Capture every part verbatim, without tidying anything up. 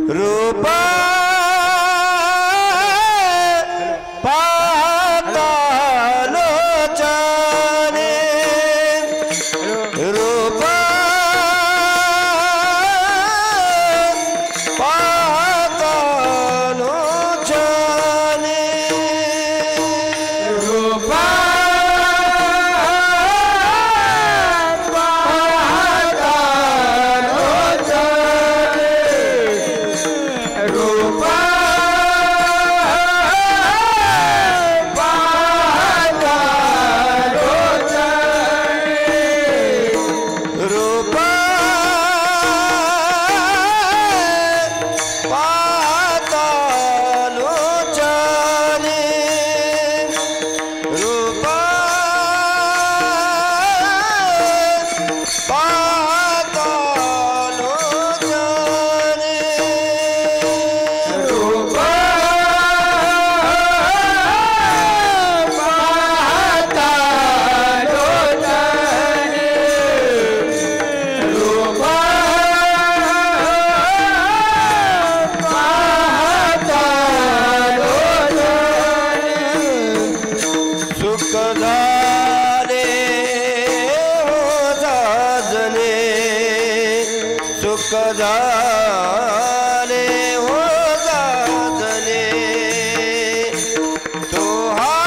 रूपा पातालोचने रूपा पातालोचने रूपा झाले हो गाजले तो हा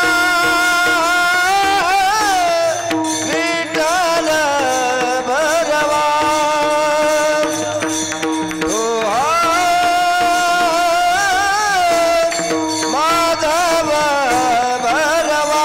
विठ्ठल भरवा तो हा माधव भरवा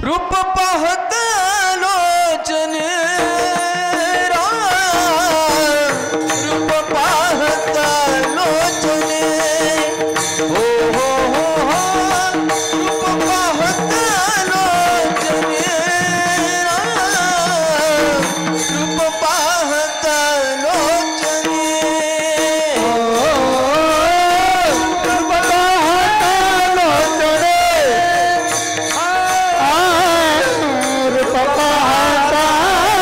रूप पाहत लोचने रूप पाहत लोचने हो हो हो हो रूप पाहत लोचने रूप पाहत लोचने रूप पाहत लोचने रूप पाहत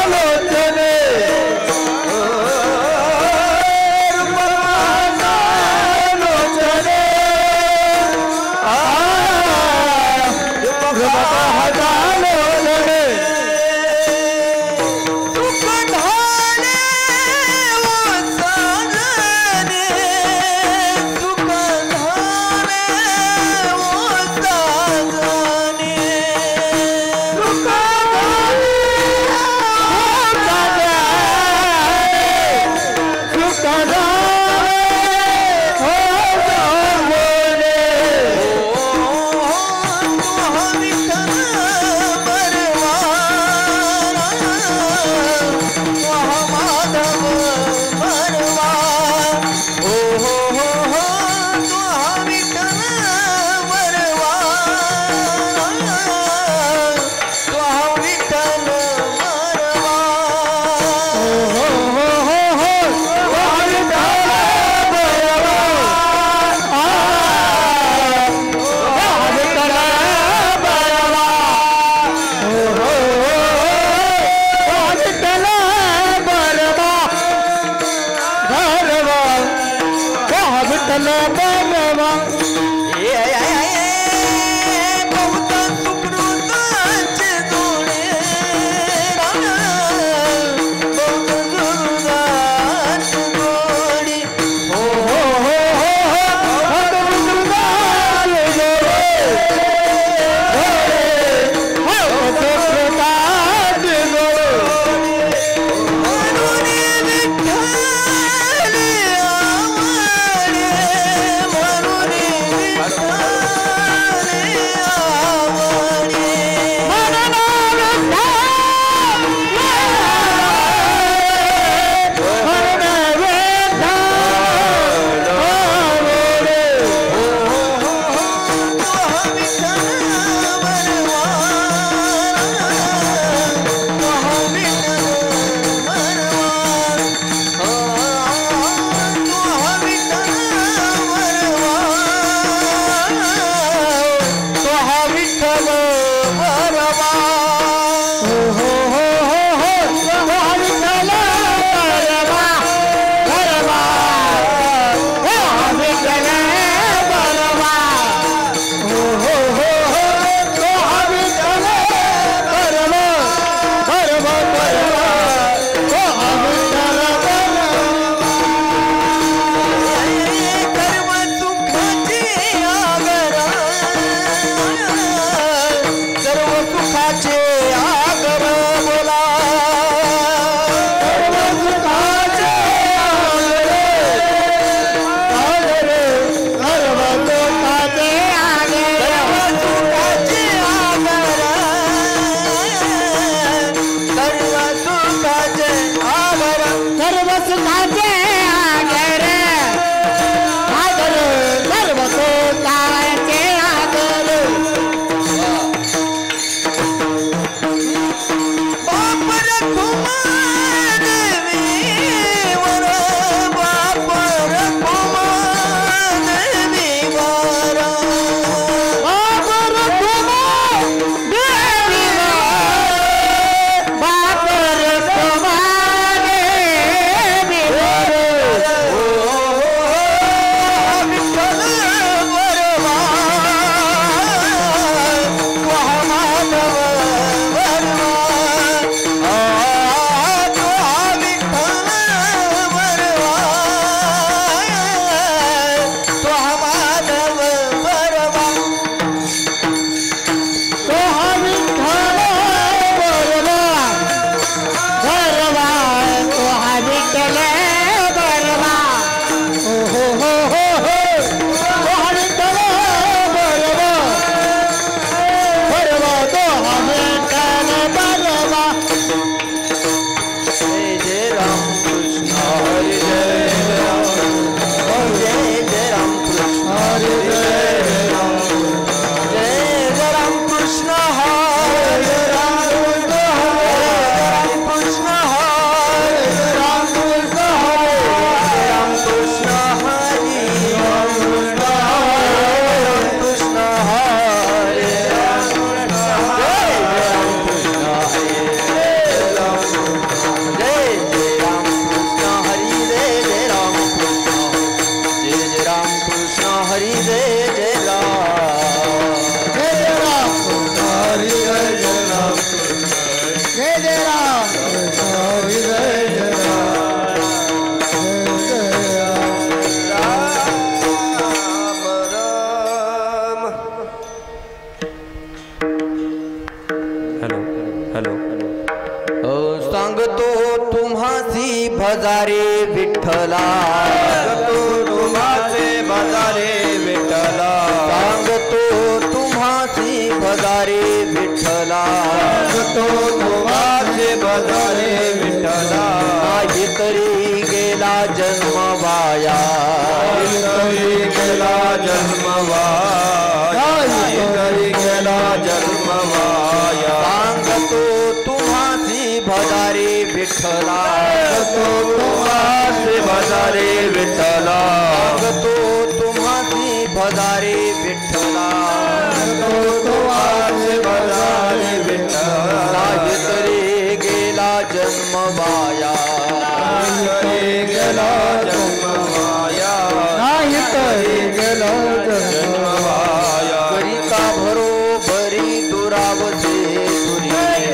हॅलो सांगतो तुम्हासी भजारे विठ्ठला तुम्हाचे भजारे विठ्ठला सांगतो तुम्हासी भजारे विठ्ठला सांगतो तुम्हाचे भजारे विठ्ठला नाही तरी गेला जन्म वाया तरी गेला जन्म वाया तरी गेला जन्म वाया सांगतो तुम्हासी भजारे विठ्ठला सांगतो तुम्हाचे भजारे विठ्ठला सांगतो तुम्हासी भजारे विठ्ठला सांगतो तुम्हाचे भजारे विठ्ठला नाही तरी गेला जन्म वाया तरी गेला जन्म वाया नाही तरी गेला जन्म वाया करिता बरोबरी दुरावते दुरी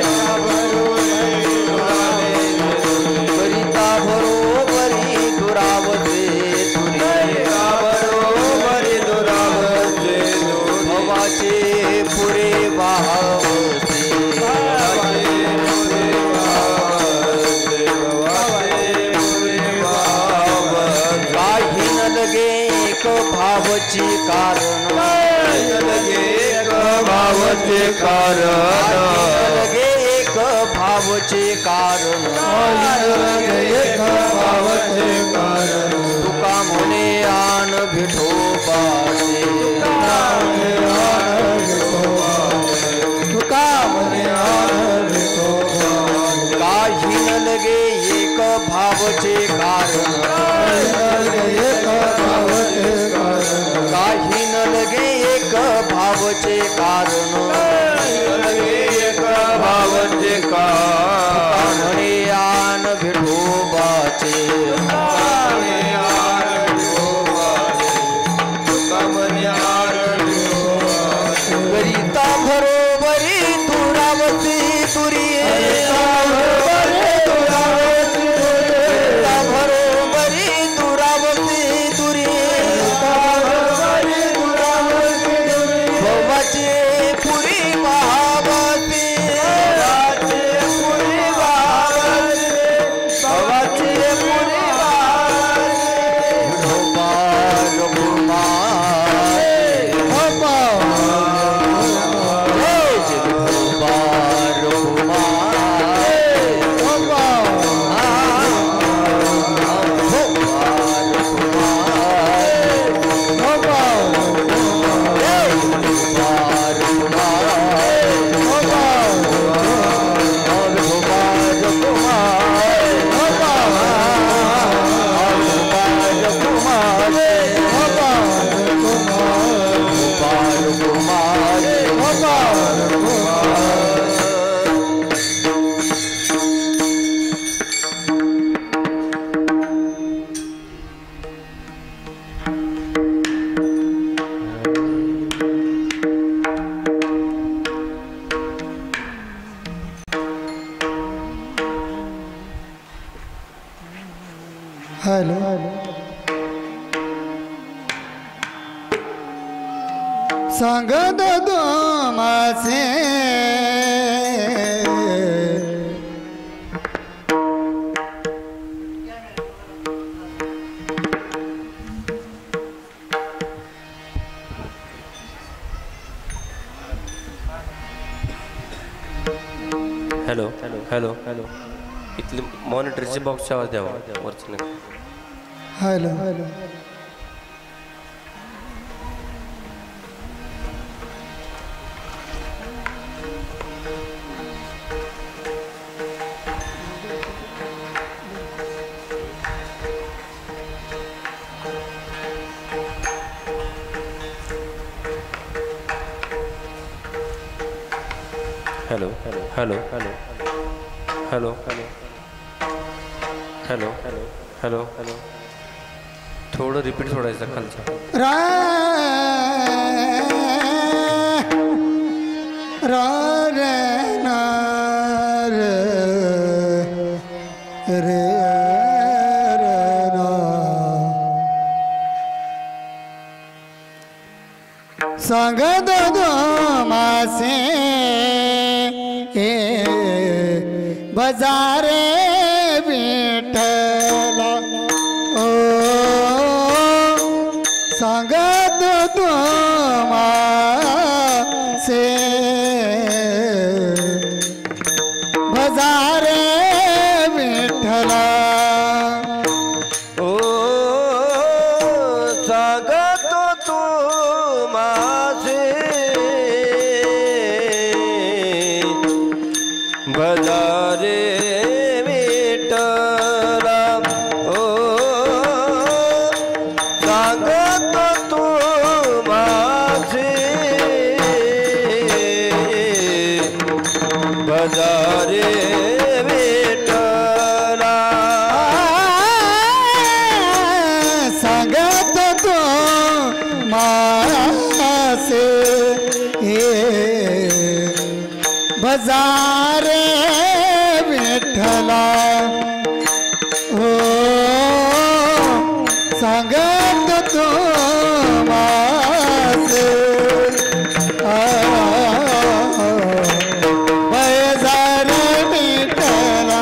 करिता बरोबरी दुरावते दुरी बरोबरी दुरावते भवाचे पुरे वाहवते काही न लगे एक भावची कारण एक भावचे कारण लगे एक भावचे कारण एक भावचे कारण तुका म्हणे आण विठोबाचे तुका म्हणे काही न लगे एक भावचे कारण काही न लगे एक भावचे कारण एक भावचे कारण म्हणे आण विठोबाचे करिता बरोबरी दुरावती दुरी करिता बरोबरी दुरावती दुरी भवाचे पुरी भावती भवाचे पुरी भोपाल कुमार भोपाल हॅलो सांगत मासे हॅलो हॅलो हॅलो हॅलो इथले मॉनिटरचे बॉक्सच्या आवाज द्यावा वरच नाही hello hello hello hello hello hello hello hello hello hello hello hello थोडं रिपीट सोडायचं खालचं रा रा रे ना रे रे रे ना सांगत मासे ए बजारे विठ्ठला ओ सांगत तुमासे बजारे विठ्ठला ओ सांगतो तू माझे बजारे विठ्ठला ओ सांगतो तू माझे बजारे विठ्ठला सांगत तो मासे बजारे विठ्ठला हो सांगत तो मासे बजारे विठ्ठला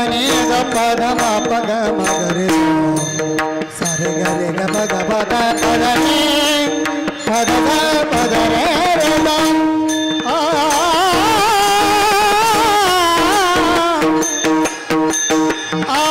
नी ग पद म प ग म ग रे सा रे ग रे ग प ग प द प द नी प द ग प द रे रे द आ आ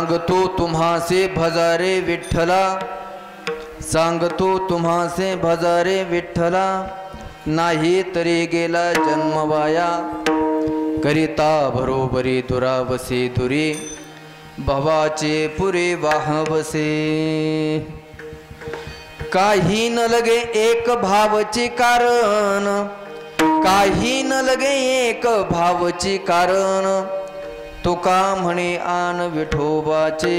सांगतो तुम्हासे भजारे विठ्ठला, सांगतो तुम्हासे भजारे विठ्ठला, नाही तरी गेला जन्म वाया, करिता बरोबरी दुरावसे दुरी, भवाचे पुरे वाहवसे. काही न लगे एक भावची कारण, काही न लगे एक भावची कारण, तुका म्हणे आन विठोबाचे,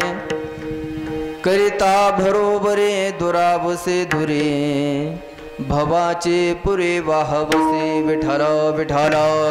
करिता बरोबरे दुरावसे धुरे, भवाचे पुरे वाहवसे. विठ्ठल विठ्ठल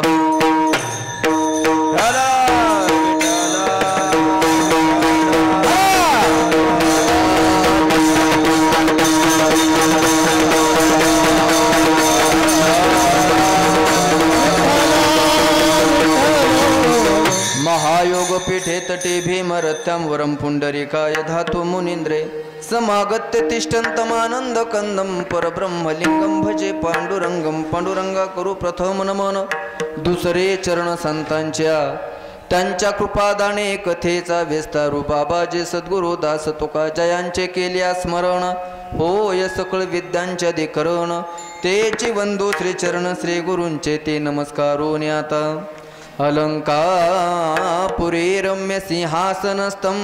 महायोग पीठे तटे भीमरथ्यां वरं पुंडरीकाय धातु मुनींद्रे, समागत्य तिष्ठन्तमानंद कंदम परब्रह्मलिंगम भजे पांडुरंगम. पांडुरंगा करू प्रथम नमन दुसरे चरण संतांच्या, त्यांच्या कृपादाने कथेचा विस्तारू. बाबाजे सद्गुरु दास तुका जयांचे केल्या स्मरण, होय सकळ विद्यांच्या अधिकरण. तेची वंदू श्री चरण श्री गुरूंचे ते नमस्कारून आता. अलंकापुरी रम्य सिंहासनस्थं,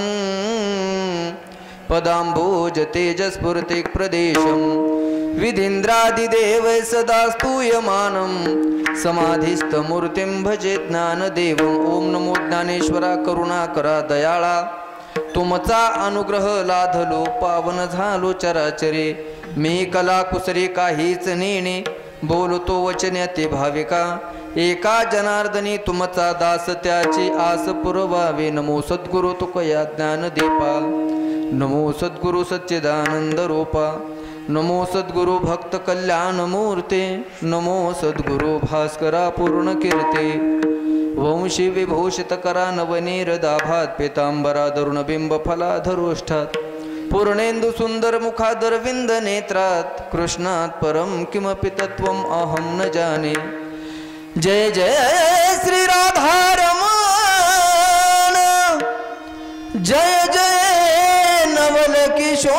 पदांबोज तेजस्फुर्तिक प्रदेशम, विधींद्रादिदेव सदा स्तूयमानं, समाधिस्थ मूर्तिं भजे ज्ञानदेवं. ओम नमो ज्ञानेश्वरा करुणाकरा दयाळा, तुमचा अनुग्रह लाधलो पावन झालो चराचरे. मी कला कुसरी काहीच नेणे, बोलतो वचन्याते भाविका. एका जनार्दनी तुमचा दास त्याची आस पुरवावे. नमो सद्गुरु तुकया ज्ञान दीपा, नमो सद्गुरु सच्चिदानंद रूपा, नमो सद्गुरु भक्त कल्याण मूर्ते, नमो सद्गुरु भास्करा पूर्ण कीर्ते. वंशी विभूषित करा नवनीरदाभात, पितांबरा दरुण बिंब फलाधरोष्ठात, पूर्णेंदु सुंदर मुखादरविंद नेत्रात, कृष्णात परम किमपि तत्वम अहम न जाने. जय जय श्री राधा रमण, जय जय नवल किशोर,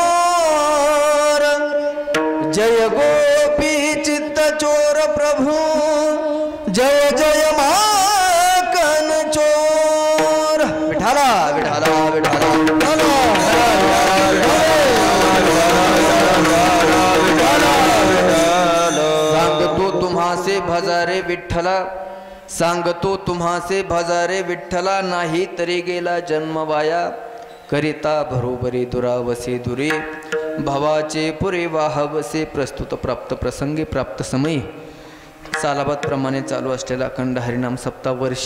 जय गोपी चित्त चोर प्रभु, जय जय माकन चोर. विठाला विठाला विठाला सांगतो तुम्हासे भजारे विठ्ठला, सांगतो तुम्हासे भजारे विठ्ठला, नाही तरी गेला जन्म वाया, करिता बरोबरी दुरावसे दुरे, भावाचे पुरे वाहवसे. प्रस्तुत प्राप्त प्रसंगी प्राप्त समयी सालाबाद प्रमाणे चालू असलेला अखंड हरिनाम सप्ताह वर्ष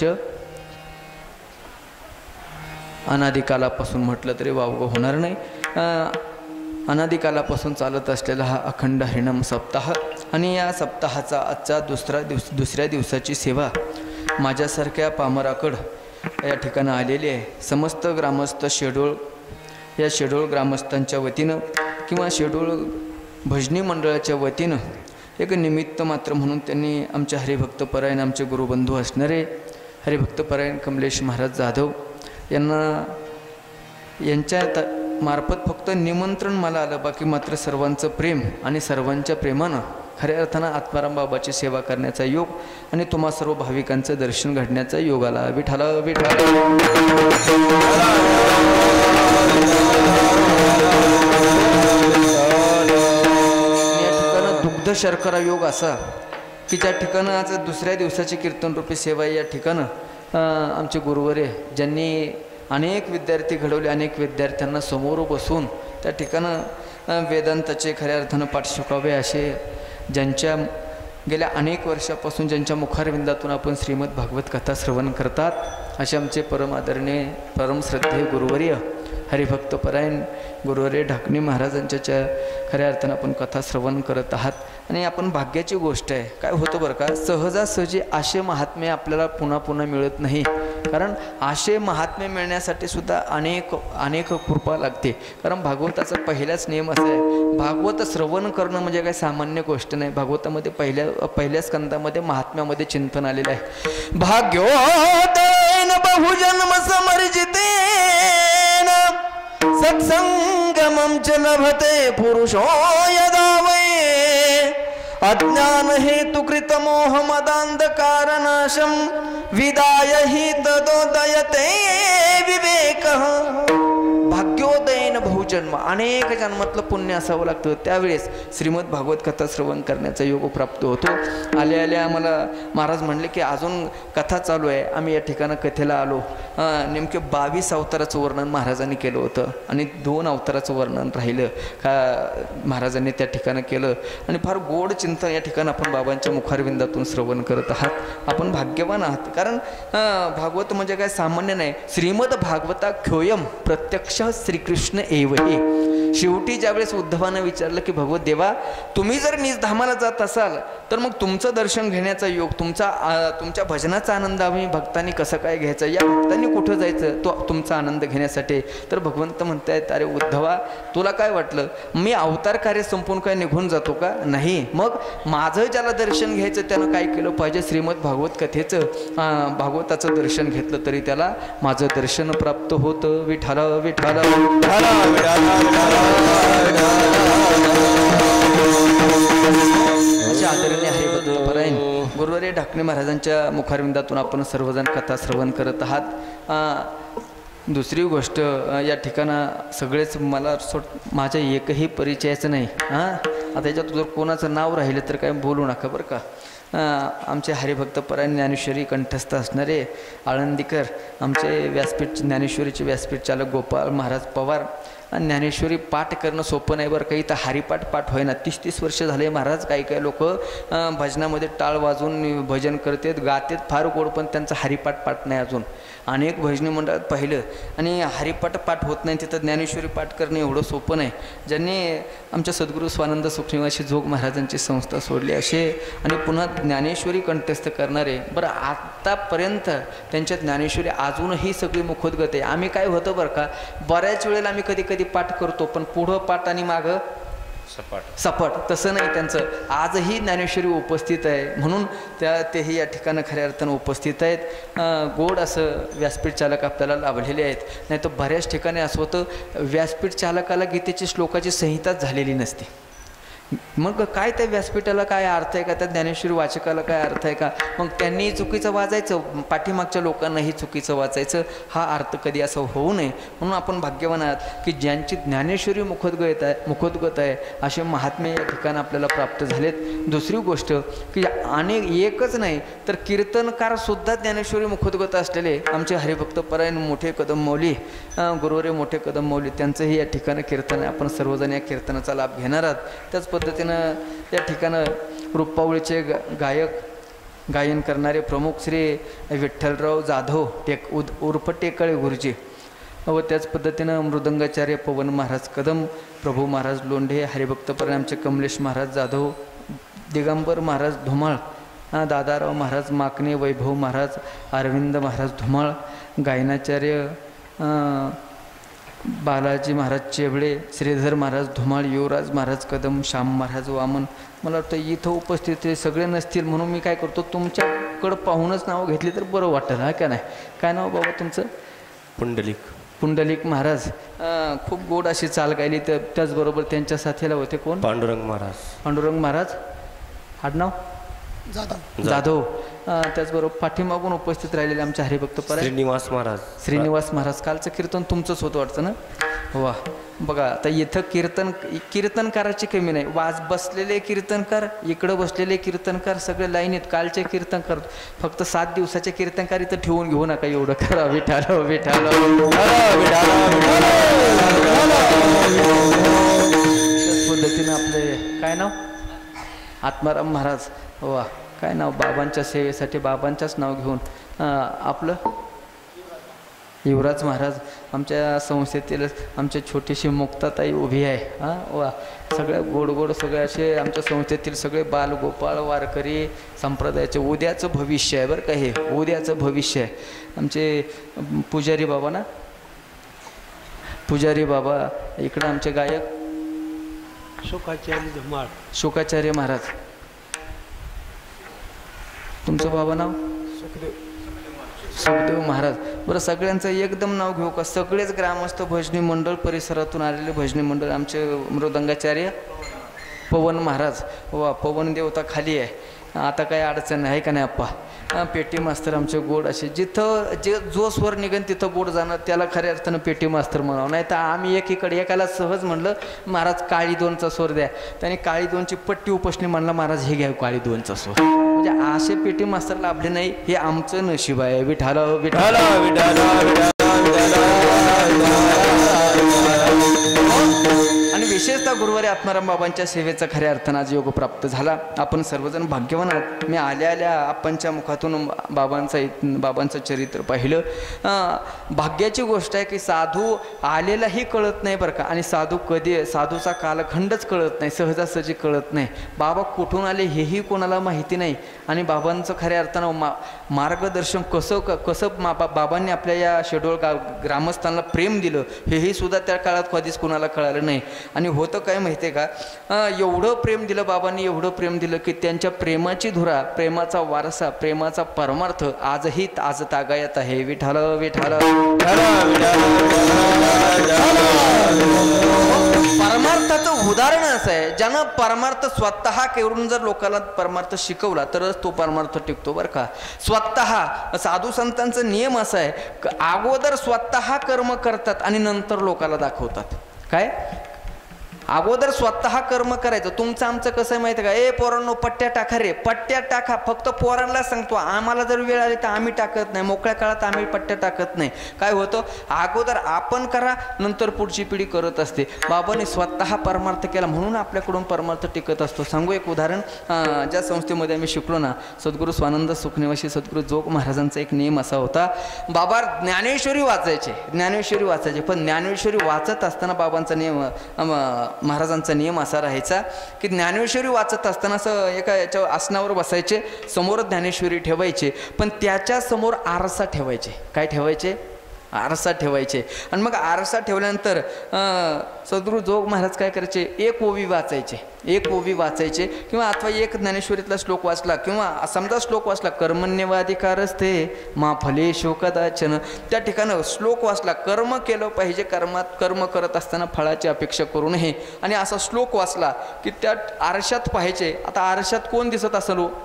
अनादिकालापासून म्हटलं तरी वावगं होणार नाही. अनादिकालापासून चालत असलेला हा अखंड हरिनाम सप्ताह आणि या सप्ताहाचा आजचा दुसरा दिवस दुसऱ्या दिवसाची सेवा माझ्यासारख्या पामराकड या ठिकाणी आलेली आहे. समस्त ग्रामस्थ शेडोळ या शेडोळ ग्रामस्थांच्या वतीनं किंवा शेडोळ भजनी मंडळाच्या वतीनं एक निमित्त मात्र म्हणून त्यांनी आमच्या हरिभक्तपरायण आमचे गुरुबंधू असणारे हरिभक्तपरायण कमलेश महाराज जाधव यांना यांच्या त मार्फत फक्त निमंत्रण मला आलं, बाकी मात्र सर्वांचं प्रेम आणि सर्वांच्या प्रेमानं खऱ्या अर्थानं आत्माराम बाबाची सेवा करण्याचा योग आणि तुम्हा सर्व भाविकांचं दर्शन घडण्याचा योग आला. विठाला विठाला या ठिकाणं दुग्ध शर्करा योग असा की ज्या ठिकाणं आज दुसऱ्या दिवसाची कीर्तनरूपी सेवा या ठिकाणं आमचे गुरुवर्य ज्यांनी अनेक विद्यार्थी घडवले, अनेक विद्यार्थ्यांना समोर बसून त्या ठिकाणं वेदांताचे खऱ्या अर्थानं पाठ शिकावे असे ज्यांच्या गेल्या अनेक वर्षापासून ज्यांच्या मुखारविंदातून आपण श्रीमद भागवत कथा श्रवण करतात असे आमचे परम आदरणीय परम श्रद्धेय गुरुवर्य हरिभक्तपरायण गुरुवर्य ढाकणे महाराजांच्या खऱ्या अर्थानं आपण कथा श्रवण करत आहात. आणि आपण भाग्याची गोष्ट आहे. काय होतं बरं का, सहजासहजी आशे महात्म्य आपल्याला पुन्हा पुन्हा मिळत नाही, कारण आशे महात्म्य मिळण्यासाठी सुद्धा अनेक अनेक कृपा लागते. कारण भागवताचा पहिलाच नियम असा आहे, भागवत श्रवण करणं म्हणजे काही सामान्य गोष्ट नाही. भागवतामध्ये पहिल्या पहिल्या स्कंदामध्ये महात्म्यामध्ये चिंतन आलेलं आहे. भाग्योदयन बहुजन्म समर्जिते सत्संगमं च लभते पुरुषो यदा वै अज्ञान हेतुकृत मोह मदांधकारनाशं विदाय हि तदोदयते विवेकः. भाग्योदयेन बहुजन्म, अनेक जन्मातलं पुण्य असावं लागतं. त्यावेळेस श्रीमद भागवत कथा श्रवण करण्याचा योग प्राप्त होतो. आल्या आल्या आम्हाला महाराज म्हणले की अजून कथा चालू आहे. आम्ही या ठिकाणी कथेला आलो. नेमके बावीस अवताराचं वर्णन महाराजांनी केलं होतं आणि दोन अवताराचं वर्णन राहिलं का महाराजांनी त्या ठिकाणी केलं. आणि फार गोड चिंतन या ठिकाणी आपण बाबांच्या मुखारविंदातून श्रवण करत आहात. आपण भाग्यवान आहात, कारण भागवत म्हणजे काय सामान्य नाही. श्रीमद भागवता ख्योयम प्रत्यक्ष श्रीकृष्ण एव हे. शेवटी ज्यावेळेस उद्धवानं विचारलं की भगवत देवा, तुम्ही जर निजधामाला जात असाल तर मग तुमचं दर्शन घेण्याचा योग, तुमचा तुमच्या भजनाचा आनंद आम्ही भक्तांनी कसं काय घ्यायचा, या भक्तांनी कुठं जायचं तो तुमचा आनंद घेण्यासाठी. तर भगवंत म्हणतायत, अरे उद्धवा, तुला काय वाटलं मी अवतार कार्य संपून काय निघून जातो का? नाही. मग माझं ज्याला दर्शन घ्यायचं त्यानं काय केलं पाहिजे? श्रीमद भागवत कथेचं भागवताचं दर्शन घेतलं तरी त्याला माझं दर्शन प्राप्त होतं. विठाला विठाला अशा आदरणीय हरिभक्तपरायण गुरुवर्य ढाकणे महाराजांच्या मुखारविंदातून आपण सर्वजण कथा श्रवण करत आहात. दुसरी गोष्ट, या ठिकाणं सगळेच मला सोड माझ्या एकही परिचयाचं नाही. हां, आता याच्यात जर कोणाचं नाव राहिलं तर काय बोलू नका बरं का. आमचे हरिभक्तपरायण ज्ञानेश्वरी कंठस्थ असणारे आळंदीकर, आमचे व्यासपीठ ज्ञानेश्वरीचे व्यासपीठ चालक गोपाळ महाराज पवार. आणि ज्ञानेश्वरी पाठ करणं सोपं नाही बरं. काही तर हरिपाठ पाठ होईना. तीस तीस वर्ष झाले महाराज. काही काही लोक भजनामध्ये टाळ वाजून भजन करतात, गातात फार गोड, पण त्यांचं हरिपाठ पाठ नाही अजून. अनेक भजनी मंडळात पाहिलं आणि हरिपाठ पाठ होत नाही, तिथं ज्ञानेश्वरी पाठ करणं एवढं सोपं नाही. ज्यांनी आमच्या सद्गुरू स्वानंद सुखनिवासी जोग महाराजांची संस्था सोडली असे आणि पुन्हा ज्ञानेश्वरी कंठस्थ करणारे, बरं आत्तापर्यंत त्यांच्या ज्ञानेश्वरी अजूनही सगळी मुखोद्गत आहे. आम्ही काय होतं बरं का, बऱ्याच वेळेला आम्ही कधी कधी पाठ करतो पण पुढं पाठ आणि मागं सपाट सपाट, तसं नाही त्यांचं. आजही ज्ञानेश्वरी उपस्थित आहे म्हणून त्या तेही या ठिकाणी खऱ्या अर्थानं उपस्थित आहेत. गोड असं व्यासपीठ चालक आपल्याला लाभलेले आहेत. नाही तर बऱ्याच ठिकाणी असं होतं, व्यासपीठ चालकाला गीतेची श्लोकाची संहिताच झालेली नसते. मग काय त्या व्यासपीठाला काय अर्थ आहे का, त्या ज्ञानेश्वरी वाचकाला काय अर्थ आहे का? मग त्यांनी चुकीचं वाचायचं, पाठीमागच्या लोकांनाही चुकीचं वाचायचं. हा अर्थ कधी असं होऊ नये म्हणून आपण भाग्यवान आहात की ज्यांची ज्ञानेश्वरी मुखोद्गत आहे मुखोद्गत आहे असे महात्मे या ठिकाणी आपल्याला प्राप्त झालेत. दुसरी गोष्ट की अनेक एकच नाही तर कीर्तनकारसुद्धा ज्ञानेश्वरी मुखोद्गत असलेले आमचे हरिभक्तपरायण मोठे कदम मौली गुरुवर्य मोठे कदम मौली, त्यांचंही या ठिकाणी कीर्तन आहे. आपण सर्वजण या कीर्तनाचा लाभ घेणार आहात. त्याच पद्धतीनं या ठिकाणं रुपावळीचे गा गायक गायन करणारे प्रमुख श्री विठ्ठलराव जाधव टेक उद उर्फ टेकळे गुरुजी व त्याच पद्धतीनं मृदंगाचार्य पवन महाराज कदम, प्रभू महाराज लोंढे, हरिभक्तपरायण आमचे कमलेश महाराज जाधव, दिगंबर महाराज धुमाळ, दादाराव महाराज माकणे, वैभव महाराज, अरविंद महाराज धुमाळ, गायनाचार्य बालाजी महाराज चेबळे, श्रीधर महाराज धुमाळ, युवराज महाराज कदम, श्याम महाराज वामन. मला वाटतं इथं उपस्थित सगळे नसतील म्हणून मी काय करतो, तुमच्याकडं पाहूनच नावं घेतली तर बरं वाटेल. हा का नाही? काय नाव बाबा तुमचं? पुंडलिक. पुंडलिक महाराज. खूप गोड अशी चाल गायली. तर त्याचबरोबर त्यांच्या साथीला होते कोण? पांडुरंग महाराज. पांडुरंग महाराज आडनाव जाधव जाधव. त्याचबरोबर पाठीमागून उपस्थित राहिलेले आमचे हरिभक्तपरायण श्रीनिवास महाराज. श्रीनिवास महाराज. कालचं कीर्तन तुमचंच होतं वाटतं ना? वा, बघा आता इथं कीर्तन कीर्तनकाराची कमी नाही. वाज बसलेले कीर्तनकार, इकडं बसलेले कीर्तनकार, सगळे लाईनीत कालचे कीर्तनकार. फक्त सात दिवसाचे कीर्तनकार इथं ठेवून घेऊ नका, एवढं करा. विठाल विठाल पद्धतीनं आपले काय नाव? आत्माराम महाराज. वा, काय नाव? बाबांच्या सेवेसाठी बाबांच्याच नाव घेऊन आपलं युवराज महाराज. आमच्या संस्थेतील आमच्या छोटीशी मुक्ताताई उभी आहे. हां वा, सगळ्या गोड गोड सगळे असे आमच्या संस्थेतील सगळे बाल गोपाळ वारकरी संप्रदायाचे उद्याचं भविष्य आहे बरं का. हे उद्याचं भविष्य आहे. आमचे पुजारी बाबा ना, पुजारी बाबा. इकडं आमचे गायक शोकाचार्य धुमाळ. शोकाचार्य महाराज. तुमचं बाबा नाव? सुखदेव महाराज. बरं सगळ्यांचं एकदम नाव घेऊ का? सगळेच ग्रामस्थ भजनी मंडळ परिसरातून आलेले भजनी मंडळ. आमचे मृदंगाचार्य पवन महाराज. वा पवन देवता खाली आहे. आता काही अडचण आहे का नाही आप्पा? पेटी मास्तर आमचे गोड असे. जिथं जे जो स्वर निघेन तिथं गोड जाणार त्याला खऱ्या अर्थानं पेटी मास्तर म्हणावं. नाही तर आम्ही एकीकडे एकाला सहज म्हणलं महाराज काळी दोनचा स्वर द्या, त्याने काळी दोनची पट्टी उपसणी म्हणला महाराज हे घ्या काळी दोनचा स्वर. म्हणजे असे पेटी मास्तर लाभले नाही. हे आमचं नशीब आहे. विठाला विठाला विठाला आणि विशेषतः गुरुवारी आत्माराम बाबांच्या सेवेचा खऱ्या अर्थानं आज योग प्राप्त झाला. आपण सर्वजण भाग्यवान आहात. मी आल्या आल्या आपणच्या मुखातून बाबांचा बाबांचं चरित्र पाहिलं. भाग्याची गोष्ट आहे की साधू आलेलाही कळत नाही बरं का. आणि साधू कधी साधूचा कालखंडच कळत नाही, सहजासहजी कळत नाही. बाबा कुठून आले हेही कोणाला माहिती नाही. आणि बाबांचं खऱ्या अर्थानं मा मार्गदर्शन कसं कसं मा बाबांनी आपल्या या शेडोळ गा ग्रामस्थांना प्रेम दिलं हेही सुद्धा त्या काळात कधीच कोणाला कळालं नाही. आणि होतं काय माहिती आहे का, एवढं प्रेम दिलं बाबांनी, एवढं प्रेम दिलं की त्यांच्या प्रेमाची धुरा, प्रेमाचा वारसा, प्रेमाचा परमार्थ आजही आज तागायत आहे. विठाल विठाल परमार्थाचं उदाहरण असं आहे, ज्यानं परमार्थ स्वतः करून जर लोकांना परमार्थ शिकवला तरच तो परमार्थ टिकतो बरं का. स्वतः साधू संतांचा नियम असा आहे, अगोदर स्वतः कर्म करतात आणि नंतर लोकांना दाखवतात. काय अगोदर स्वतः कर्म करायचं. तुमचं आमचं कसं आहे माहिती आहे का, ए पोरांनो पट्ट्या टाका रे, पट्ट्या टाका. फक्त पोरांना सांगतो, आम्हाला जर वेळ आली तर आम्ही टाकत नाही, मोकळ्या काळात आम्ही पट्ट्या टाकत नाही. काय होतं, अगोदर आपण करा नंतर पुढची पिढी करत असते. बाबांनी स्वतः परमार्थ केला म्हणून आपल्याकडून परमार्थ टिकत असतो. सांगू एक उदाहरण. ज्या संस्थेमध्ये आम्ही शिकलो ना, सद्गुरू स्वानंद सुखनिवासी सद्गुरू जोग महाराजांचा एक नियम असा होता, बाबा ज्ञानेश्वरी वाचायचे, ज्ञानेश्वरी वाचायचे. पण ज्ञानेश्वरी वाचत असताना बाबांचा नियम महाराजांचा नियम असा राहायचा की ज्ञानेश्वरी वाचत असताना असं एका याच्या आसनावर बसायचे, समोर ज्ञानेश्वरी ठेवायचे, पण त्याच्या समोर आरसा ठेवायचे. काय ठेवायचे? आरसा ठेवायचे. आणि मग आरसा ठेवल्यानंतर सद्गुरू जोग महाराज काय करायचे, एक ओवी वाचायचे, एक ओवी वाचायचे किंवा अथवा एक ज्ञानेश्वरीतला श्लोक वाचला किंवा समजा श्लोक वाचला, कर्मण्यवाधिकारस्ते मा फले शोकदाचन, त्या ठिकाणी श्लोक वाचला, कर्म केलं पाहिजे, कर्मात कर्म करत असताना फळाची अपेक्षा करू नये. आणि असा श्लोक वाचला की त्या आरशात पाहायचे. आता आरशात कोण दिसत असेल हो?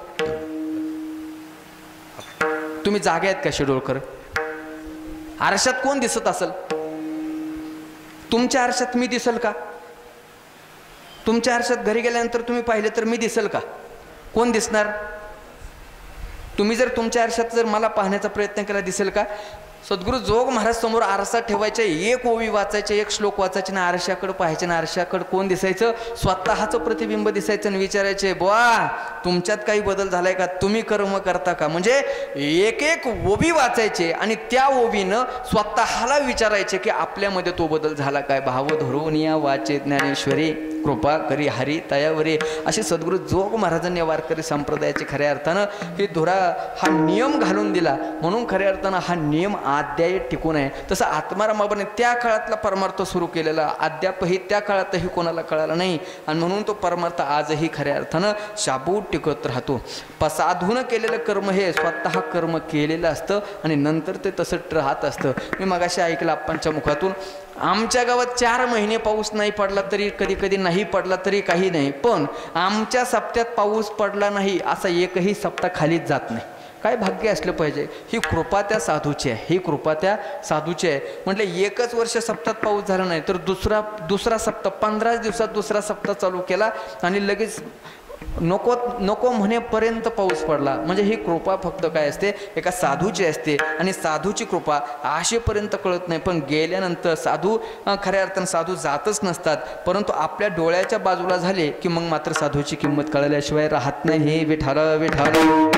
तुम्ही जागे आहेत का शेडोळकर? आरशात कोण दिसत असेल? तुमच्या आरशात मी दिसल का? तुमच्या आरशात घरी गेल्यानंतर तुम्ही पाहिले तर मी दिसल का? कोण दिसणार? तुम्ही जर तुमच्या आरशात जर मला पाहण्याचा प्रयत्न केला दिसेल का? सद्गुरू जोग महाराज समोर आरसा ठेवायचे, एक ओवी वाचायचे, एक श्लोक वाचायचे ना आरशाकडे पाहायचे ना आरशाकडे कोण दिसायचं? स्वतःचं प्रतिबिंब दिसायचं. आणि विचारायचे, बुवा तुमच्यात काही बदल झालाय का? तुम्ही कर्म करता का? म्हणजे एक एक ओवी वाचायचे आणि त्या ओवीनं स्वतःला विचारायचे की आपल्यामध्ये तो बदल झाला काय? भाव धरून या वाचे ज्ञानेश्वरी कृपा करी हरी तयावरी, असे सद्गुरू जोग महाराजांनी वारकरी संप्रदायाचे खऱ्या अर्थानं ही धुरा हा नियम घालून दिला. म्हणून खऱ्या अर्थानं हा नियम अद्याय टिकून आहे. तसं आत्माराम बाबांनी त्या काळातला परमार्थ सुरू केलेला अद्यापही त्या काळातही कोणाला कळाला नाही. आणि म्हणून तो परमार्थ आजही खऱ्या अर्थानं शाबूत टिकत राहतो. साधून केलेलं कर्म हे स्वतः कर्म केलेलं असतं आणि नंतर ते तसं राहत असतं. मी मगाशी ऐकलं आप्पांच्या मुखातून, आमच्या गावात चार महिने पाऊस नाही पडला तरी, कधी कधी नाही पडला तरी काही नाही, पण आमच्या सप्त्यात पाऊस पडला नाही असा एकही सप्ताह खालीच जात नाही. काय भाग्य असलं पाहिजे. ही कृपा त्या साधूची आहे, ही कृपा त्या साधूची आहे. म्हटलं एकच वर्ष सप्त्यात पाऊस झाला नाही तर दुसरा दुसरा सप्ताह पंधराच दिवसात दुसरा सप्ताह चालू केला आणि लगेच नको नको म्हणेपर्यंत पाऊस पडला. म्हणजे ही कृपा फक्त काय असते, एका साधूची असते. आणि साधूची कृपा आशेपर्यंत कळत नाही, पण गेल्यानंतर साधू खऱ्या अर्थानं साधू जातच नसतात, परंतु आपल्या डोळ्याच्या बाजूला झाले की मग मात्र साधूची किंमत कळल्याशिवाय राहत नाही. हे विठाल विठाल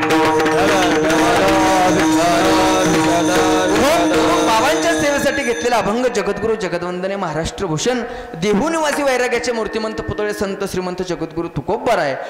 बाबांच्या सेवेसाठी घेतलेला अभंग जगद्गुरु जगदवंदने महाराष्ट्र भूषण देहू निवासी वैराग्याचे मूर्तिमंत पुतळे संत श्रीमंत जगद्गुरु तुकोबराय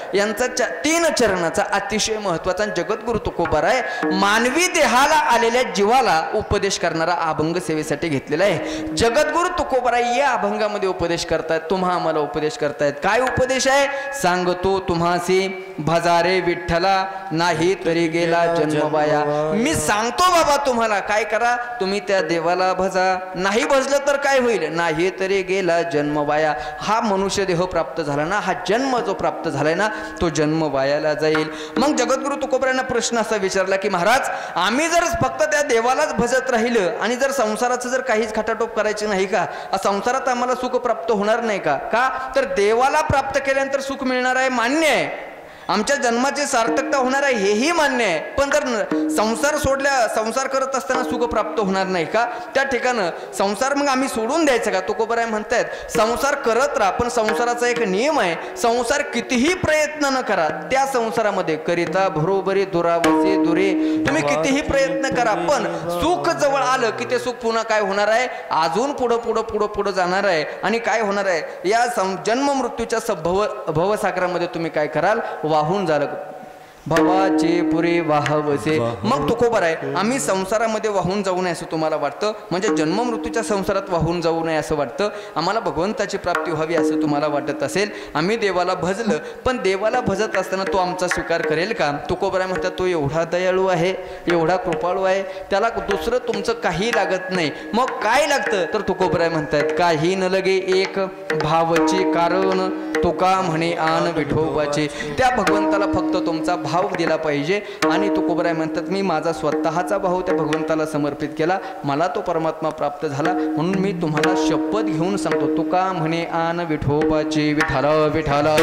यांचा च तीन चरणाचा अतिशय महत्त्वाचा जगद्गुरु तुकोबाराय मानवी देहाला आलेल्या जीवाला उपदेश करणारा अभंग सेवेसाठी घेतलेला आहे. जगद्गुरु तुकोबाराय या अभंगामध्ये उपदेश करतायत, तुम्हा आम्हाला उपदेश करतायत. काय उपदेश आहे? सांगतो तुम्हासी भजारे विठ्ठला नाही तरी गेला जन्मबाया. मी सांगतो बाबा तुम्हाला काय करा, तुम्ही त्या देवाला भजा, नाही भजलं तर काय होईल, नाही तरी गेला जन्मबाया. हा मनुष्य देह प्राप्त झाला ना, हा जन्म जो प्राप्त झालाय ना तो जन्म वायाला जाईल. मग जगद्गुरु तुकोबारायांना प्रश्न असा विचारला की महाराज आम्ही जर फक्त त्या देवालाच भजत राहिलं आणि जर संसाराचं जर काहीच खटाटोप करायची नाही का, संसारात आम्हाला सुख प्राप्त होणार नाही का? का तर देवाला प्राप्त केल्यानंतर सुख मिळणार आहे मान्य आहे, आमच्या जन्माची सार्थकता होणार आहे हेही मान्य आहे, पण जर संसार सोडल्या संसार करत असताना सुख प्राप्त होणार नाही का? त्या ठिकाणं संसार मग आम्ही सोडून द्यायचा का? तुकोबाराय म्हणतायत संसार करत राहा, पण संसाराचा एक नियम आहे, संसार कितीही प्रयत्न न करा त्या संसारामध्ये करिता बरोबरी दुरावसे दुरे. तुम्ही कितीही प्रयत्न करा पण सुख जवळ आलं की ते सुख पुन्हा काय होणार आहे, अजून पुढं पुढं पुढं पुढं जाणार आहे. आणि काय होणार आहे, या जन्म मृत्यूच्या भव भवसागरामध्ये तुम्ही काय कराल, वाहून झालं. भवाचे पुरे वाहवसे. मग तुकोबाराय आम्ही संसारामध्ये वाहून जाऊ नये असं तुम्हाला वाटतं, म्हणजे जन्म मृत्यूच्या संसारात वाहून जाऊ नये असं वाटतं, आम्हाला भगवंताची प्राप्ती व्हावी असं तुम्हाला वाटत असेल. आम्ही देवाला भजलं पण देवाला भजत असताना तो आमचा स्वीकार करेल का? तुकोबाराय म्हणतात तो एवढा दयाळू आहे, एवढा कृपाळू आहे, त्याला दुसरं तुमचं काही लागत नाही. मग काय लागतं तर तुकोबाराय म्हणतात काही न लगे एक भावचे कारण तुका म्हणे आन विठोबाचे. त्या भगवंताला फक्त तुमचा भाव दिला पाहिजे. आणि तुकोबाराय म्हणतात मी माझा स्वतःचा भाव त्या भगवंताला समर्पित केला, मला तो परमात्मा प्राप्त झाला, म्हणून मी तुम्हाला शपथ घेऊन सांगतो तुका म्हणे आन विठोबाचे. विठाला विठाला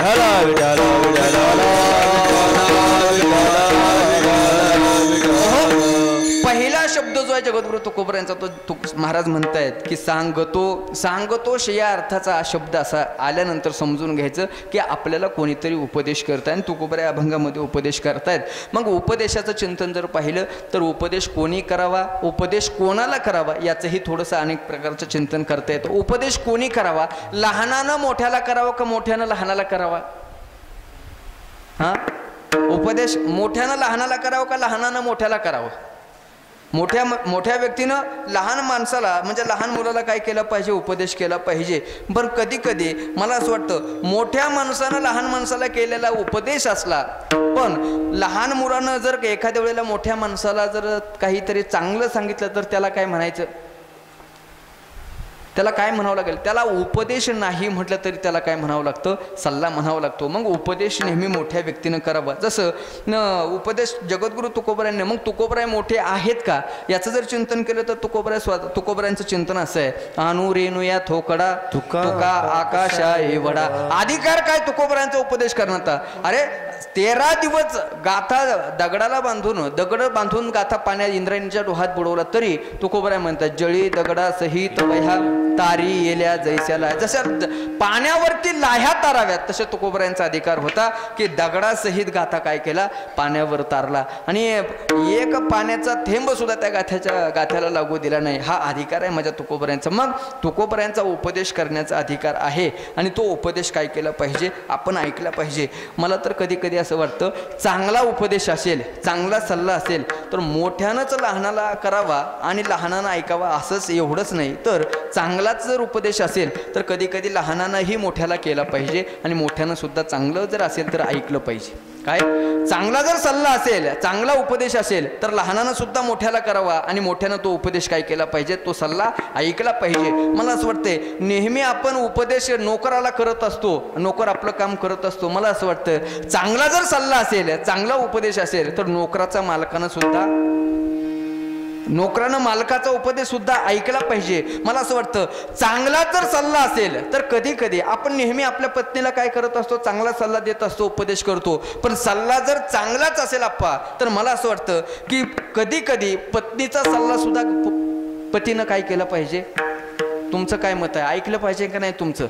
पहिला शब्द जो आहे जगद्गुरु तुकोबारायांचा तो तुक महाराज म्हणतायत की सांगतो. सांगतो या अर्थाचा शब्द असा आल्यानंतर समजून घ्यायचं की आपल्याला कोणीतरी उपदेश करताय आणि तुकोबाराय अभंगामध्ये उपदेश करतायत. मग उपदेशाचं चिंतन जर पाहिलं तर उपदेश कोणी करावा, उपदेश कोणाला करावा याचंही थोडंसं अनेक प्रकारचं चिंतन करता येतं. उपदेश कोणी करावा, लहानानं मोठ्याला करावा का मोठ्यानं लहानाला करावा? हा उपदेश मोठ्यानं लहानाला करावा का लहानानं मोठ्याला करावा? मोठ्या मोठ्या व्यक्तीनं लहान माणसाला म्हणजे लहान मुलाला काय केलं पाहिजे, उपदेश केला पाहिजे. पण कधी कधी मला असं वाटतं मोठ्या माणसानं लहान माणसाला केलेला उपदेश असला पण लहान मुलानं जर एखाद्या वेळेला मोठ्या माणसाला जर काहीतरी चांगलं सांगितलं तर त्याला काय म्हणायचं, त्याला काय म्हणावं लागेल? त्याला उपदेश नाही म्हटलं तरी त्याला काय म्हणावं लागतं, सल्ला म्हणावं लागतो. मग उपदेश नेहमी मोठ्या व्यक्तीनं करावा. जसं न उपदेश जगद्गुरु तुकोबारायांनी, मग तुकोबाराय मोठे आहेत का याचं जर चिंतन केलं तर तुकोबाराय स्वतः तुकोबारायांचं चिंतन असं आहे अनु रेणू या थोकडा तुका आकाशा हे वडा. अधिकार काय तुकोबारायांचा उपदेश करण्यात? अरे तेरा दिवस गाथा दगडाला बांधून दगड बांधून गाथा पाण्यात इंद्रायणीच्या डोहात बुडवला तरी तुकोबाराय म्हणतात जळी दगडा सहित वह्या तारी येल्या जैस्याला. जशा पाण्यावरती लाह्या ताराव्यात तसे तुकोबारायांचा अधिकार होता की दगडासहित गाथा काय केला, पाण्यावर तारला आणि एक पाण्याचा थेंब सुद्धा त्या गाथ्याच्या गाथ्याला लागू दिला नाही. हा अधिकार आहे माझ्या तुकोबारायांचा. मग तुकोबारायांचा उपदेश करण्याचा अधिकार आहे आणि तो उपदेश काय केला पाहिजे, आपण ऐकला पाहिजे. मला तर कधी कधी असं वाटतं चांगला उपदेश असेल, चांगला सल्ला असेल तर मोठ्यानंच लहानाला करावा आणि लहानानं ऐकावा असंच एवढंच नाही, तर चांगलाच जर उपदेश असेल तर कधी कधी लहानांनाही मोठ्याला केला पाहिजे आणि मोठ्यानं सुद्धा चांगलं जर असेल तर ऐकलं पाहिजे. काय चांगला जर सल्ला असेल, चांगला उपदेश असेल तर लहानानं सुद्धा मोठ्याला करावा आणि मोठ्यानं तो उपदेश काय केला पाहिजे, तो सल्ला ऐकला पाहिजे. मला असं वाटतंय नेहमी आपण उपदेश नोकराला करत असतो, नोकर आपलं काम करत असतो. मला असं वाटतं चांगला जर सल्ला असेल, चांगला उपदेश असेल तर नोकराचा मालकानं सुद्धा नोकरानं मालकाचा उपदेश सुद्धा ऐकला पाहिजे. मला असं वाटतं चांगला जर सल्ला असेल तर कधी कधी आपण नेहमी आपल्या पत्नीला काय करत असतो, चांगला सल्ला देत असतो, उपदेश करतो. पण सल्ला जर चांगलाच असेल आप्पा तर मला असं वाटतं की कधी कधी पत्नीचा सल्ला सुद्धा पतीनं काय केलं पाहिजे. तुमचं काय मत आहे, ऐकलं पाहिजे का नाही तुमचं?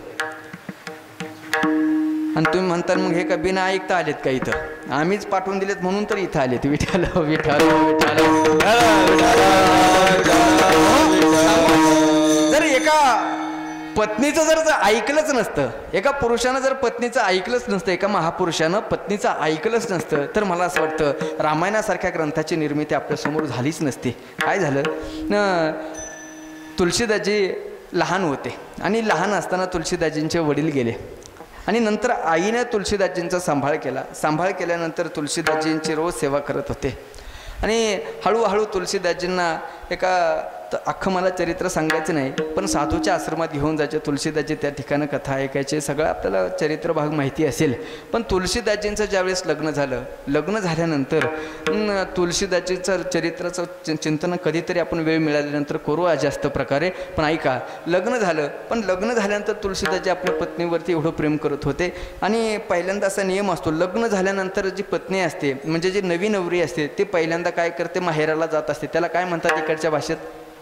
आणि तुम्ही म्हणता मग हे का बिना ऐकता आलेत का इथं, आम्हीच पाठवून दिलेत म्हणून तर इथं आलेत. विठाल विठाल विठाल. जर एका पत्नीचं जर ऐकलंच नसतं, एका पुरुषानं जर पत्नीचं ऐकलंच नसतं, एका महापुरुषानं पत्नीचं ऐकलंच नसतं, तर मला असं वाटतं रामायणासारख्या ग्रंथाची निर्मिती आपल्यासमोर झालीच नसती. काय झालं न, तुळशीदाजी लहान होते आणि लहान असताना तुळशीदाजींचे वडील गेले आणि नंतर आईने तुळशीदाजींचा सांभाळ केला. सांभाळ केल्यानंतर तुळशीदाजींची रोज सेवा करत होते आणि हळूहळू तुळशीदाजींना एका अख्खं मला चरित्र सांगायचं नाही, पण साधूच्या आश्रमात घेऊन जायचे तुळशीदाजी, त्या ठिकाणी कथा ऐकायचे, सगळं आपल्याला चरित्र भाग माहिती असेल. पण तुळशीदाजींचं ज्यावेळेस लग्न झालं, लग्न झाल्यानंतर तुळशीदाजीचं चरित्राचं चिंतन कधीतरी आपण वेळ मिळाल्यानंतर करू जास्त प्रकारे. पण ऐका, लग्न झालं, पण लग्न झाल्यानंतर तुळशीदाजी आपल्या पत्नीवरती एवढं प्रेम करत होते आणि पहिल्यांदा असा नियम असतो, लग्न झाल्यानंतर जी पत्नी असते म्हणजे जी नवी नवरी असते ती पहिल्यांदा काय करते, माहेराला जात असते. त्याला काय म्हणतात इकडच्या भाषेत?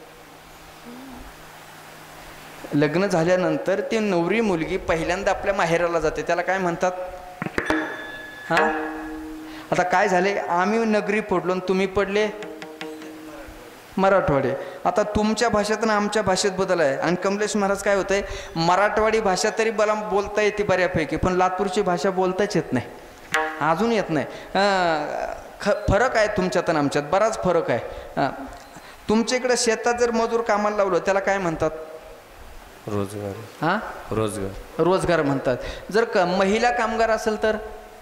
लग्न झाल्यानंतर ती नवरी मुलगी पहिल्यांदा आपल्या माहेराला जाते, त्याला काय म्हणतात? हां, आता काय झाले, आम्ही नगरी पडलो आणि तुम्ही पडले मराठवाडे. आता तुमच्या भाषेत आणि आमच्या भाषेत बदल आहे. आणि कमलेश महाराज काय होतंय, मराठवाडी भाषा तरी मला बोलता येते बऱ्यापैकी, पण लातूरची भाषा बोलताच येत नाही, अजून येत नाही. ख फरक आहे तुमच्यात आणि आमच्यात, बराच फरक आहे. तुमच्या इकडे शेतात जर मजूर कामाला लावलं त्याला काय म्हणतात? रोजगार. हां, रोजगार. रोजगार म्हणतात. जर क महिला कामगार असेल तर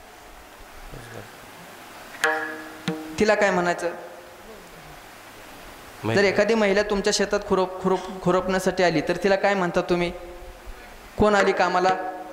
तिला काय म्हणायचं? जर एखादी महिला तुमच्या शेतात खुरप खुरप खुरपण्यासाठी आली तर तिला काय म्हणता तुम्ही? कोण आली कामाला?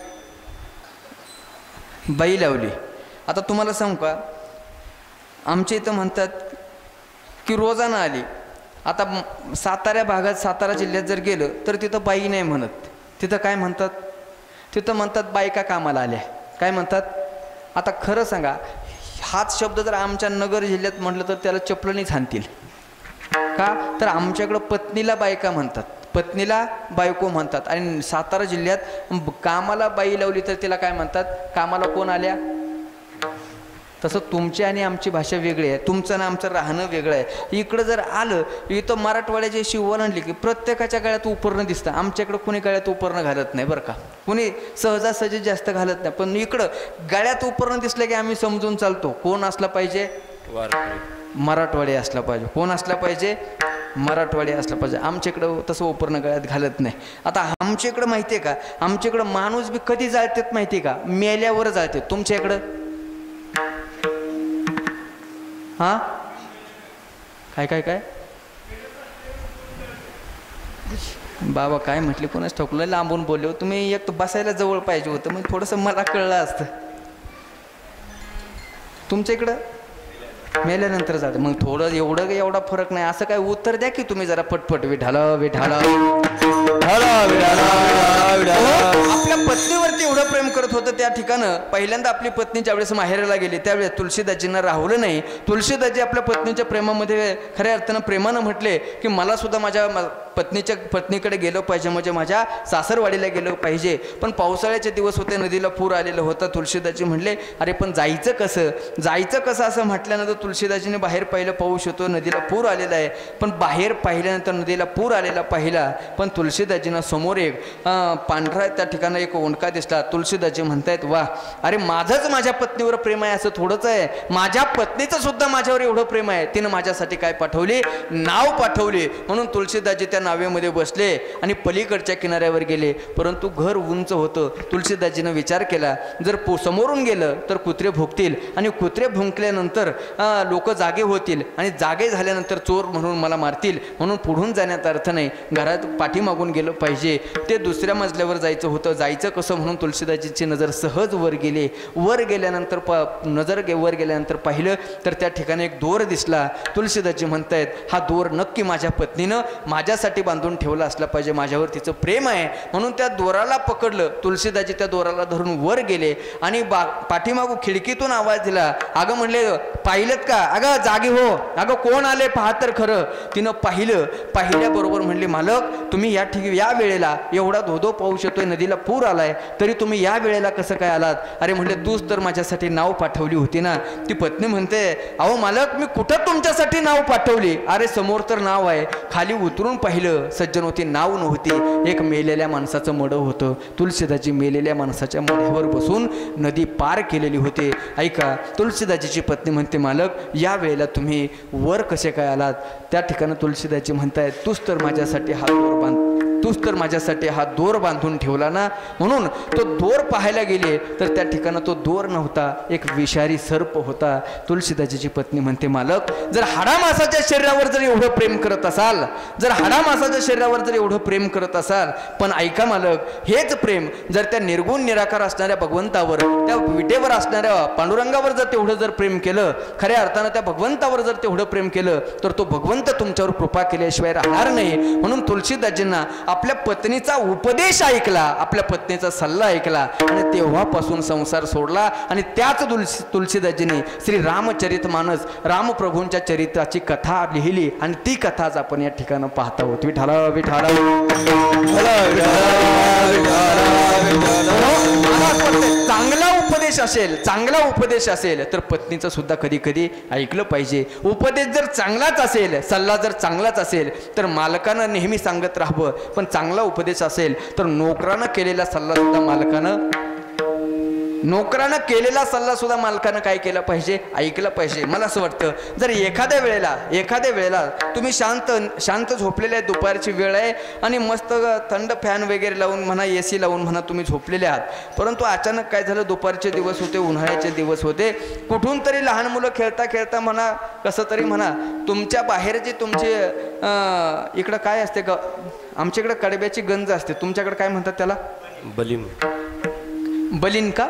बाई लावली. आता तुम्हाला सांगू का, आमच्या इथं म्हणतात की रोजानं आली. आता सातारा भागात, सातारा जिल्ह्यात जर गेलं तर तिथं बाई नाही म्हणत, तिथं काय म्हणतात? तिथं म्हणतात बायका कामाला आल्या. काय म्हणतात? आता खरं सांगा, हाच शब्द जर आमच्या नगर जिल्ह्यात म्हटलं तर त्याला चपलनीच हाणतील. का तर आमच्याकडं पत्नीला बायका म्हणतात, पत्नीला बायको म्हणतात. आणि सातारा जिल्ह्यात कामाला बाई लावली तर तिला काय म्हणतात? कामाला कोण आल्या. तसं तुमची आणि आमची भाषा वेगळी आहे, तुमचं ना आमचं राहणं वेगळं आहे. इकडं जर आलं, इथं मराठवाड्याची अशी ओलांडली की प्रत्येकाच्या गळ्यात उपरणं दिसतं. आमच्याकडं कुणी गळ्यात उपरणं घालत नाही बरं का, कुणी सहजासहजी जास्त घालत नाही. पण इकडं गळ्यात उपरणं दिसलं की आम्ही समजून चालतो, कोण असला पाहिजे? मराठवाडी असला पाहिजे. कोण असला पाहिजे? मराठवाडी असला पाहिजे. आमच्याकडं तसं उपरणं गळ्यात घालत नाही. आता आमच्याकडं माहिती आहे का, आमच्याकडं माणूस बी कधी जाळतात माहिती आहे का? मेल्यावर जाळते. तुमच्या इकडं हां काय काय काय बाबा काय म्हटले, कोणाच ठोकलं, लांबून बोलले. तुम्ही एक बसायला जवळ पाहिजे होतं, मग थोडंसं मला कळलं असतं. तुमच्या इकडं मेल्यानंतर जातं. मग थोडं एवढं एवढा फरक नाही. असं काय उत्तर द्या की तुम्ही जरा पटपट. विठाला विठाला आपल्या पत्नीवरती एवढं प्रेम करत होतं त्या ठिकाणं. पहिल्यांदा आपली पत्नी ज्यावेळेस माहेराला गेली त्यावेळेस तुळशीदाजींना राहुलं नाही. तुळशीदाजी आपल्या पत्नीच्या प्रेमामध्ये खऱ्या अर्थानं प्रेमानं म्हटले की मला सुद्धा माझ्या पत्नीच्या पत्नीकडे गेलं पाहिजे, म्हणजे माझ्या सासरवाडीला गेलं पाहिजे. पण पावसाळ्याचे दिवस होते, नदीला पूर आलेलं होतं. तुळशीदाजी म्हणले अरे पण जायचं कसं, जायचं कसं असं म्हटल्यानंतर तुळशीदाजीने बाहेर पाहिलं, पाऊस होतो, नदीला पूर आलेला आहे. पण बाहेर पाहिल्यानंतर नदीला पूर आलेला पाहिला, पण तुळशीदाजींना समोर एक पांढरा त्या ठिकाणी एक ओंडका दिसला. तुळशीदाजी म्हणतायत वा, अरे माझंच माझ्या पत्नीवर प्रेम आहे असं थोडंच आहे, माझ्या पत्नीचं सुद्धा माझ्यावर एवढं प्रेम आहे, तिनं माझ्यासाठी काय पाठवली? नाव पाठवली. म्हणून तुळशीदाजी त्या नावेमध्ये बसले आणि पलीकडच्या किनाऱ्यावर गेले. परंतु घर उंच होतं. तुळशीदाजीनं विचार केला, जर समोरून गेलं तर कुत्रे भुंकतील आणि कुत्रे भुंकल्यानंतर लोक जागे होतील आणि जागे झाल्यानंतर चोर म्हणून मला मारतील, म्हणून पुढून जाण्याचा अर्थ नाही, घरात पाठीमागून गेलं पाहिजे. ते दुसऱ्या मजल्यावर जायचं होतं. जायचं कसं म्हणून तुळशीदाजीची नजर सहज वर गेली. वर गेल्यानंतर प नजर गे वर गेल्यानंतर पाहिलं तर त्या ठिकाणी एक दोर दिसला. तुळशीदाजी म्हणतायत हा दोर नक्की माझ्या पत्नीनं माझ्यासाठी बांधून ठेवला असला पाहिजे, माझ्यावर तिचं प्रेम आहे. म्हणून त्या दोराला पकडलं. तुळशीदाजी त्या दोराला धरून वर गेले आणि बा पाठीमागू खिडकीतून आवाज दिला. अगं म्हणले पाहिलं का? अगं जागी हो, अगं कोण आले पहा तर खरं. तिनं पाहिलं. पाहिल्याबरोबर म्हणले मालक तुम्ही या ठिकाणी या वेळेला, एवढा धोधो पाऊस येतोय, नदीला पूर आलाय, तरी तुम्ही या वेळेला कसं काय आलात? अरे म्हणले तूच तर माझ्यासाठी नाव पाठवली होती ना. ती पत्नी म्हणते अहो मालक मी कुठं तुमच्यासाठी नाव पाठवली? अरे समोर तर नाव आहे. खाली उतरून पाहिलं पाहिलं सज्जन होती, नाव नव्हती, एक मेलेल्या माणसाचं मडं होतं. तुलसीदाजी मेलेल्या माणसाच्या मढ्यावर बसून नदी पार केलेली होती. ऐका, तुलसीदाजीची पत्नी म्हणते, मालक या वेळेला तुम्ही वर कसे काय आलात? त्या ठिकाणी तुलसीदाजी म्हणतायत, तूच तर माझ्यासाठी हा दोर बांध तूच तर माझ्यासाठी हा दोर बांधून ठेवला ना. म्हणून तो दोर पाहायला गेले तर त्या ठिकाणी तो दोर नव्हता, एक विषारी सर्प होता. तुलसीदाजीची पत्नी म्हणते, मालक जर हाडामासाच्या शरीरावर जर एवढं प्रेम करत असाल, जर हाडामासाच्या शरीरावर जर एवढं प्रेम करत असाल, पण ऐका मालक, हेच प्रेम जर त्या निर्गुण निराकार असणाऱ्या भगवंतावर, त्या विटेवर असणाऱ्या पांडुरंगावर जर तेवढं जर प्रेम केलं, खऱ्या अर्थानं त्या भगवंतावर जर तेवढं प्रेम केलं, तर तो भगवंत तुमच्यावर कृपा केल्याशिवाय राहणार नाही. म्हणून तुलसीदाजींना आपल्या पत्नीचा उपदेश ऐकला, आपल्या पत्नीचा सल्ला ऐकला आणि तेव्हापासून संसार सोडला. आणि त्याच तुलसी तुलसीदाजीने श्री रामचरितमानस रामप्रभूंच्या चरित्राची कथा लिहिली आणि ती कथा आज आपण या ठिकाणी पाहत आहोत. विठाला विठाला चांगला उपदेश असेल चांगला उपदेश असेल तर पत्नीचं सुद्धा कधी कधी ऐकलं पाहिजे. उपदेश जर चांगलाच असेल, सल्ला जर चांगलाच असेल तर मालकानं नेहमी सांगत राहावं. पण चांगला उपदेश असेल तर नोकरानं केलेला सल्ला सुद्धा मालकानं नोकरानं केलेला सल्ला सुद्धा मालकानं काय केलं पाहिजे? ऐकलं पाहिजे. मला असं वाटतं, जर एखाद्या वेळेला एखाद्या वेळेला तुम्ही शांत शांत झोपलेले आहे, दुपारची वेळ आहे आणि मस्त थंड फॅन वगैरे लावून म्हणा, ए सी लावून म्हणा तुम्ही झोपलेले आहात, परंतु अचानक काय झालं, दुपारचे दिवस होते, उन्हाळ्याचे दिवस होते, कुठून तरी लहान मुलं खेळता खेळता म्हणा, कसं तरी म्हणा, तुमच्या बाहेर जे तुमचे इकडं काय असते ग, आमच्याकडे कडब्याची गंज असते, तुमच्याकडे काय म्हणतात त्याला? बलीम. बलीन का?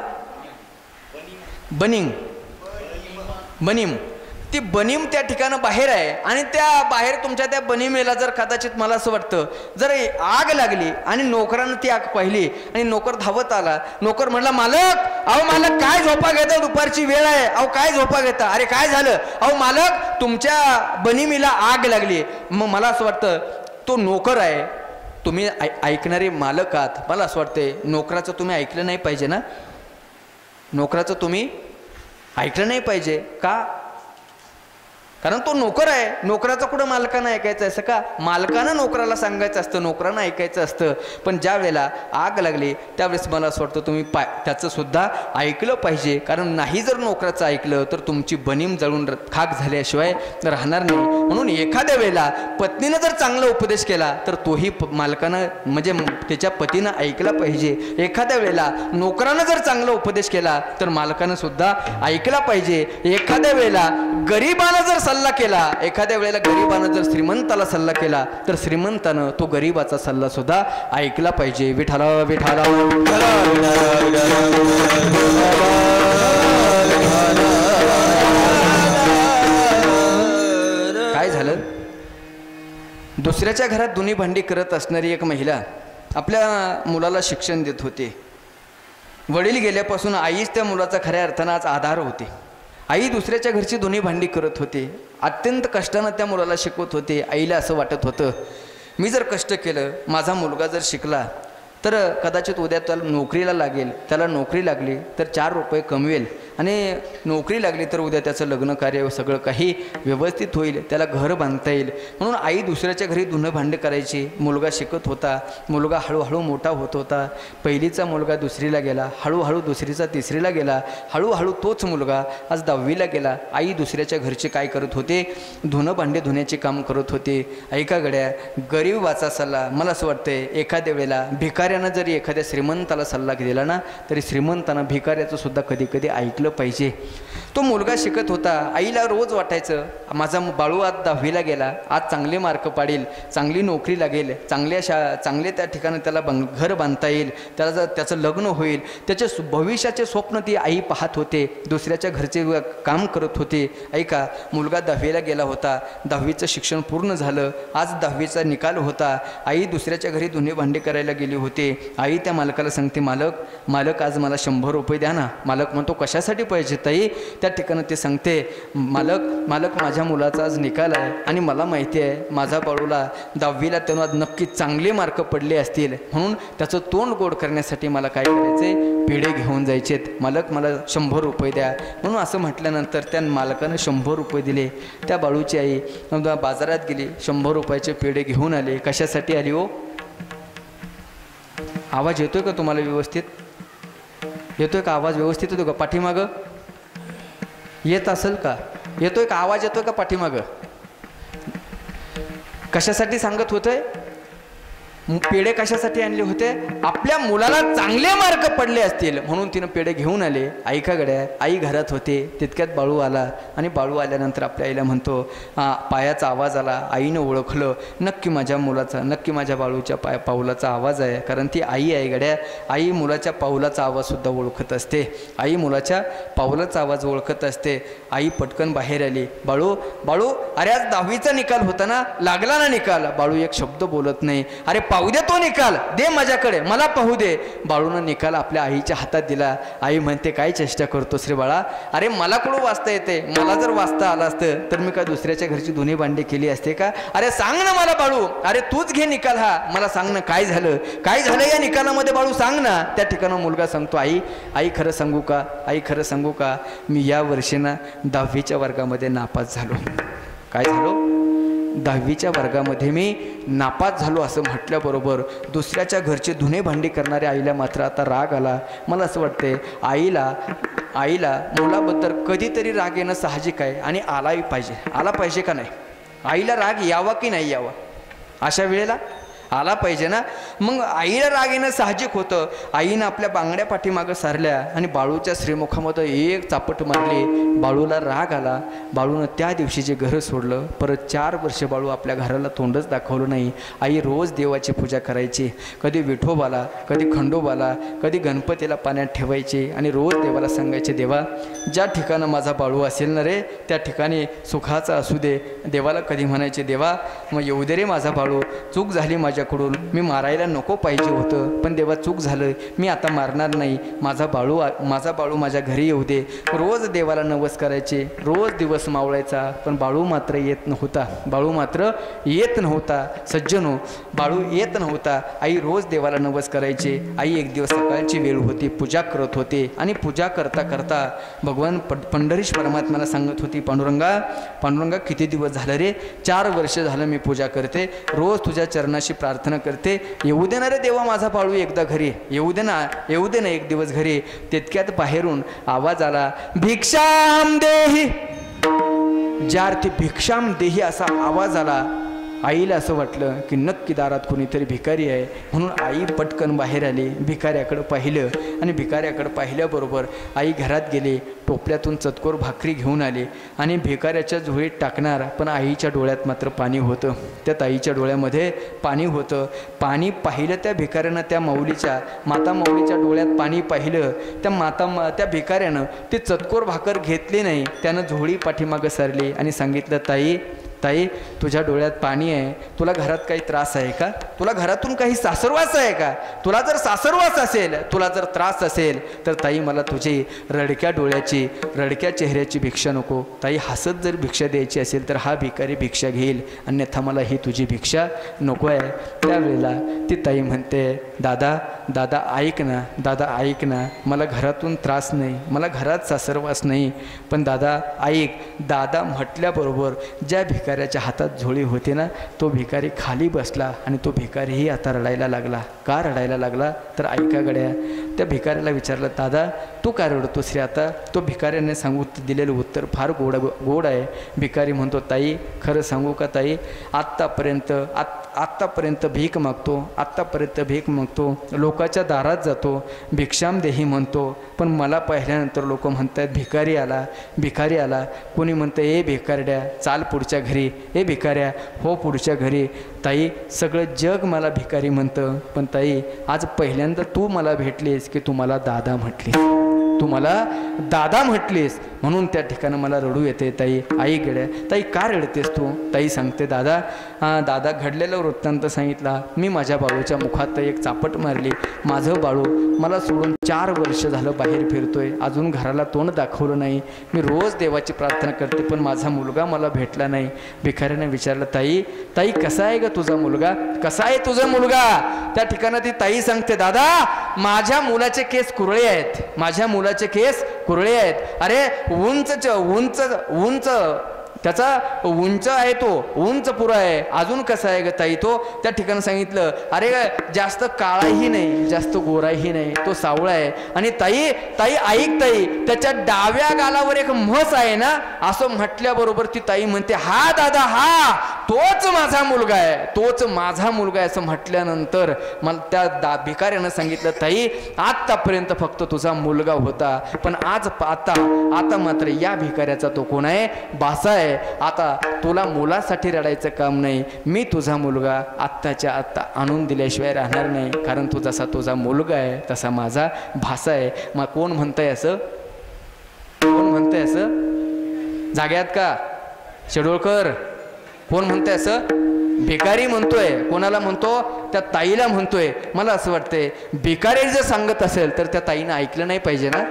बनिंग बनीम. ती बनीम त्या ठिकाणं बाहेर आहे आणि त्या बाहेर तुमच्या त्या बनीमेला जर कदाचित मला असं वाटतं जर आग लागली आणि नोकरानं ती आग पाहिली आणि नोकर धावत आला, नोकर म्हणला, मालक अहो मालक काय झोपा घेता, दुपारची वेळ आहे, अहो काय झोपा घेता? अरे काय झालं? अहो मालक तुमच्या बनीमेला आग लागली. मग मला असं वाटतं तो नोकर आहे, तुम्ही ऐकणारे मालक आहात, मला असं वाटतंय नोकराचं तुम्ही ऐकलं नाही पाहिजे ना, नोकराचं तुम्ही ऐकलं नाही पाहिजे का? कारण तो नोकर आहे, नोकराचं कुठं मालकानं ऐकायचं असतं का? मालकानं नोकराला सांगायचं असतं, नोकरानं ऐकायचं असतं. पण ज्या वेळेला आग लागली त्यावेळेस मला असं वाटतं तुम्ही पाय त्याचं सुद्धा ऐकलं पाहिजे. कारण नाही जर नोकराचं ऐकलं तर तुमची बनीम जळून खाक झाल्याशिवाय राहणार नाही. म्हणून एखाद्या वेळेला पत्नीनं जर चांगला उपदेश केला तर तोही मालकानं म्हणजे त्याच्या पतीनं ऐकला पाहिजे. एखाद्या वेळेला नोकरानं जर चांगला उपदेश केला तर मालकानं सुद्धा ऐकला पाहिजे. एखाद्या वेळेला गरीबानं जर सल्ला केला, एखाद्या वेळेला गरीबानं जर श्रीमंताला सल्ला केला तर श्रीमंतानं तो गरीबाचा सल्ला सुद्धा ऐकला पाहिजे. विठाला विठाला काय झालं, दुसऱ्याच्या घरात धुनी भांडी करत असणारी एक महिला आपल्या मुलाला शिक्षण देत होती. वडील गेल्यापासून आईच त्या मुलाचा खऱ्या अर्थानं आज आधार होती. आई दुसऱ्याच्या घरची धुनी भांडी करत होते, अत्यंत कष्टानं त्या मुलाला शिकवत होते. आईला असं वाटत होतं मी जर कष्ट केलं, माझा मुलगा जर शिकला तर कदाचित उद्या त्याला नोकरीला लागेल, त्याला नोकरी लागली तर चार रुपये कमवेल आणि नोकरी लागली तर उद्या त्याचं लग्न कार्य सगळं काही व्यवस्थित होईल, त्याला घर बांधता येईल. म्हणून आई दुसऱ्याच्या घरी धुणं भांडे करायची. मुलगा शिकत होता, मुलगा हळूहळू मोठा होत होता. पहिलीचा मुलगा दुसरीला गेला, हळूहळू दुसरीचा तिसरीला गेला, हळूहळू तोच मुलगा आज दहावीला गेला. आई दुसऱ्याच्या घरचे काय करत होते? धुणं भांडे धुण्याचे काम करत होते. ऐका गड्या, गरीबाचा सल्ला मला असं वाटतंय एखाद्या वेळेला भिकाऱ्यानं जरी एखाद्या श्रीमंताला सल्ला दिला ना तरी श्रीमंतानं भिकाऱ्याचं सुद्धा कधी कधी ऐकलं पाहिजे. तो मुलगा शिकत होता, आईला रोज वाटायचं माझा बाळू आज दहावीला गेला, आज चांगले मार्क पाडेल, चांगली नोकरी लागेल, चांगल्या शा चांगले त्या ठिकाणी त्याला बंग घर बांधता येईल, त्याला जर त्याचं लग्न होईल, त्याचे भविष्याचे स्वप्न ती आई पाहत होते. दुसऱ्याच्या घरचे काम करत होते. ऐका, मुलगा दहावीला गेला होता, दहावीचं शिक्षण पूर्ण झालं, आज दहावीचा निकाल होता. आई दुसऱ्याच्या घरी धुणे भांडे करायला गेली होती. आई त्या मालकाला सांगते, मालक मालक आज मला शंभर रुपये द्या ना. मालक म्हणतो कशासाठी कशासाठी पाहिजे ताई? त्या ठिकाणी ते सांगते, मालक मालक माझ्या मुलाचा आज निकाल आहे आणि मला माहिती आहे माझा बाळूला दहावीला त्यानं आज नक्की चांगले मार्क पडले असतील, म्हणून त्याचं तोंड गोड करण्यासाठी मला काय करायचे, पेढे घेऊन जायचेत. मालक मला शंभर रुपये द्या. म्हणून असं म्हटल्यानंतर त्या मालकानं शंभर रुपये दिले. त्या बाळूची आई बाजारात गेली, शंभर रुपयाचे पेढे घेऊन आले. कशासाठी आली हो? आवाज येतोय का तुम्हाला व्यवस्थित? येतोय का आवाज व्यवस्थित? येतो का पाठीमागं? येत असेल का? येतोय का आवाज? येतोय का पाठीमागं? कशासाठी सांगत होते? पेढे कशासाठी आणले होते? आपल्या मुलाला चांगले मार्क पडले असतील म्हणून तिनं पेढे घेऊन आले. आई का गड्या? आई घरात होते. तितक्यात बाळू आला आणि बाळू आल्यानंतर आपल्या आईला म्हणतो, पायाचा आवाज आला. आईनं ओळखलं, नक्की माझ्या मुलाचा, नक्की माझ्या बाळूच्या पाय पाऊलाचा आवाज आहे. कारण ती आई आहे गड्या. आई मुलाच्या पाऊलाचा आवाजसुद्धा ओळखत असते. आई मुलाच्या पाऊलाचा आवाज ओळखत असते. आई पटकन बाहेर आली. बाळू बाळू अरे आज दहावीचा निकाल होता ना, लागला ना निकाल? बाळू एक शब्द बोलत नाही. अरे पाहू दे तो निकाल, दे माझ्याकडे, मला पाहू दे. बाळूनं निकाल आपल्या आईच्या हातात दिला. आई म्हणते, काय चेष्टा करतोस रे बाळा? अरे मला कुठं वाचता येते? मला जर वाचता आलं असतं तर मी काय दुसऱ्याच्या घरची धुणी भांडी केली असते का? अरे सांग ना मला बाळू, अरे तूच घे निकाल हा, मला सांग ना काय झालं, काय झालं या निकालामध्ये बाळू, सांग ना. त्या ठिकाणी मुलगा सांगतो, आई आई खरं सांगू का? आई खरं सांगू का? मी या वर्षी ना दहावीच्या वर्गामध्ये नापास झालो. काय झालो? दहावीच्या वर्गामध्ये मी नापास झालो असं म्हटल्याबरोबर दुसऱ्याच्या घरचे धुणे भांडी करणाऱ्या आईला मात्र आता राग आला. मला असं वाटते आईला आईला मुलाबद्दल कधीतरी राग येणं साहजिक आहे आणि आलाही पाहिजे. आला पाहिजे का नाही? आईला राग यावा की नाही यावा? अशा वेळेला आला पाहिजे ना. मग आईला राग येणं साहजिक होतं. आईनं आपल्या बांगड्या पाठीमागं सारल्या आणि बाळूच्या श्रीमुखामध्ये एक चापट मारली. बाळूला राग आला. बाळूनं त्या दिवशी जे घर सोडलं. परत चार वर्ष बाळू आपल्या घराला तोंडच दाखवलं नाही. आई रोज देवाची पूजा करायची. कधी विठोबाला, कधी खंडोबाला, कधी गणपतीला पाण्यात ठेवायची आणि रोज देवाला सांगायचे, देवा ज्या ठिकाणं माझा बाळू असेल ना रे त्या ठिकाणी सुखाचा असू दे. देवाला कधी म्हणायचे, देवा मग येऊ दे रे माझा बाळू, चूक झाली माझ्याकडून, मी मारायला नको पाहिजे होतं पण देवा चूक झालं, मी आता मारणार नाही, माझा बाळू माझा बाळू माझ्या घरी येऊ दे. रोज देवाला नवस करायचे. रोज दिवस मावळायचा पण बाळू मात्र येत नव्हता. बाळू मात्र येत नव्हता. सज्जनो, बाळू येत नव्हता. आई रोज देवाला नवस करायचे. आई एक दिवस सकाळची वेळ होती, पूजा करत होते आणि पूजा करता करता भगवान पंढरीश परमात्म्याला सांगत होती, पांडुरंगा पांडुरंगा किती दिवस झालं रे? चार वर्ष झालं मी पूजा करते, रोज तुझ्या चरणाशी प्रार्थना करते, येऊ दे ना रे देवा माझा बाळू एकदा घरी, येऊ दे ना, येऊ दे ना एक दिवस घरी. तितक्यात बाहेरून आवाज आला, भिक्षाम देही. ज्या अर्थी भिक्षाम देही असा आवाज आला. आईला असं वाटलं की नक्की दारात कोणीतरी भिकारी आहे. म्हणून आई पटकन बाहेर आली. भिकाऱ्याकडं पाहिलं आणि भिकाऱ्याकडं पाहिल्याबरोबर आई घरात गेली. टोपल्यातून चतकोर भाकरी घेऊन आली आणि भिकाऱ्याच्या झोळीत टाकणार. पण आईच्या डोळ्यात मात्र पाणी होतं. त्या ताईच्या डोळ्यामध्ये पाणी होतं. पाणी पाहिलं त्या भिकाऱ्यानं, त्या माऊलीच्या माता माऊलीच्या डोळ्यात पाणी पाहिलं. त्या माता त्या भिकाऱ्यानं ती चतकोर भाकर घेतली नाही. त्यानं झोळी पाठीमागं सरली आणि सांगितलं, ताई ताई तुझ्या डोळ्यात पाणी आहे, तुला घरात काही त्रास आहे का? तुला घरातून काही सासरवास आहे का? तुला जर सासरवास असेल, तुला जर त्रास असेल तर ताई मला तुझी रडक्या डोळ्याची, रडक्या चेहऱ्याची भिक्षा नको. ताई हसत जर भिक्षा द्यायची असेल तर हा भिकारी भिक्षा घेईल, अन्यथा मला ही तुझी भिक्षा नको आहे. त्यावेळेला ती ताई म्हणते, दादा दादा ऐक ना, दादा ऐक ना, मला घरातून त्रास नाही, मला घरात सासरवास नाही, पण दादा ऐक. दादा म्हटल्याबरोबर ज्या भिकाऱ्याच्या हातात झोळी होती ना तो भिकारी खाली बसला आणि तो भिकारीही आता रडायला लागला. का रडायला लागला तर ऐका गड्या, त्या भिकाऱ्याला विचारलं, दादा तू काय रडतोस रे आता? तो भिकाऱ्याने सांगू दिलेलं उत्तर फार गोड गोड आहे. भिकारी म्हणतो, ताई खरं सांगू का ताई, आत्तापर्यंत आत आत्तापर्यंत भीक मागतो, आत्तापर्यंत भीक मागतो, लोकाच्या दारात जातो, भिक्षाम देही म्हणतो, पण मला पाहिल्यानंतर लोक म्हणतात भिकारी आला, भिकारी आला. कोणी म्हणतं, ए भिकारड्या चाल पुढच्या घरी, ए भिकाऱ्या हो पुढच्या घरी. ताई सगळं जग मला भिकारी म्हणतं, पण ताई आज पहिल्यांदा तू मला भेटलीस की तू मला दादा म्हटली. तू मला दादा म्हटलीस म्हणून त्या ठिकाणी मला रडू येते ताई. आई गेल्या ताई का रडतेस तू? ताई सांगते दादा हां दादा घडलेला वृत्तांत सांगितला. मी माझ्या बाळूच्या मुखात एक चापट मारली. माझं बाळू मला सोडून चार वर्ष झालं बाहेर फिरतोय, अजून घराला तोंड दाखवलं नाही. मी रोज देवाची प्रार्थना करते पण माझा मुलगा मला भेटला नाही. भिकाऱ्याने विचारलं ताई ताई कसा आहे ग तुझा मुलगा, कसा आहे तुझा मुलगा? त्या ठिकाणी ती ताई सांगते दादा माझ्या मुलाचे केस कुरळे आहेत, माझ्या मुलाचे केस कुरळे आहेत. अरे उंच उंच उंच त्याचा उंच आहे, तो उंच पुरा आहे. अजून कसा आहे ग ताई तो? त्या ठिकाणी सांगितलं अरे जास्त काळाही नाही जास्त गोराही नाही, तो सावळा आहे. आणि ताई ताई ऐक ताई त्याच्या डाव्या गालावर एक म्हस आहे ना, असं म्हटल्याबरोबर ती ताई म्हणते हा दादा हा तोच माझा मुलगा आहे, तोच माझा मुलगा आहे. असं म्हटल्यानंतर मला त्या दा भिकाऱ्यानं सांगितलं ताई आत्तापर्यंत फक्त तुझा मुलगा होता पण आज आता आता मात्र या भिकाऱ्याचा तो कोण आहे? बासा आहे. आता तुला मुलासाठी रडायचं काम नाही, मी तुझा मुलगा आत्ताच्या आत्ता आणून दिल्याशिवाय राहणार नाही. कारण तू जसा तुझा मुलगा आहे तसा माझा भासा आहे. मग कोण म्हणतंय असं? कोण म्हणतंय असं? जाग्यात का शेडोळकर? कोण म्हणतंय असं? भिकारी म्हणतोय. कोणाला म्हणतो? त्या ताईला म्हणतोय. मला असं वाटतंय भिकारी जर सांगत असेल तर त्या ताईनं ऐकलं नाही पाहिजे ना,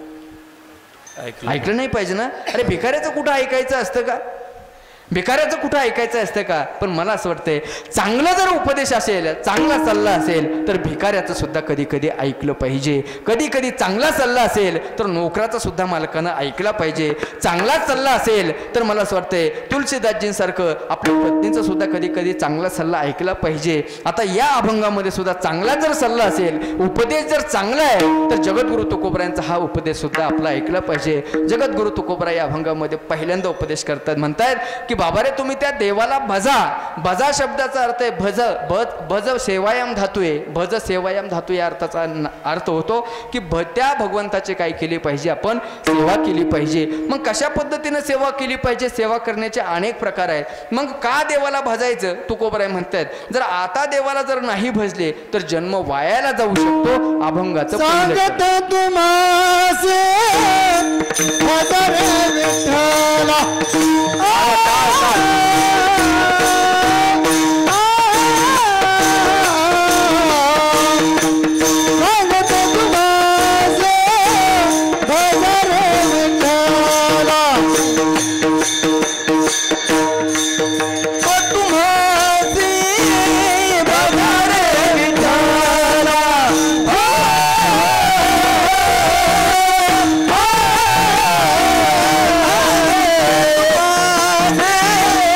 ऐकलं नाही पाहिजे ना. अरे भिकाऱ्याचं कुठं ऐकायचं असतं का? भिकाऱ्याचं कुठं ऐकायचं असतं का? पण मला असं वाटतंय चांगला जर उपदेश असेल, चांगला सल्ला असेल तर भिकाऱ्याचं सुद्धा कधी कधी ऐकलं पाहिजे. कधी कधी चांगला सल्ला असेल तर नोकराचा सुद्धा मालकानं ऐकला पाहिजे. चांगला सल्ला असेल तर मला असं वाटतंय तुलसीदासजींसारखं आपल्या पत्नीचा सुद्धा कधी कधी चांगला सल्ला ऐकला पाहिजे. आता या अभंगामध्ये सुद्धा चांगला जर सल्ला असेल, उपदेश जर चांगला आहे तर जगद्गुरु तुकोबरायांचा हा उपदेश सुद्धा आपला ऐकला पाहिजे. जगद्गुरु तुकोबरा या अभंगामध्ये पहिल्यांदा उपदेश करतात, म्हणतात की बाबा रे तुम्ही त्या देवाला भजा. भजा शब्दाचा अर्थ आहे भज भज भज सेवायाम धातू आहे. भज सेवायाम धातू या अर्थाचा अर्थ होतो की भ त्या भगवंताची काय केली पाहिजे? आपण सेवा केली पाहिजे. मग कशा पद्धतीने सेवा केली पाहिजे? सेवा करण्याचे अनेक प्रकार आहेत. मग का देवाला भजायचं? तुकोबराय म्हणतात जर आता देवाला जर नाही भजले तर जन्म वायाला जाऊ शकतो. अभंगाचं सांगत तुम्हासे भजरे विठ्ठला. Hey!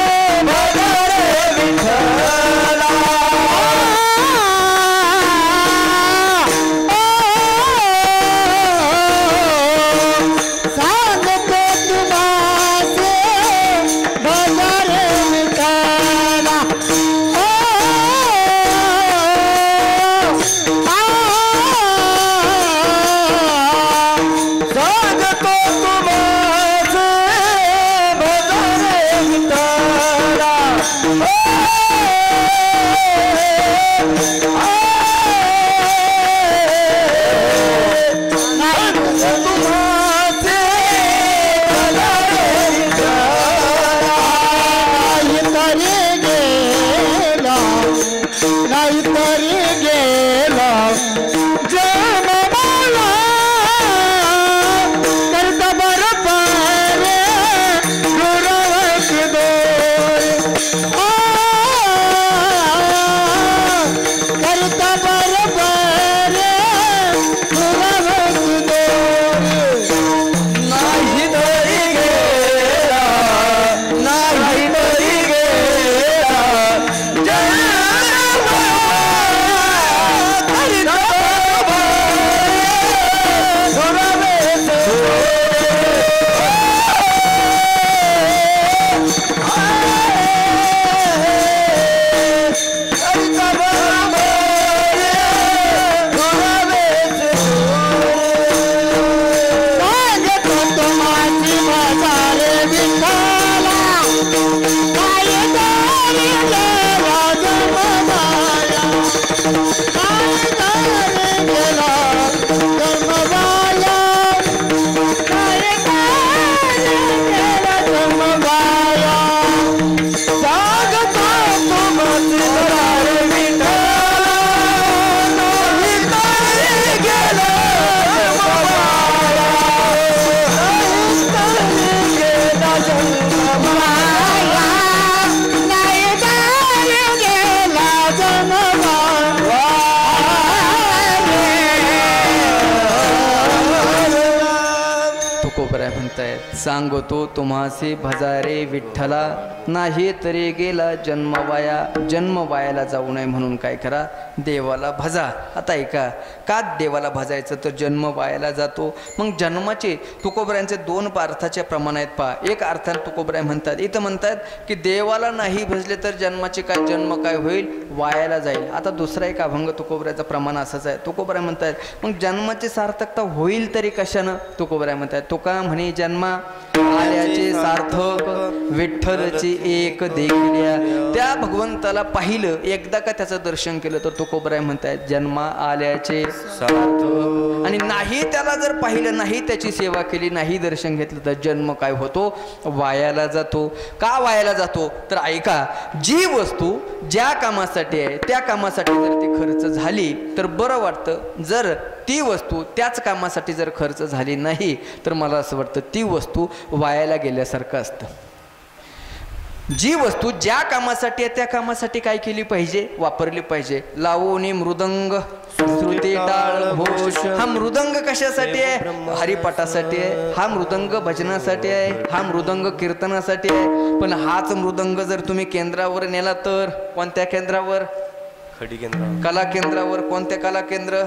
म्हणतायत, सांगतो तुम्हासी भजारे विठ्ठला, नाही तरी गेला जन्म वाया. जन्म वायाला जाऊ नये म्हणून काय करा, देवाला भजा. आता ऐका, का देवाला भजायचं तर जन्म वायाला जातो. मग जन्माचे तुकोबऱ्यांचे दोन अर्थाचे प्रमाण आहेत पहा. एक अर्थात तुकोबराय म्हणतात, इथं म्हणतात की देवाला नाही भजले तर जन्माचे काय, जन्म काय होईल, वायाला जाईल. आता दुसरा एक अभंग तुकोबऱ्याचं प्रमाण असंच आहे. तुकोबराय म्हणतात मग जन्माची सार्थकता होईल तरी कशानं. तुकोबराय म्हणतात, तुका म्हणे जन्मा आल्याचे सार्थक, विठ्ठलची एक देखल्या. त्या भगवंताला पाहिलं एकदा का त्याचं दर्शन केलं तर तुकोबराय म्हणतात जन्मा आल्याचे सार्थक. आणि नाही त्याला जर पाहिलं, नाही त्याची सेवा केली, नाही दर्शन घेतलं तर जन्म काय होतो, वायाला जातो. का वायाला जातो तर ऐका, जी वस्तू ज्या कामासाठी आहे त्या कामासाठी जर ती खर्च झाली तर बरं वाटतं. जर ती वस्तू त्याच कामासाठी जर खर्च झाली नाही तर मला असं वाटतं ती वस्तू वायाला गेल्यासारखं असतं. जी वस्तू ज्या कामासाठी आहे त्या कामासाठी काय केली पाहिजे, वापरली पाहिजे. लावणी मृदंग श्रुती टाळ घोष. हा मृदंग कशासाठी आहे, हरिपाठासाठी आहे. हा मृदंग भजनासाठी आहे. हा मृदंग कीर्तनासाठी आहे. पण हाच मृदंग जर तुम्ही केंद्रावर नेला तर कोणत्या केंद्रावर, खडी केंद्र, कला केंद्रावर. कोणत्या कला केंद्र,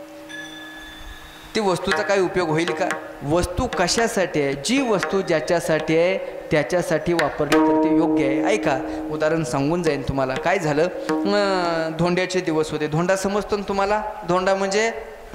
ती वस्तूचा काही उपयोग होईल का. वस्तू कशासाठी आहे, जी वस्तू ज्याच्यासाठी आहे त्याच्यासाठी वापरली तर ते योग्य आहे. ऐका, उदाहरण सांगून जाईन तुम्हाला. काय झालं, धोंड्याचे दिवस होते. धोंडा समजतो ना तुम्हाला, धोंडा म्हणजे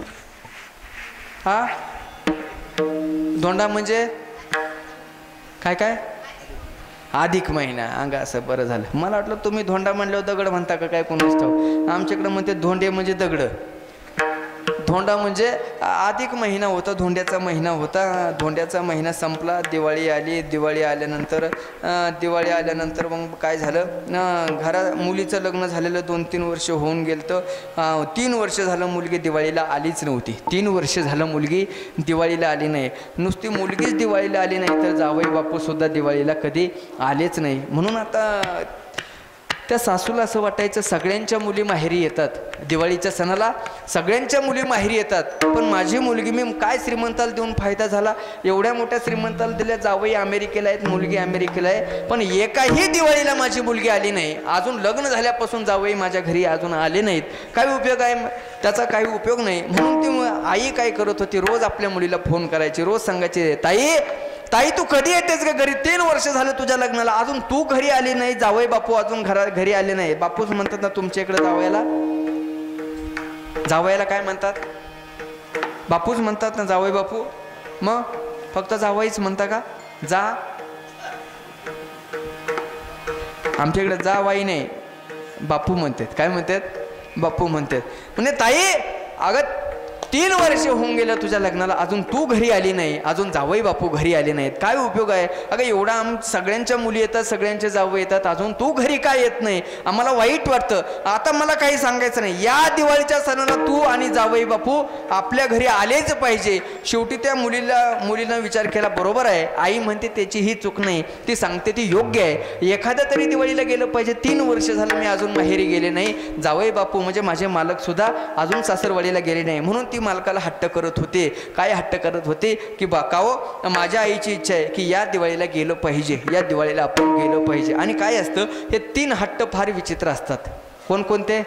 हा धोंडा म्हणजे काय काय, अधिक महिना. अंगा असं बरं झालं, मला वाटलं तुम्ही धोंडा म्हणल्यावर दगड म्हणता का काय कोणाच ठाऊक. आमच्याकडे म्हणते धोंडे म्हणजे दगड. धोंडा म्हणजे अधिक महिना होता, धोंड्याचा महिना होता. धोंड्याचा महिना संपला, दिवाळी आली. दिवाळी आल्यानंतर दिवाळी आल्यानंतर मग काय झालं, घरा मुलीचं लग्न झालेलं दोन तीन वर्ष होऊन गेलं. तर तीन वर्ष झालं मुलगी दिवाळीला आलीच नव्हती. तीन वर्ष झालं मुलगी दिवाळीला आली नाही. नुसती मुलगीच दिवाळीला आली नाही तर जावई बापूसुद्धा दिवाळीला कधी आलेच नाही. म्हणून आता त्या सासूला असं वाटायचं सगळ्यांच्या मुली माहेरी येतात दिवाळीच्या सणाला, सगळ्यांच्या मुली माहेरी येतात, पण माझी मुलगी मी काय श्रीमंताला देऊन फायदा झाला. एवढ्या मोठ्या श्रीमंताला दिल्या, जावई अमेरिकेला आहेत, मुलगी अमेरिकेला आहे, पण एकाही दिवाळीला माझी मुलगी आली नाही. अजून लग्न झाल्यापासून जावई माझ्या घरी अजून आले नाहीत. काय उपयोग आहे त्याचा, काही उपयोग नाही. म्हणून ती आई काय करत होती, रोज आपल्या मुलीला फोन करायची, रोज सांगायचे, ताई ताई तू कधी येतेस का घरी, तीन वर्ष झालं तुझ्या लग्नाला, अजून तू घरी आली नाही, जावई बापू अजून घरा घरी आले नाही. बापूच म्हणतात ना तुमच्या इकडे जावयाला, जावयाला काय म्हणतात, बापूच म्हणतात ना जावई बापू. मग फक्त जावईच म्हणता का, जा आमच्या इकडे जावाई नाही, बापू म्हणतात. काय म्हणतात, बापू म्हणतात. म्हणजे ताई अगं तीन वर्ष होऊन गेलं तुझ्या लग्नाला, अजून तू घरी आली नाही, अजून जावई बापू घरी आले नाहीत, काय उपयोग आहे. अगं एवढा आम सगळ्यांच्या मुली येतात, सगळ्यांचे जावई येतात, अजून तू घरी काय येत नाही, आम्हाला वाईट वाटतं. आता मला काही सांगायचं नाही, या दिवाळीच्या सणाला तू आणि जावई बापू आपल्या घरी आलेच पाहिजे. शेवटी त्या मुलीला मुलीनं विचार केला, बरोबर आहे, आई म्हणते त्याची ही चूक नाही, ती सांगते ती योग्य आहे. एखाद्या तरी दिवाळीला गेलं पाहिजे. तीन वर्ष झालं मी अजून माहेरी गेले नाही, जावई बापू म्हणजे माझे मालक सुद्धा अजून सासरवाडीला गेले नाही. म्हणून ती मालकाला हट्ट करत होते. काय हट्ट करत होते की बाकाओ माझ्या आईची इच्छा आहे की या दिवाळीला गेलं पाहिजे, या दिवाळीला आपण गेलं पाहिजे. आणि काय असतं, हे तीन हट्ट फार विचित्र असतात. कोणकोणते,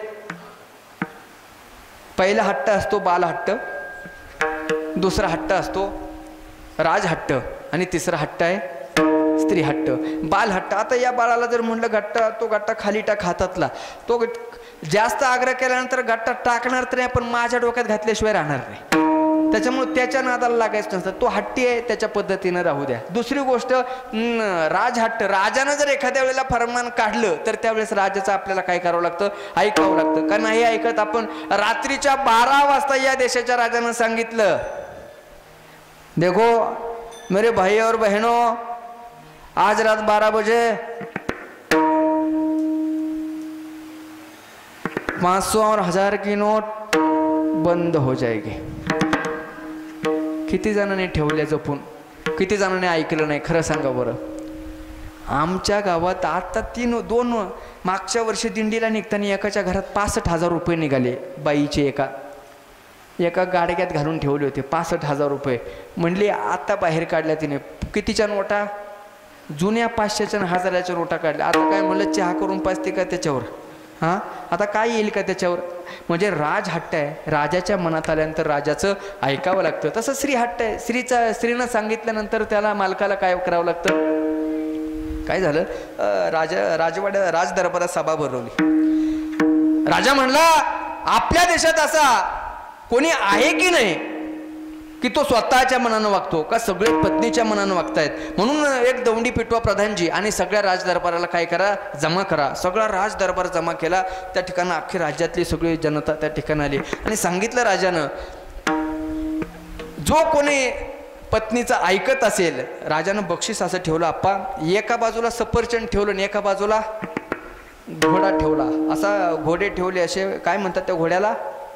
पहिला हट्ट असतो बाल हट्ट, दुसरा हट्ट असतो राज हट्ट, आणि तिसरा हट्ट आहे स्त्री हट्ट. बाल हट्ट, आता या बाळाला जर म्हणलं गट्टा, तो गट्टा खाली टाक हातातला, तो जास्त आग्रह केल्यानंतर गट्टा टाकणार तर नाही, पण माझ्या डोक्यात घातल्याशिवाय राहणार नाही. त्याच्यामुळे त्याच्या नादाला लागायचं नसतं. तो हट्टी आहे, त्याच्या पद्धतीनं राहू द्या. दुसरी गोष्ट राजहट्ट, राजानं जर एखाद्या वेळेला फरमान काढलं तर त्यावेळेस राजाचं आपल्याला काय करावं लागतं, ऐकावं लागतं. का नाही ऐकत आपण. रात्रीच्या बारा वाजता या देशाच्या राजानं सांगितलं, देखो मेरे भाई और बहनों, आज रात बारह बजे पाँच सौ और हजार की नोट बंद हो जाएगी. किती जणांनी ठेवल्या जपून, किती जणांनी ऐकलं नाही, खरं सांगा बरं. आमच्या गावात आता तीन दोन मागच्या वर्षी दिंडीला निघताना एकाच्या घरात पासष्ट हजार रुपये निघाले बाईचे. एका एका गाडग्यात घालून ठेवले होते पासष्ट हजार रुपये. म्हणली आता बाहेर काढल्या तिने. कितीच्या नोटा? जुन्या पाचशेच्या हजाराच्या नोटा काढल्या. आता काय म्हणलं चहा करून पाचते का त्याच्यावर? हां आता काय येईल का त्याच्यावर? म्हणजे राज हट्ट आहे. राजाच्या मनात आल्यानंतर राजाचं ऐकावं लागतं. तसं स्त्री हट्ट आहे. स्त्रीचा स्त्रीनं सांगितल्यानंतर त्याला मालकाला काय करावं लागतं? काय झालं? राजा राजवाड्या राज दरबारात सभा भरवली. राजा म्हणला आपल्या देशात असा कोणी आहे की नाही की तो स्वतःच्या मनानं वागतो का सगळे पत्नीच्या मनानं वागतायत? म्हणून एक दौंडी पिटवा प्रधानजी आणि सगळ्या राजदरबाराला काय करा, जमा करा. सगळा राजदरबार जमा केला. त्या ठिकाणी अख्खी राज्यातली सगळी जनता त्या ठिकाणी आली आणि सांगितलं राजानं, जो कोणी पत्नीचं ऐकत असेल, राजानं बक्षीस असं ठेवलं आप्पा, एका बाजूला सफरचंद ठेवलं आणि एका बाजूला घोडा ठेवला. असा घोडे ठेवले असे, काय म्हणतात त्या घोड्याला?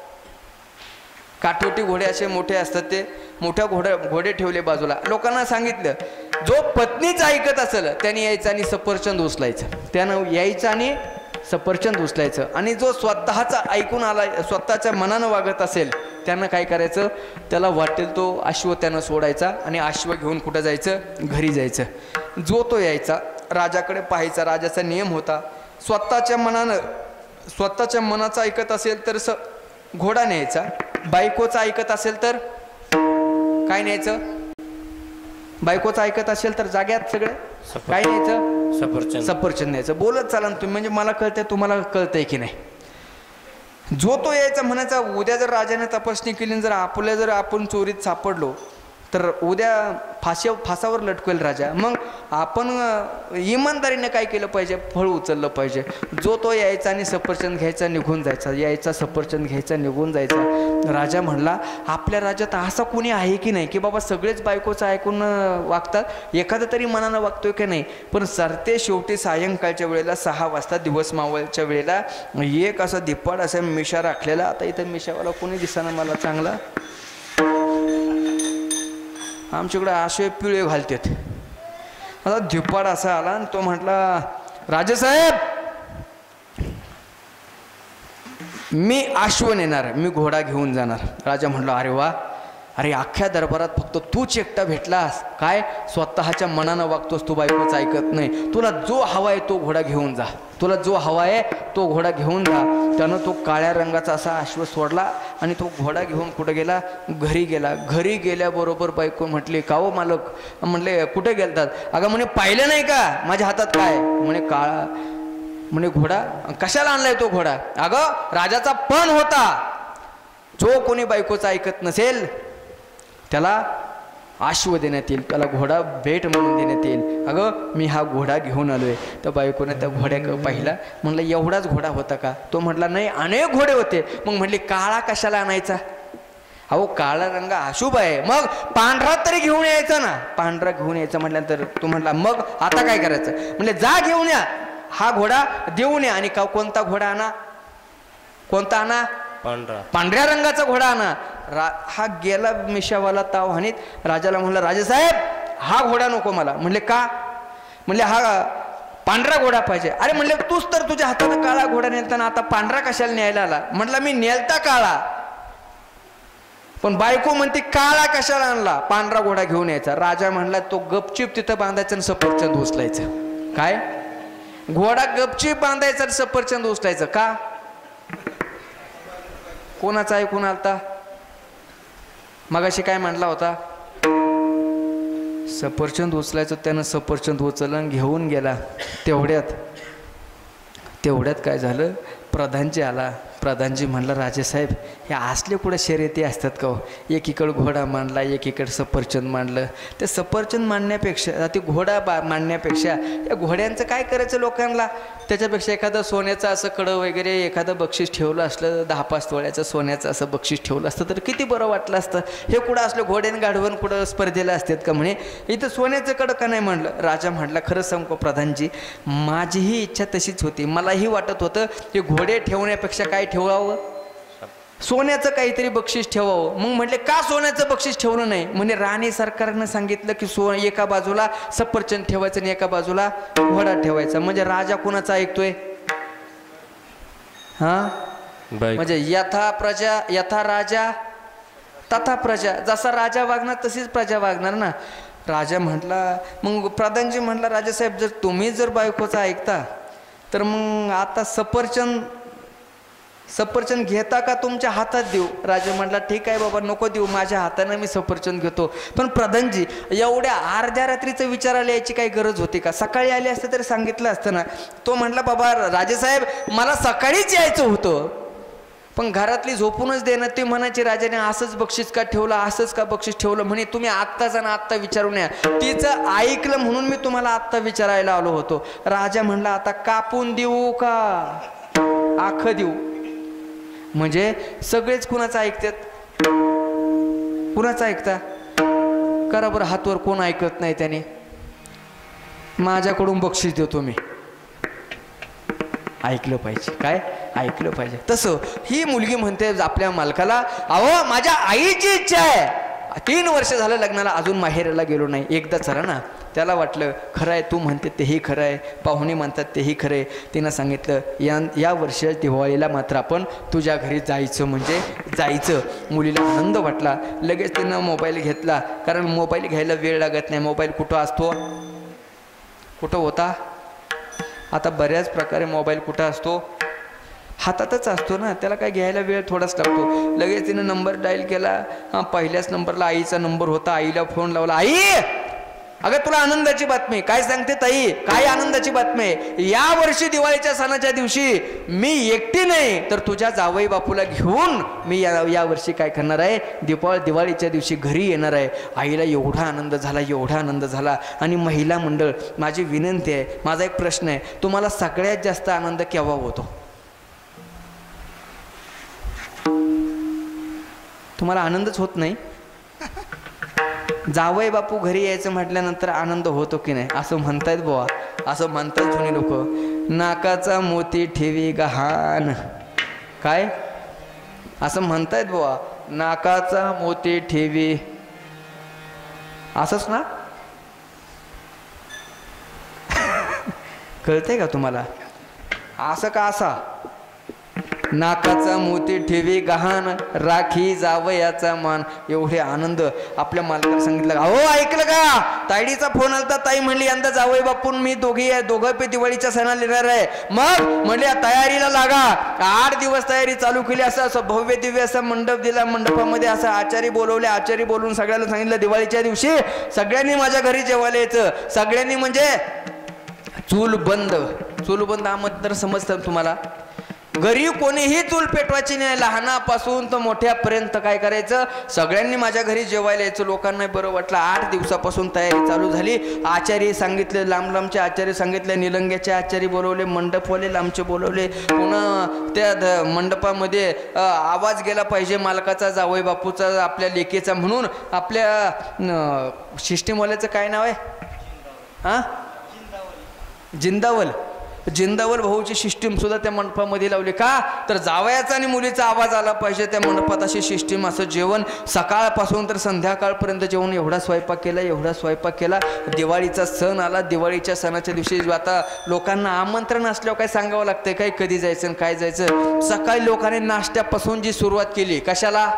काठोटी घोडे असे मोठे असतात ते. मोठ्या घोड्या घोडे ठेवले बाजूला. लोकांना सांगितलं जो पत्नीच ऐकत असेल त्याने यायचं आणि सफरचंद उचलायचं. त्यानं यायचं आणि सफरचंद उचलायचं. आणि जो स्वतःचा ऐकून आला, स्वतःच्या मनानं वागत असेल, त्यानं काय करायचं, त्याला वाटेल तो अश्व त्यानं सोडायचा आणि अश्व घेऊन कुठं जायचं, घरी जायचं. जो तो यायचा राजाकडे पाहायचा. राजाचा नियम होता स्वतःच्या मनानं, स्वतःच्या मनाचं ऐकत असेल तर स घोडा न्यायचा, बायकोचं ऐकत असेल तर काय न्यायचं, बायकोचं ऐकत असेल तर जाग्यात सगळं काय न्यायचं, सफरचंद सफरचंद न्यायचं. बोलत चाला तुम्ही, म्हणजे मला कळतंय तुम्हाला कळतंय की नाही. जो तो यायचा म्हणायचा. उद्या जर राजाने तपासणी केली, जर आपल्या जर आपण चोरीत सापडलो तर उद्या फाशी फासावर लटकवेल राजा. मग आपण इमानदारीने काय केलं पाहिजे, फळ उचललं पाहिजे. जो तो यायचा आणि सफरचंद घ्यायचा, निघून जायचा, यायचा सफरचंद घ्यायचा, निघून जायचा. राजा म्हणला आपल्या राज्यात असा कोणी आहे की नाही की बाबा सगळेच बायकोचं ऐकून वागतात, एखादं तरी मनानं वागतोय की नाही. पण सरते शेवटी सायंकाळच्या वेळेला सहा वाजता दिवस मावळच्या वेळेला एक असा दिपाड असा मिशा राखलेला. आता इथं मिशावाला कोणी दिसाना मला चांगला. आमच्याकडे आशय पिळे घालतात. आता धिप्पाड असा आला आणि तो म्हटला राजेसाहेब मी अश्व नेणार, मी घोडा घेऊन जाणार. राजा म्हटला अरे वा, अरे अख्ख्या दरबारात फक्त तूच एकटा भेटलास काय, स्वतःच्या मनानं वागतोस तू, बायकोच ऐकत नाही. तुला जो हवा आहे तो घोडा घेऊन जा, तुला जो हवा आहे तो घोडा घेऊन जा. त्यानं तो काळ्या रंगाचा असा अश्व सोडला आणि तो घोडा घेऊन कुठं गेला, घरी गेला. घरी गेल्याबरोबर बायको म्हटली का हो मालक, म्हणले कुठे गेलतात? अगं म्हणे पाहिलं नाही का माझ्या हातात काय? म्हणे काळा, म्हणे घोडा. कशाला आणलाय तो घोडा? अगं राजाचा पण होता, जो कोणी बायकोचं ऐकत नसेल त्याला अश्व देण्यात येईल, त्याला घोडा भेट म्हणून देण्यात येईल. अगं मी हा घोडा घेऊन आलोय. त्या बायकोने त्या घोड्या पाहिला. म्हणलं एवढाच घोडा होता का? तो म्हटला नाही अनेक घोडे होते. मग म्हटले काळा कशाला आणायचा? अहो काळा रंग अशुभ आहे, मग पांढरा तरी घेऊन यायचा ना. पांढरा घेऊन यायचा म्हटल्यानंतर तो म्हटला मग आता काय करायचं? म्हणजे जा घेऊन या, हा घोडा देऊन या. आणि का कोणता घोडा आणा? कोणता आणा? पांढरा, पांढऱ्या रंगाचा घोडा आणा. रा हा गेला मिशावाला ताव हानीत. राजाला म्हणला राजेसाहेब हा घोडा नको मला. म्हणले का? म्हणले हा पांढरा घोडा पाहिजे. अरे म्हणले तूच तर तुझ्या हातानं काळा घोडा नेलताना आता पांढरा कशाला न्यायला आला? म्हटला मी नेलता काळा, पण बायको म्हणते काळा कशाला आणला, पांढरा घोडा घेऊन यायचा. राजा म्हणला तो गपचीप तिथं बांधायचं आणि सफरचंद उचलायचं. काय? घोडा गपचीप बांधायचा आणि सफरचंद उचलायचं का? कोणाचा ऐकून आलता? मगाशी काय म्हणला होता? सफरचंद उचलायचं. त्यानं सफरचंद उचललं घेऊन गेला. तेवढ्यात तेवढ्यात काय झालं, प्रधानजी आला. प्रधानजी म्हणला राजेसाहेब हे असले कुठे शर्यती असतात का हो? एकीकडं घोडा मांडला, एकीकडं सफरचंद मांडलं. ते सफरचंद मांडण्यापेक्षा, ते घोडा बा मांडण्यापेक्षा या घोड्यांचं काय करायचं लोकांना? त्याच्यापेक्षा एखादं सोन्याचं असं कडं वगैरे एखादं बक्षीस ठेवलं असलं, दहा पाच तोळ्याचं सोन्याचं असं बक्षीस ठेवलं असतं तर किती बरं वाटलं असतं. हे कुठं असलं घोड्याने गाढवून कुठं स्पर्धेला असतात का? म्हणे इथं सोन्याचं कडं का नाही म्हणलं. राजा म्हटला खरं सांगू प्रधानजी, माझीही इच्छा तशीच होती. मलाही वाटत होतं की घोडे ठेवण्यापेक्षा काय ठेवावं, सोन्याचं काहीतरी बक्षीस ठेवावं. मग म्हटले का सोन्याचं बक्षीस ठेवलं नाही? म्हणजे राणी सरकारनं सांगितलं की सो एका बाजूला सफरचंद ठेवायचं आणि एका बाजूला घोडा ठेवायचा. म्हणजे राजा कोणाचा ऐकतोय? हा म्हणजे यथा प्रजा यथा राजा तथा प्रजा, जसा राजा वागणार तशीच प्रजा वागणार ना. राजा म्हटला, मग प्रधानजी म्हटला, राजासाहेब जर तुम्ही जर बायकोचं ऐकता तर मग आता सफरचंद सफरचंद घेता का तुमच्या हातात देऊ? राजा म्हटला, ठीक आहे बाबा, नको देऊ, माझ्या हाताने मी सफरचंद घेतो. पण प्रधानजी, एवढ्या अर्ध्या रात्रीचं विचारायला यायची काही गरज होती का? सकाळी आले असते तरी सांगितलं असतं ना. तो म्हटला, बाबा राजेसाहेब मला सकाळीच यायचं होतं, पण घरातली झोपूनच देणं. ते म्हणायचे राजाने असंच बक्षीस का ठेवलं, असंच का बक्षीस ठेवलं? म्हणे तुम्ही आत्ताच ना आत्ता विचारून या. तिचं ऐकलं म्हणून मी तुम्हाला आत्ता विचारायला आलो होतो. राजा म्हणला, आता कापून देऊ का आखं देऊ? म्हणजे सगळेच कुणाचं ऐकतात? कुणाचं ऐकता? करा बरं हातवर, कोण ऐकत नाही त्याने. माझ्याकडून बक्षीस देतो मी. ऐकलं पाहिजे, काय ऐकलं पाहिजे. तसं ही मुलगी म्हणते आपल्या मालकाला, अहो माझ्या आईची इच्छा आहे, तीन वर्ष झालं लग्नाला, अजून माहेरला गेलो नाही, एकदा चला ना. त्याला वाटलं खरं आहे, तू म्हणते तेही खरं आहे, पाहुणे म्हणतात तेही खरं आहे. तिनं सांगितलं, या या वर्षी दिवाळीला मात्र आपण तुझ्या घरी जायचं म्हणजे जायचं. मुलीला आनंद वाटला. लगेच तिनं मोबाईल घेतला, कारण मोबाईल घ्यायला वेळ लागत नाही. मोबाईल कुठं असतो? कुठं होता? आता बऱ्याच प्रकारे मोबाईल कुठं असतो? हातातच असतो ना, त्याला काय घ्यायला वेळ थोडाच लागतो. लगेच तिने नंबर डायल केला. हां, पहिल्याच नंबरला आईचा नंबर होता. आईला फोन लावला, आई अगं तुला आनंदाची बातमी. काय सांगते ताई? काय आनंदाची बातमी आहे? या वर्षी दिवाळीच्या सणाच्या दिवशी मी एकटी नाही तर तुझ्या जावई बापूला घेऊन मी या या वर्षी काय करणार आहे, दिवाळ दिवाळीच्या दिवशी घरी येणार आहे. आईला एवढा आनंद झाला, एवढा आनंद झाला. आणि महिला मंडळ, माझी विनंती आहे, माझा एक प्रश्न आहे, तुम्हाला सगळ्यात जास्त आनंद केव्हा होतो? तुम्हाला आनंदच होत नाही? जावई बापू घरी यायचं म्हटल्यानंतर आनंद होतो की नाही? असं म्हणतायत बुवा, असं म्हणतात जुनी लोक. नाकाचा मोती ठेवी गहाण, काय असं म्हणतायत बुवा, नाकाचा मोती ठेवी, असंच ना? कळतंय का तुम्हाला? असं का असा? नाकाचा मोती ठेवी गहाण, राखी जावयाचा मान. एवढे आनंद आपल्या मालकाला सांगितलं. अहो ऐकलं का? तायडीचा फोन आलता. ताई म्हणली यंदा जावई बापून मी दोघी आहे, दोघं पे दिवाळीच्या सणाला येणार आहे. मग म्हणले तयारीला लागा. आठ दिवस तयारी चालू केली. असं असं भव्य दिव्य असं मंडप दिला. मंडपामध्ये असं आचारी बोलवले. आचारी बोलवून सगळ्याला सांगितलं दिवाळीच्या दिवशी सगळ्यांनी माझ्या घरी जेवायला यायचं. सगळ्यांनी म्हणजे चूल बंद. चूल बंद हा तर समजतं तुम्हाला? घरी कोणीही चूल पेटवायची नाही, लहानापासून तर मोठ्यापर्यंत काय करायचं, सगळ्यांनी माझ्या घरी जेवायला यायचं. लोकांना बरं वाटलं. आठ दिवसापासून तयारी चालू झाली. आचार्य सांगितले, लांब लांबचे आचार्य सांगितले, निलंग्याचे आचार्य बोलवले, मंडपवाले लांबचे बोलवले. पुन्हा त्या मंडपामध्ये आवाज गेला पाहिजे मालकाचा, जावई बापूचा, आपल्या लेकीचा, म्हणून आपल्या सिस्टीमवाल्याचं काय नाव आहे? हां, जिंदावल. जिंदावल भाऊची सिस्टीम सुद्धा त्या मंडपामध्ये लावली. का तर जावयाचा आणि मुलीचा आवाज आला पाहिजे त्या मंडपात. अशी सिस्टीम. असं जेवण सकाळपासून तर संध्याकाळपर्यंत जेवण. एवढा स्वयंपाक केला, एवढा स्वयंपाक केला. दिवाळीचा सण आला. दिवाळीच्या सणाच्या दिवशी आता लोकांना आमंत्रण असल्यावर काय सांगावं लागतंय, काय कधी जायचं आणि काय जायचं. सकाळी लोकांनी नाश्त्यापासून जी सुरुवात केली, कशाला?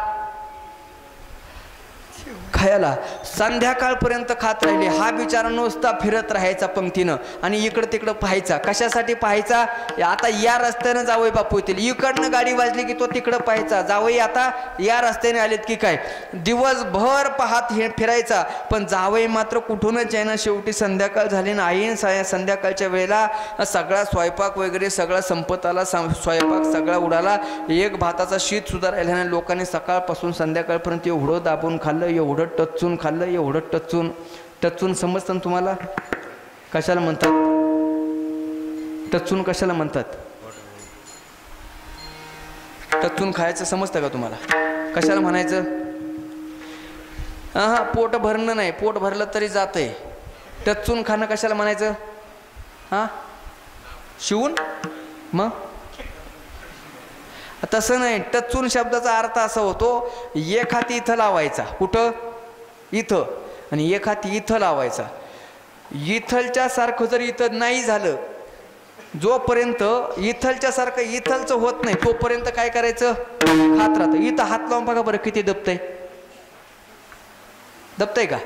खायला. संध्याकाळपर्यंत खात राहिले. हा बिचारा नुसता फिरत राहायचा पंक्तीनं आणि इकडं तिकडं पाहायचा. कशासाठी पाहायचा? आता या रस्त्यानं जावई बापू येतील, इकडनं गाडी वाजली की तो तिकडं पाहायचा. जावई आता या रस्त्याने आलेत की काय, दिवसभर पाहत हे फिरायचा. पण जावई मात्र कुठूनच आहे ना. शेवटी संध्याकाळ झाली ना. आईन संध्याकाळच्या वेळेला सगळा स्वयंपाक वगैरे सगळा संपत आला. स्वयंपाक सगळा उडाला. एक भाताचा शीत सुद्धा राहिला नाही. लोकांनी सकाळपासून संध्याकाळपर्यंत एवढं दाबून खाल्लं, एवढं टचून खाल्लं, एवढं टचून. टचून समजतं ना तुम्हाला? कशाला म्हणतात टचून? कशाला म्हणतात टचून? खायचं समजतं का तुम्हाला? कशाला म्हणायचं? हा, पोट भरणं नाही, पोट भरलं तरी जातंय. टचून खाणं कशाला म्हणायचं? हा, शिवून. मग तसं नाही. टचून शब्दाचा अर्थ असा होतो, एक हाती इथं लावायचा. कुठं? इथं. आणि एक हाती इथं लावायचा. इथलच्या सारखं जर इथं नाही झालं, जोपर्यंत इथलच्या सारखं इथलचं होत नाही तोपर्यंत काय करायचं? खात राहतं. इथं हात लावून बघा बरं किती दबतंय. दबतंय का?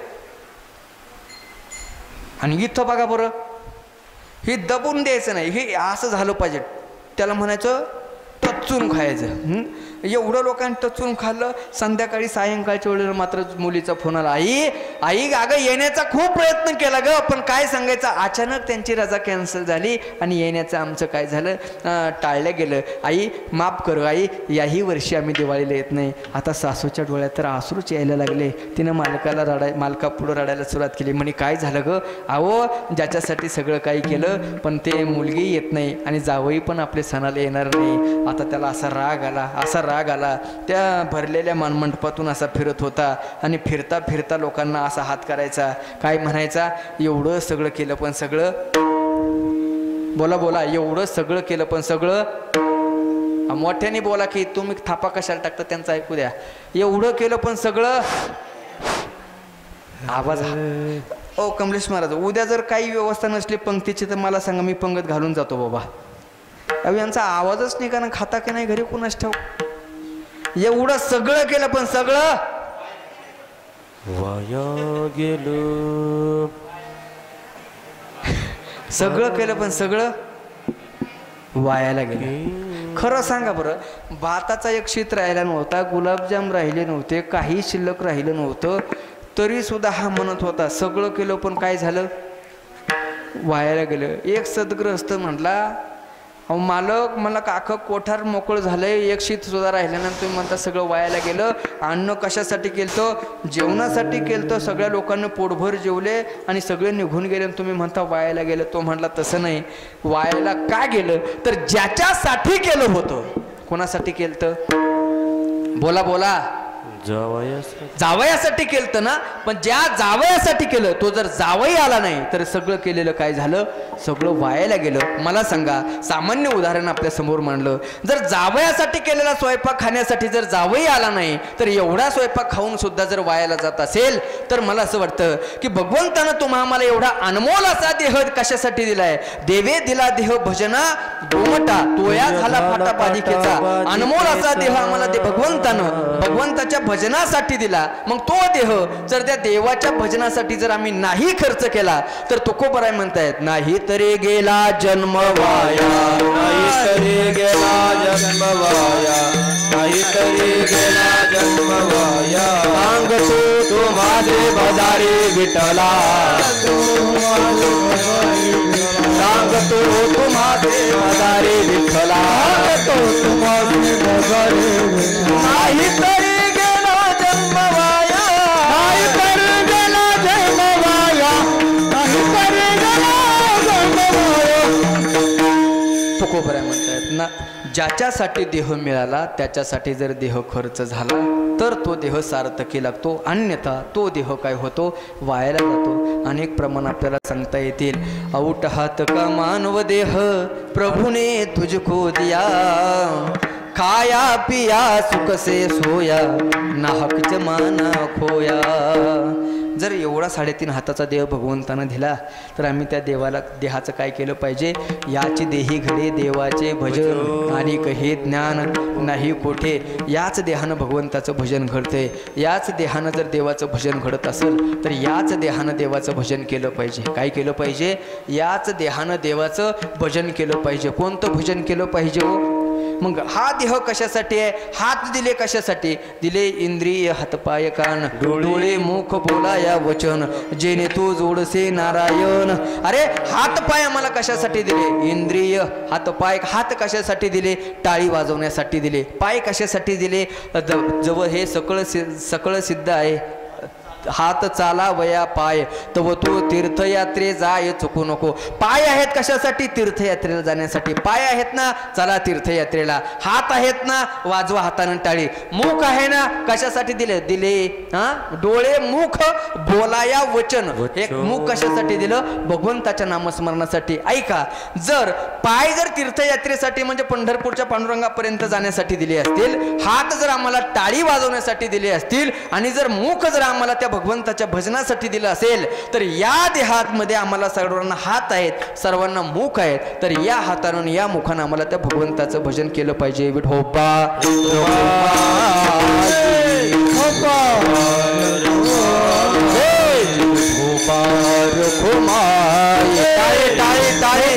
आणि इथं बघा बरं, हे दबून द्यायचं नाही, हे असं झालं पाहिजे. त्याला म्हणायचं टचून खायचं. एवढं लोकांनी टचून खाल्लं. संध्याकाळी सायंकाळच्या वेळेला मात्र मुलीचा फोन आला, आई आई अगं येण्याचा खूप प्रयत्न केला ग, पण काय सांगायचं, अचानक त्यांची रजा कॅन्सल झाली आणि येण्याचं आमचं काय झालं, टाळलं गेलं. आई माफ कर आई, याही वर्षी आम्ही दिवाळीला येत नाही. आता सासूच्या डोळ्यात तर आसरूच यायला लागले. तिनं मालकाला रडाय मालकापुढं रडायला सुरुवात केली. म्हणे काय झालं ग? अहो ज्याच्यासाठी सगळं काही केलं पण ते मुलगी येत नाही आणि जावई पण आपले सणाला येणार नाही. आता त्याला असा राग आला, असा राग आला. त्या भरलेल्या मानमंडपातून असा फिरत होता आणि फिरता फिरता लोकांना असा हात करायचा. काय म्हणायचा, एवढं सगळं केलं पण सगळं, बोला बोला, एवढं सगळं केलं पण सगळं, मोठ्याने बोला की तुम्ही थापा कशाला टाकता त्यांचं ऐकू द्या. एवढं केलं पण सगळं, आवाज. ओ कमलेश महाराज, उद्या जर काही व्यवस्था नसली पंक्तीची तर मला सांगा, मी पंगत घालून जातो बाबा. अहो यांचा आवाजच नाही का ना, खाता की नाही घरी कुणाच ठाऊ. एवढं सगळं केलं पण सगळं वाया गेलं. सगळं केलं पण सगळं वायाला गेलं. खरं सांगा बरं, भाताचा एक शीत राहिला नव्हता, गुलाबजाम राहिले नव्हते, काही शिल्लक राहिलं नव्हतं, तरी सुद्धा हा म्हणत होता सगळं केलं पण काय झालं, वायाला गेलं. एक सद्ग्रस्त म्हटला, अहो मालक मला काखं कोठार मोकळं झालंय, एक शीत सुद्धा राहिल्यानंतर तुम्ही म्हणता सगळं वायाला गेलं. अन्न कशासाठी केलं? जेवणासाठी केलं. सगळ्या लोकांना पोटभर जेवले आणि सगळे निघून गेले, तुम्ही म्हणता वायाला गेलं. तो म्हटला तसं नाही, वायाला का गेलं तर ज्याच्यासाठी केलं होतं. कोणासाठी केलं? बोला बोला. जावयासाठी केलं ना, पण ज्या जावयासाठी केलं तो जर जावई आला नाही तर सगळं केलेलं काय झालं, सगळं वायाला गेलं. मला सांगा, सामान्य उदाहरण आपल्या समोर मांडलं, जर जावयासाठी केलेला स्वयंपाक खाण्यासाठी जर जावई आला नाही तर एवढा स्वयंपाक खाऊन सुद्धा जर वायाला जात असेल तर मला असं वाटतं की भगवंतानं तुम्हा आम्हाला एवढा अनमोल असा देह कशासाठी दिलाय. देवे दिला देह भजना गोमटा, तोया झाला फाटा पालिकेचा. अनमोल असा देह आम्हाला ते भगवंतानं भगवंताच्या भजनासाठी दिला. मग तो देह जर त्या देवाच्या भजनासाठी जर आम्ही नाही खर्च केला तर तुकोबराय म्हणतायत, नाही तरी गेला जन्म वाया, नाही तरी गेला जन्म वाया, नाही तरी गेला जन्म वाया. सांग तू तू माझे भजारी विठला, सांग तू तू माझे भजारी विठला, नाही तरी तुकोबराय म्हणतायत ना, ज्याच्यासाठी देह मिळाला त्याच्यासाठी जर देह खर्च झाला तर तो देह सार्थकी लागतो, अन्यथा तो देह काय होतो, वायाला जातो. अनेक प्रमाण आपल्याला सांगता येतील. औट हात का मानव देह प्रभूने तुझको दिया, खाया पिया सुख से सोया, नाहक जमाना खोया. जर एवढा साडेतीन हाताचा देह भगवंतानं दिला तर आम्ही त्या देवाला देहाचं काय केलं पाहिजे, याची देही घडे देवाचे भजन आणि हे ज्ञान नाही कोठे. याच देहानं भगवंताचं भजन घडते. याच देहानं जर देवाचं भजन घडत असेल तर याच देहानं देवाचं भजन केलं पाहिजे. काय केलं पाहिजे? याच देहानं देवाचं भजन केलं पाहिजे. कोणतं भजन केलं पाहिजे हो? मग हा देह कशासाठी आहे? हात दिले कशासाठी दिले? इंद्रिय हातपाय कान डोळे मुख बोलाया वचन, जेने तू जोडसे नारायण. अरे हात पाय आम्हाला कशासाठी दिले? इंद्रिय हातपाय. हात कशासाठी दिले? टाळी वाजवण्यासाठी दिले. पाय कशासाठी दिले? जवळ हे सकळ सकळ सिद्ध आहे. हात चाला वया पाय तव तू तीर्थयात्रे जाय चुकू नको. पाय आहेत कशासाठी? तीर्थयात्रेला जाण्यासाठी. पाय आहेत ना, चला तीर्थयात्रेला. हात आहेत ना, वाजवा हातानं टाळी. मुख आहे ना, कशासाठी दिले? दिले हा डोळे मुख बोलाया वचन. एक मुख कशासाठी दिलं? भगवंताच्या नामस्मरणासाठी. ऐका, जर पाय जर तीर्थयात्रेसाठी म्हणजे पंढरपूरच्या पांडुरंगापर्यंत जाण्यासाठी दिले असतील, हात जर आम्हाला टाळी वाजवण्यासाठी दिले असतील आणि जर मुख जर आम्हाला त्या भगवंताच्या भजनासाठी दिलं असेल तर या देहामध्ये आम्हाला सर्वांना हात आहेत, सर्वांना मुख आहेत, तर या हातानं या मुखानं आम्हाला त्या भगवंताचं भजन केलं पाहिजे. विठोबा पार घुमाई टाळी टाळी टाळी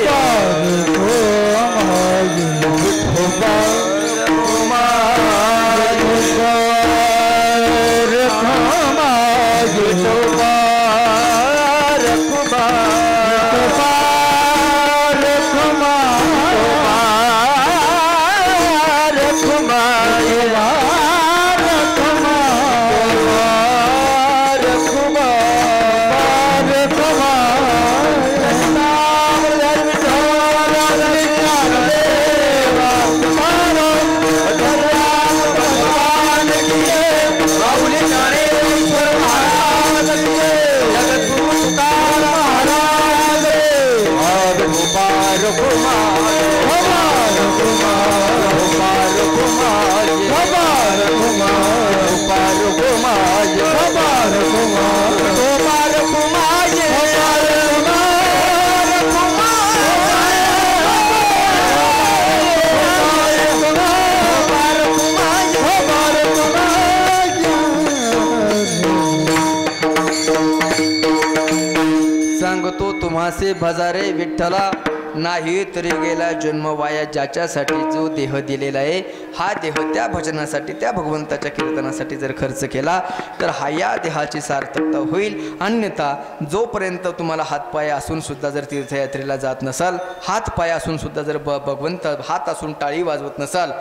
सांगतो तुम्हासे भजारे विठ्ठला नाही तरी गेला जन्म वाया ज्याच्यासाठी जो देह दिलेला आहे हा देह त्या भजनासाठी त्या भगवंताच्या कीर्तनासाठी जर खर्च केला तर हा या देहाची सार्थकता होईल. अन्यथा जोपर्यंत तुम्हाला हातपाय असून सुद्धा जर तीर्थयात्रेला जात नसाल, हात पाय असून सुद्धा जर ब भगवंत हात असून टाळी वाजवत नसाल,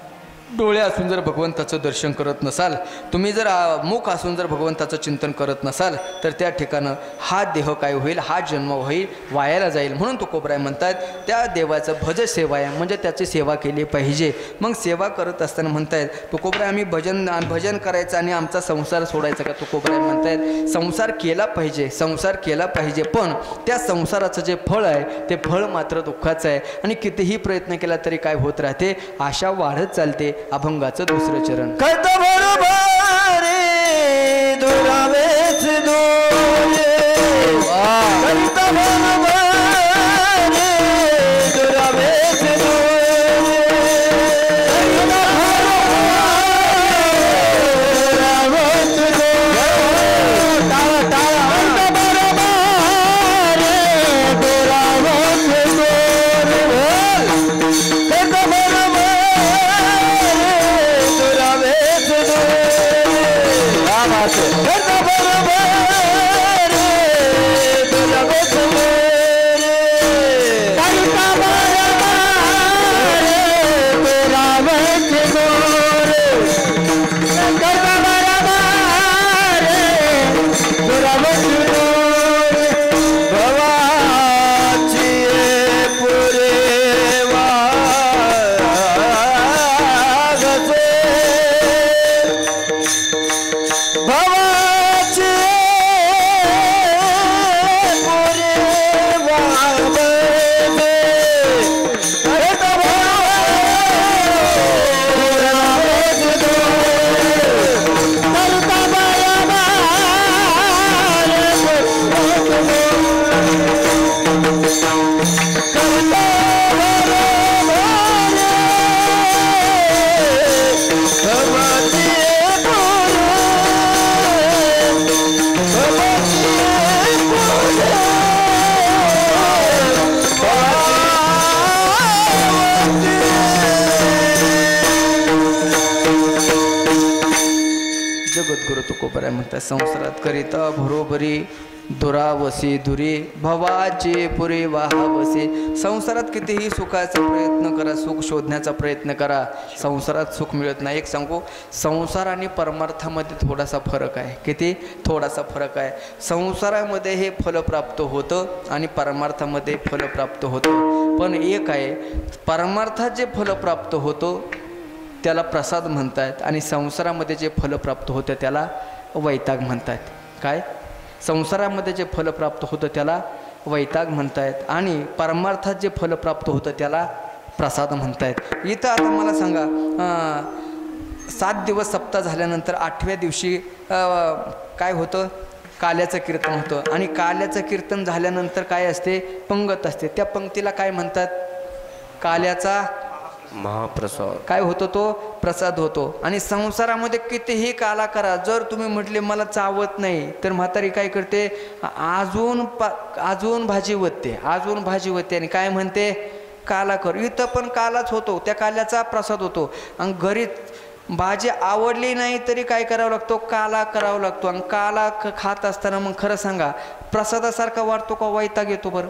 डोळे असून जर भगवंताचं दर्शन करत नसाल, तुम्ही जर मुख असून जर भगवंताचं चिंतन करत नसाल तर त्या ठिकाणं हा देह काय होईल, हा जन्म होईल, वायाला जाईल. म्हणून तुकोबराय म्हणतात त्या देवाचं भज सेवा म्हणजे त्याची सेवा केली पाहिजे. मग सेवा करत असताना म्हणतायत तुकोबराय आम्ही भजन भजन करायचं आणि आमचा संसार सोडायचा का? तुकोबराय म्हणतायत संसार केला पाहिजे, संसार केला पाहिजे, पण त्या संसाराचं जे फळ आहे ते फळ मात्र दुःखाचं आहे आणि कितीही प्रयत्न केला तरी काय होत राहते, आशा वाढत चालते. अभंगाचं दुसरं चरण. कत बरोबर दुरावेच दोरे कत बरोबर दुरावेच दोरे दुरावेच दोरे टाळा टाळा कत बरोबर दुरावेच दोरे कत बरोबर जगद्गुरु तुकोबराय म्हणतात संसारात करिता भरोबरी दुरावसी दुरी भवाचे पुरे वाहावसे. संसारात कितीही सुखाचा प्रयत्न करा, सुख शोधण्याचा प्रयत्न करा, संसारात सुख मिळत नाही. एक सांगू, संसार आणि परमार्थामध्ये थोडासा फरक आहे. किती थोडासा फरक आहे. संसारामध्ये हे फल प्राप्त होतं आणि परमार्थामध्ये फल प्राप्त होतं. पण एक आहे, परमार्थात जे फल प्राप्त होतं त्याला प्रसाद म्हणतात आणि संसारामध्ये जे फल प्राप्त होतं त्याला वैताग म्हणतात. काय? संसारामध्ये जे फल प्राप्त होतं त्याला वैताग म्हणतायत आणि परमार्थात जे फल प्राप्त होतं त्याला प्रसाद म्हणतायत. इथं आता मला सांगा, सात दिवस सप्ताह झाल्यानंतर आठव्या दिवशी काय होतं? काल्याचं कीर्तन होतं आणि काल्याचं कीर्तन झाल्यानंतर काय असते? पंगत असते. त्या पंक्तीला काय म्हणतात? काल्याचा महाप्रसाद. काय होतो तो? प्रसाद होतो. आणि संसारामध्ये कितीही काला करा, जर तुम्ही म्हटले मला चावत नाही, तर म्हातारी काय करते, अजून पा अजून भाजी वतते, अजून भाजी वतते आणि काय म्हणते, काला कर. इथं पण कालाच होतो, त्या काल्याचा प्रसाद होतो. आणि घरी भाजी आवडली नाही तरी काय करावं लागतो, काला करावा लागतो. आणि काला खात असताना मग खरं सांगा, प्रसादासारखा वाटतो का वैताग येतो बरं?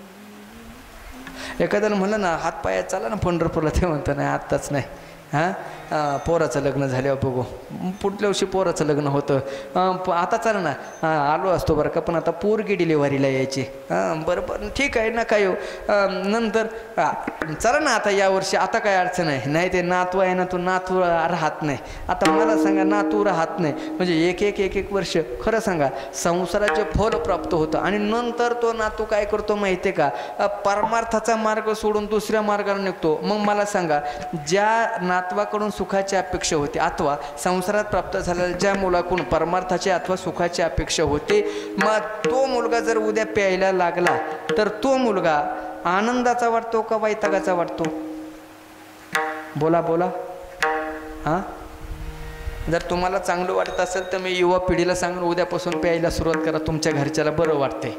एखाद्याला म्हणलं ना हातपायात चला ना पंढरपूरला, ते म्हणतं नाही आत्ताच नाही, हां पोराचं लग्न झाल्यावर बघू, पुढल्या वर्षी पोराचं लग्न होतं, आता चला ना आलो असतो बरं का, पण आता पोरगी डिलिव्हरीला यायची. हां बरं बरं ठीक आहे ना, काय हो नंतर चला ना आता यावर्षी, आता काय अडचण आहे, नाही ते नातू आहे ना, तो नातू राहत नाही, आता मला सांगा नातू राहत नाही, म्हणजे एक एक एक एक वर्ष. खरं सांगा संसाराचे फल प्राप्त होतं. आणि नंतर तो नातू काय करतो माहिती आहे का, परमार्थाचा मार्ग सोडून दुसऱ्या मार्गाला निघतो. मग मला सांगा, ज्या नातवाकडून सुखाची अपेक्षा होती अथवा संसारात प्राप्त झालेल्या ज्या मुलाकडून परमार्थाची अथवा सुखाची अपेक्षा होती, मग तो मुलगा जर उद्या प्यायला लागला तर तो मुलगा आनंदाचा वाटतो का वैतागाचा वाटतो? बोला बोला. हां जर तुम्हाला चांगलं वाटत असेल तर मी युवा पिढीला सांगून उद्यापासून प्यायला सुरुवात करा, तुमच्या घरच्याला बरं वाटते.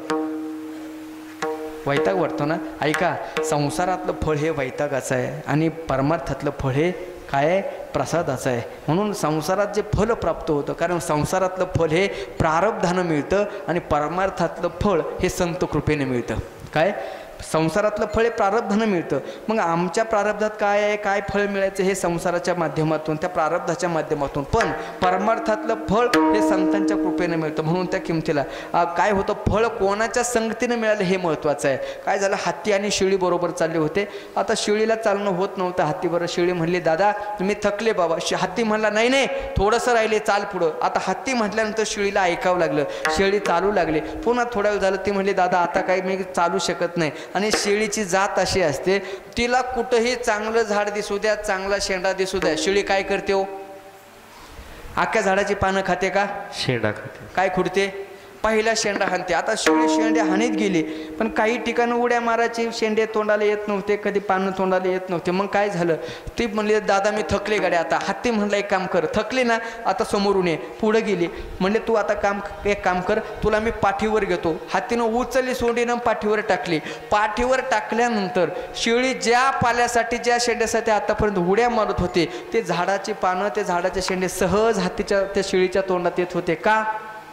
वैताग वाटतो ना. ऐका, संसारातलं फळ हे वैतागाचं आहे आणि परमार्थातलं फळ हे काय प्रसादाचं आहे. म्हणून संसारात जे फल प्राप्त होतं, कारण संसारातलं फल हे प्रारब्धानं मिळतं आणि परमार्थातलं फळ हे संत कृपेने मिळतं. काय संसारातलं फळ हे प्रारब्धानं मिळतं. मग आमच्या प्रारब्धात काय आहे, काय फळ मिळायचं हे संसाराच्या माध्यमातून, त्या प्रारब्धाच्या माध्यमातून, पण परमार्थातलं फळ हे संतांच्या कृपेने मिळतं. म्हणून त्या किमतीला काय होतं, फळ कोणाच्या संगतीने मिळालं हे महत्त्वाचं आहे. काय झालं, हत्ती आणि शिळी बरोबर चालले होते. आता शिळीला चालणं होत नव्हतं हत्तीबरोबर. शिळी म्हणली दादा तुम्ही थकले बाबा. हत्ती म्हणला नाही नाही थोडंसं राहिले, चाल पुढं. आता हत्ती म्हटल्यानंतर शिळीला ऐकावं लागलं. शिळी चालू लागली. पुन्हा थोडा वेळ झालं, ती म्हणली दादा आता काही मी चालू शकत नाही. आणि शेळीची जात अशी असते, तिला कुठंही चांगलं झाड दिसू द्या, चांगला शेंडा दिसू द्या, शेळी काय करते हो, अख्ख्या झाडाची पानं खाते का, शेंडा खाते. काय खुडते, पहिला शेंडा हाणते. आता शेळी शेंड्या हाणीत गेली, पण काही ठिकाणी उड्या मारायची, शेंडे तोंडाला येत नव्हते, कधी पानं तोंडाला येत नव्हते. मग काय झालं, ती म्हणली दादा मी थकले गाड्या. आता हत्ती म्हणला एक काम कर, थकले ना आता समोरून ये. पुढे गेली, म्हणले तू आता काम एक काम कर, तुला मी पाठीवर घेतो. हत्तीनं उचलली सोंडीनं पाठीवर टाकली. पाठीवर टाकल्यानंतर शेळी ज्या पाल्यासाठी ज्या शेंड्यासाठी आतापर्यंत उड्या मारत होते, ते झाडाची पानं, ते झाडाचे शेंडे सहज हत्तीच्या त्या शेळीच्या तोंडात येत होते. का?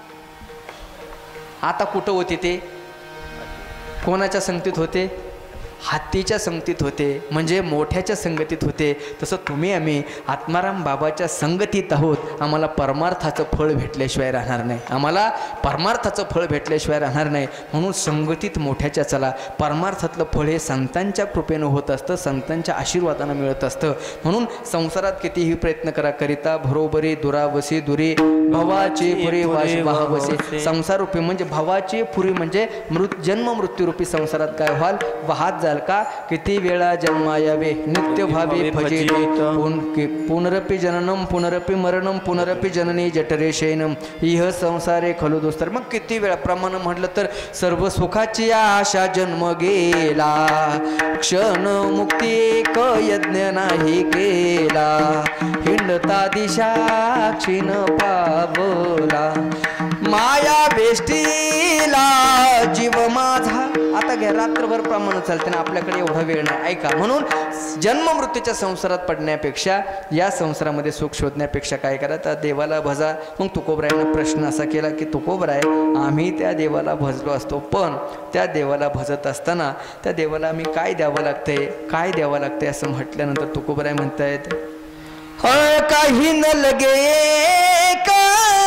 आता कुठं होते ते, कोणाच्या संगतीत होते, हत्तीच्या संगतीत होते, म्हणजे मोठ्याच्या संगतीत होते. तसं तुम्ही आम्ही आत्माराम बाबाच्या संगतीत आहोत. आम्हाला परमार्थाचं फळ भेटल्याशिवाय राहणार नाही, आम्हाला परमार्थाचं फळ भेटल्याशिवाय राहणार नाही. म्हणून संगतीत मोठ्याच्या चला. परमार्थातलं फळ हे संतांच्या कृपेनं होत असतं, संतांच्या आशीर्वादानं मिळत असतं. म्हणून संसारात कितीही प्रयत्न करा, करिता बरोबरी दुरावसी दुरी भवाची पुरी वाहवसे. संसार रूपी म्हणजे भवाची पुरी म्हणजे मृत जन्म मृत्यूरूपी संसारात काय व्हाल, वाहत जाल का. किती वेळा जन्मायावे नित्य भावे भजे, पुनरपि जननम पुनरपि मरणम पुनरपि जननी जठरे शयनम इह संसारे खलु दुस्तर. मग किती वेळा प्रमाण म्हटलं तर सर्व सुखाची आशा जन्म गेला, क्षण मुक्ती एक यज्ञ नाही केला, हिंडता दिशा क्षीण पावला, माया बेष्टीला जीव माझा. आता घ्या, रात्रभर प्रमाण चालते ना, आपल्याकडे एवढा वेळ नाही. ऐका, म्हणून जन्म मृत्यूच्या संसारात पडण्यापेक्षा या संसारामध्ये सुख शोधण्यापेक्षा काय करा, त्या देवाला भजा. मग तुकोबरायांना प्रश्न असा केला की तुकोबराय आम्ही त्या देवाला भजलो असतो, पण त्या देवाला भजत असताना त्या देवाला आम्ही काय द्यावं लागतंय, काय द्यावं लागतंय असं म्हटल्यानंतर तुकोबराय म्हणतायत काही न लगे का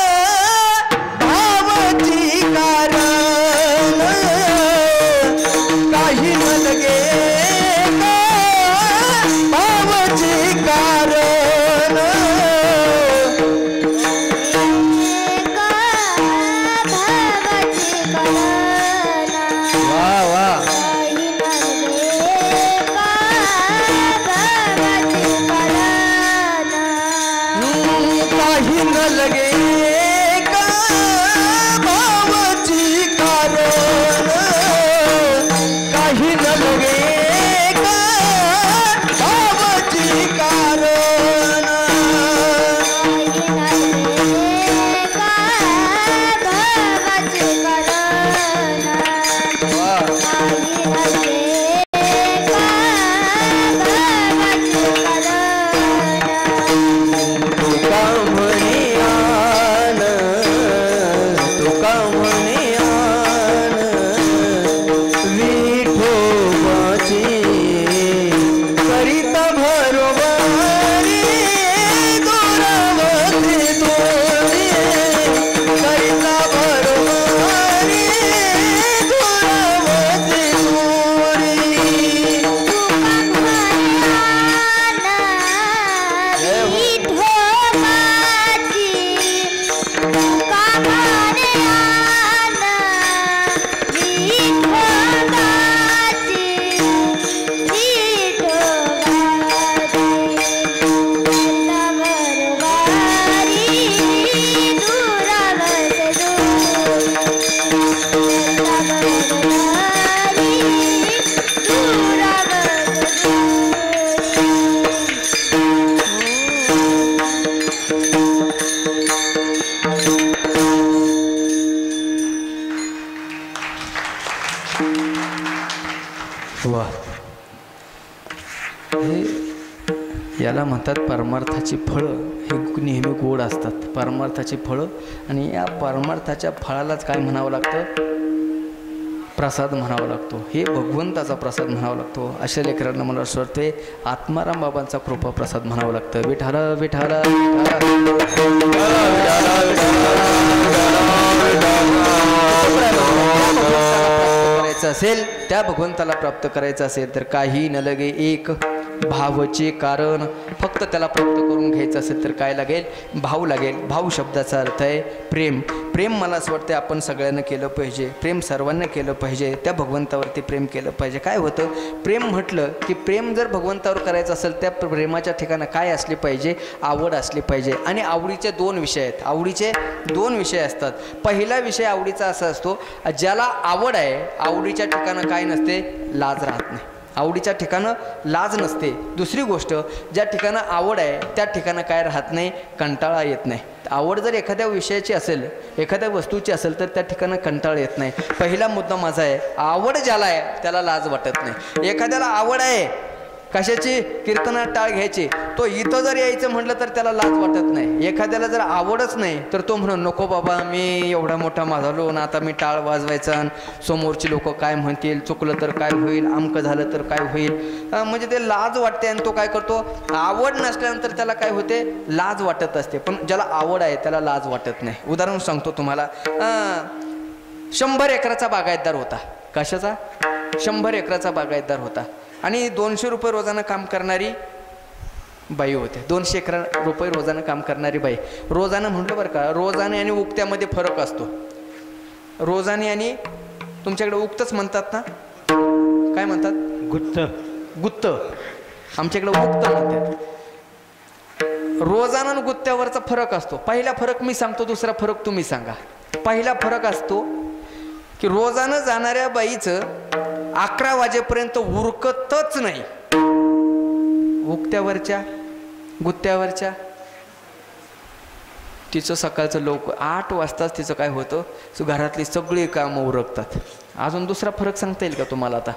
भावाची कारण, काही न लगे का भावाची कारण, वा वा काही न लगे का भावाची हे याला म्हणतात परमार्थाची फळं. हे नेहमी गोड असतात परमार्थाची फळं. आणि या परमार्थाच्या फळालाच काय म्हणावं लागतं? प्रसाद म्हणावा लागतो. हे भगवंताचा प्रसाद म्हणावा लागतो. अशा लेकरांना मला असं वाटते आत्माराम बाबांचा कृपा प्रसाद म्हणावं लागतं. विठाला विठाला करायचं असेल, त्या भगवंताला प्राप्त करायचं असेल तर काही न लगे एक भावचे कारण. फक्त त्याला प्राप्त करून घ्यायचं असेल तर काय लागेल? भाव लागेल. भाव शब्दाचा अर्थ आहे प्रेम. प्रेम मला असं वाटतं आपण सगळ्यांना केलं पाहिजे. प्रेम सर्वांना केलं पाहिजे. त्या भगवंतावरती प्रेम केलं पाहिजे. काय होतं प्रेम म्हटलं की प्रेम जर भगवंतावर करायचं असेल त्या प्रेमाच्या ठिकाणी काय असले पाहिजे? आवड असली पाहिजे. आणि आवडीचे दोन विषय आहेत. आवडीचे दोन विषय असतात. पहिला विषय आवडीचा असा असतो ज्याला आवड आहे आवडीच्या ठिकाणी काय नसते? लाज राहत नाही. आवडीच्या ठिकाणं लाज नसते. दुसरी गोष्ट ज्या ठिकाणं आवड आहे त्या ठिकाणं काय राहत नाही? कंटाळा येत नाही. आवड जर एखाद्या विषयाची असेल एखाद्या वस्तूची असेल तर त्या ठिकाणं कंटाळा येत नाही. पहिला मुद्दा माझा आहे आवड ज्याला आहे त्याला लाज वाटत नाही. एखाद्याला आवड आहे कशाची? कीर्तनात टाळ घ्यायची, तो इथं जर यायचं म्हटलं तर त्याला लाज वाटत नाही. एखाद्याला जर आवडच नाही तर तो म्हणून नको बाबा मी एवढा मोठा झालो ना आता मी टाळ वाजवायचा, समोरची लोक काय म्हणतील, चुकलं तर काय होईल, आमकं झालं तर काय होईल, म्हणजे ते लाज वाटते. आणि तो काय करतो? आवड नसल्यानंतर त्याला काय होते? लाज वाटत असते. पण ज्याला आवड आहे त्याला लाज वाटत नाही. उदाहरण सांगतो तुम्हाला. शंभर एकराचा बागायतदार होता. कशाचा? शंभर एकराचा बागायतदार होता. आणि दोनशे रुपये रोजानं काम करणारी बाई होते. दोनशे एकरा रुपये रोजानं काम करणारी बाई. रोजानं म्हटलं बरं का, रोजाने आणि उक्त्यामध्ये फरक असतो. रोजाने आणि तुमच्याकडे उक्तच म्हणतात ना? काय म्हणतात? गुत्त. गुत्त. आमच्याकडे उक्त म्हणतात. रोजानं आणि गुत्त्यावरचा फरक असतो. पहिला फरक मी सांगतो, दुसरा फरक तुम्ही सांगा. पहिला फरक असतो की रोजानं जाणाऱ्या बाईचं अकरा वाजेपर्यंत उरकतच नाही. उक्त्यावरच्या गुत्त्यावरच्या तिचं सकाळचं लवकर आठ वाजताच तिचं काय होतं? घरातली सगळी कामं उरकतात. अजून दुसरा फरक सांगता येईल का तुम्हाला? आता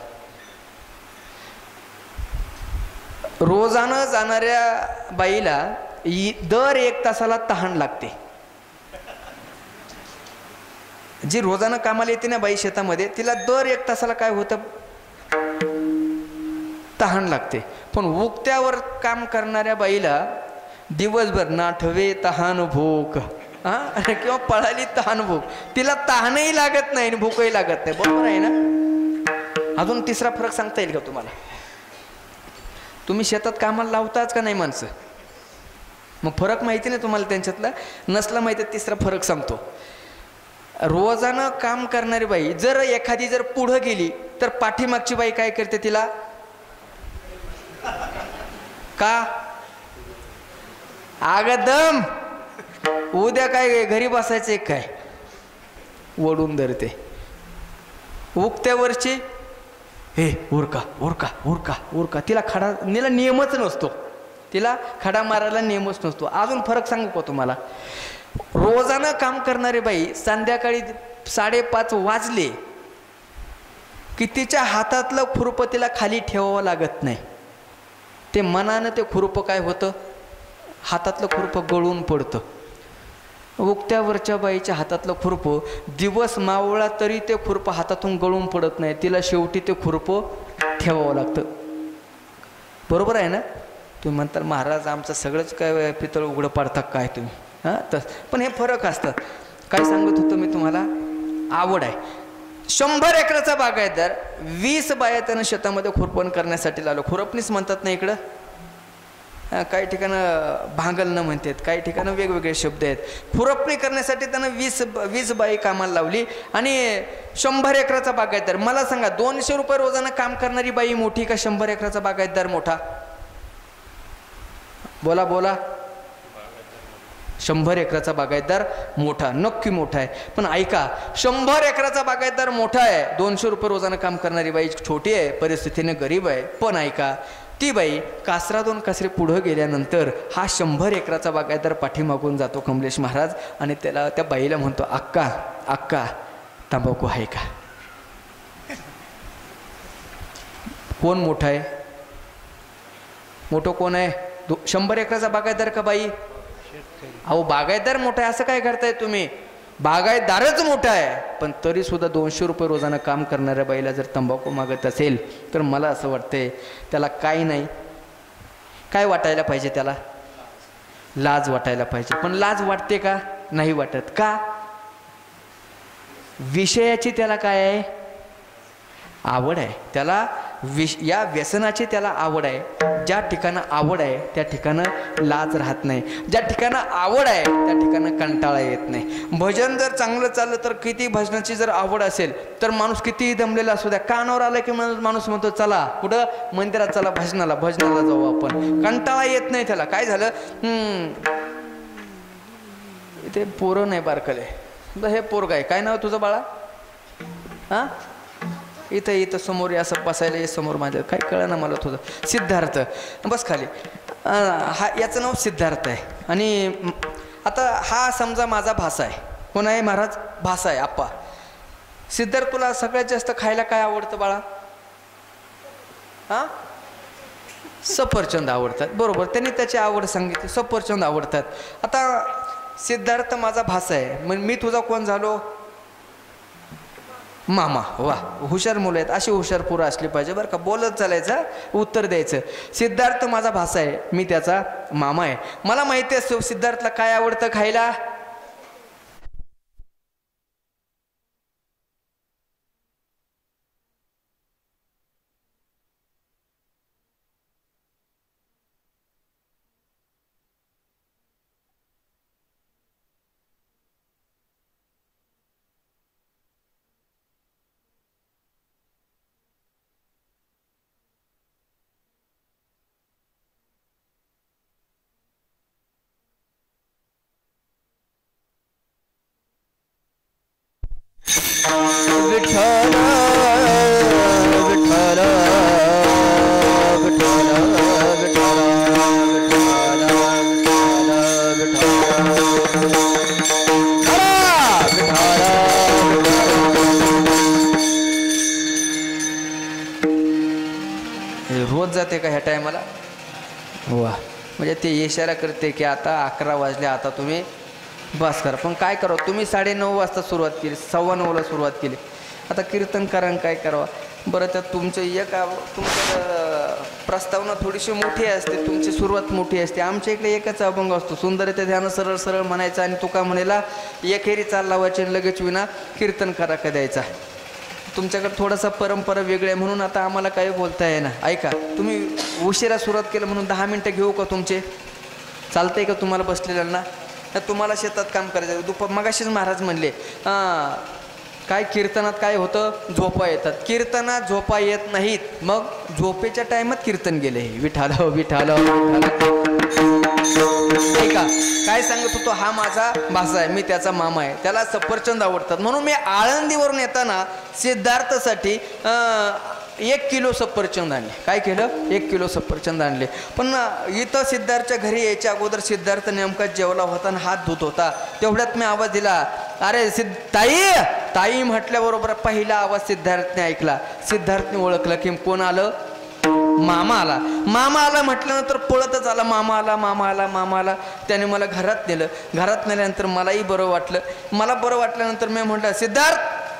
रोजानं जाणाऱ्या बाईला दर एक तासाला तहान लागते. जी रोजानं कामाला येते ना बाई शेतामध्ये, तिला दर एक तासाला काय होतं? तहान लागते. पण उक्त्यावर काम करणाऱ्या बाईला दिवसभर नाठवे तहान भूक, हा किंवा पळाली तहान भूक, तिला तहानही लागत नाही आणि भूकही लागत नाही. बरोबर आहे ना? अजून तिसरा फरक सांगता येईल का तुम्हाला? तुम्ही शेतात कामाला लावताच का नाही माणसं? मग फरक माहिती नाही तुम्हाला त्यांच्यातला? नसला माहिती तिसरा फरक सांगतो. रोजानं काम करणारी बाई जर एखादी जर पुढं गेली तर पाठीमागची बाई काय करते? तिला का? अगं दम उद्या काय घरी बसायचे काय? ओढून धरते. उक्त्यावरची हे उरका उरका उरका उरका, तिला खडा तिला नियमच नसतो. तिला खडा मारायला नियमच नसतो. अजून फरक सांगू का तुम्हाला? रोजानं काम करणारी बाई संध्याकाळी साडेपाच वाजले की तिच्या हातातलं खुरपं तिला खाली ठेवावं लागत नाही. ते मनानं ते खुरपं काय होतं? हातातलं खुरपं गळून पडतं. उक्त्यावरच्या बाईच्या हातातलं खुरपं दिवस मावळा तरी ते खुरपं हातातून गळून पडत नाही. तिला शेवटी ते खुरपं ठेवावं लागतं. बरोबर आहे ना? तुम्ही म्हणता महाराज आमचं सगळंच काय पितळ उघडं पाडता काय तुम्ही? हां तस पण हे फरक असतात. काय सांगत होतो मी तुम्हाला? आवड आहे. शंभर एकराचा बागायतदार वीस बाया त्यानं शेतामध्ये खुरपण करण्यासाठी लावलं. खुरपणीच म्हणतात ना इकडं. काही ठिकाणं भांगलनं म्हणतात, काही ठिकाणं वेगवेगळे शब्द आहेत. खुरपणी करण्यासाठी त्यानं वीस वीस बाई कामाला लावली आणि शंभर एकराचा बागायतदार. मला सांगा दोनशे रुपये रोजानं काम करणारी बाई मोठी का शंभर एकराचा बागायतदार मोठा? बोला बोला. शंभर एकराचा बागायतदार मोठा, नक्की मोठा आहे. पण ऐका, शंभर एकराचा बागायतदार मोठा आहे, दोनशे रुपये रोजानं काम करणारी बाई छोटी आहे, परिस्थितीने गरीब आहे. पण ऐका, ती बाई कासरा दोन कासरे पुढं गेल्यानंतर हा शंभर एकराचा बागायतदार पाठीमागून जातो कमलेश महाराज आणि त्याला त्या बाईला म्हणतो, अक्का अक्का तंबाखू आहे का? कोण मोठा आहे? मोठं कोण आहे? दो शंभर एकराचा बागायतदार का बाई? अहो बागायतदार मोठा आहे असं काय करताय तुम्ही? बागायतदारच मोठा आहे, पण तरी सुद्धा दोनशे रुपये रोजानं काम करणाऱ्या बाईला जर तंबाखू मागत असेल तर मला असं वाटतंय त्याला काय नाही, काय वाटायला पाहिजे? त्याला लाज वाटायला पाहिजे. पण लाज वाटते का? नाही वाटत. का? विषयाची त्याला काय आहे? आवड आहे. त्याला विष या व्यसनाची त्याला आवड आहे. ज्या ठिकाणं आवड आहे त्या ठिकाणं लाज राहत नाही. ज्या ठिकाणं आवड आहे त्या ठिकाणं कंटाळा येत नाही. भजन जर चांगलं चाललं तर किती भजनाची जर आवड असेल तर माणूस कितीही दमलेला असू द्या, कानावर आलं की माणूस म्हणतो चला कुठं? मंदिरात चला, भजनाला भजनाला जाऊ आपण. कंटाळा येत नाही त्याला. काय झालं? हम्म इथे पोरं नाही बारकले. हे पोरग आहे. काय नाव तुझं बाळा? हां इथं इथं समोर असं बसायला ये समोर माझ्या. काय कळलं ना मला तुझं? सिद्धार्थ बस खाली. हा याचं नाव सिद्धार्थ आहे. आणि आता हा समजा माझा भासा आहे. कोण आहे महाराज? भासा आहे आप्पा. सिद्धार्थ तुला सगळ्यात जास्त खायला काय आवडतं बाळा? हां सफरचंद आवडतात. बरोबर, त्यांनी त्याची आवड सांगितली. सफरचंद आवडतात. आता सिद्धार्थ माझा भासा आहे, मग मी तुझा कोण झालो? मामा. वा हुशार मुलं आहेत. अशी हुशार पोरं असली पाहिजे बरं का. बोलत चालायचं, उत्तर द्यायचं. सिद्धार्थ माझा भासा आहे, मी त्याचा मामा आहे. मला माहिती असतो सिद्धार्थला काय आवडतं खायला. विठ्ठल विठ्ठल विठ्ठल रोज जाते का ह्या टायमाला? वा म्हणजे ते इशारा करते की आता अकरा वाजले, आता तुम्ही बस करा. पण काय करावं, तुम्ही साडेनऊ वाजता सुरुवात केली, सव्वा नऊला सुरुवात केली. आता कीर्तनकारांनी काय करावं बरं? तर तुमचं एक तुमचं प्रस्तावना थोडीशी मोठी असते, तुमची सुरुवात मोठी असते. आमच्या इकडे एकच अभंग असतो, सुंदर ते ध्यान सरळ सरळ म्हणायचं आणि तुका म्हणेला एकेरी चाल लावायची आणि लगेच विना कीर्तन करा का द्यायचा. तुमच्याकडे थोडासा परंपरा वेगळी आहे म्हणून आता आम्हाला काही बोलता येईना. ऐका, तुम्ही उशिरा सुरुवात केलं म्हणून दहा मिनटं घेऊ का तुमचे? चालतंय का तुम्हाला बसलेल्यांना? तुम्हाला शेतात काम करायचं. दुपार मगाशीच महाराज म्हणले हां काय कीर्तनात काय होतं? झोपा येतात. कीर्तनात झोपा येत नाहीत, मग झोपेच्या टायमात कीर्तन गेले. विठाल विठाल ऐका काय सांगत होतो, हा माझा भासा आहे, मी त्याचा मामा आहे. त्याला सफरचंद आवडतात म्हणून मी आळंदीवरून येताना सिद्धार्थसाठी एक किलो सफरचंद आणले. काय केलं? एक किलो सफरचंद आणले. पण इथं सिद्धार्थच्या घरी यायच्या अगोदर सिद्धार्थ नेमका जेवला होता आणि हात धुत होता. तेवढ्यात मी आवाज दिला, अरे सिद्ध ताई ताई म्हटल्याबरोबर पहिला आवाज सिद्धार्थने ऐकला. सिद्धार्थने ओळखलं की कोण आलं? मामा आला. मामा आला म्हटल्यानंतर पळतच आला. मामा आला मामा आला मामा आला. त्याने मला घरात नेलं. घरात नेल्यानंतर मलाही बरं वाटलं. मला बरं वाटल्यानंतर मी म्हटलं, सिद्धार्थ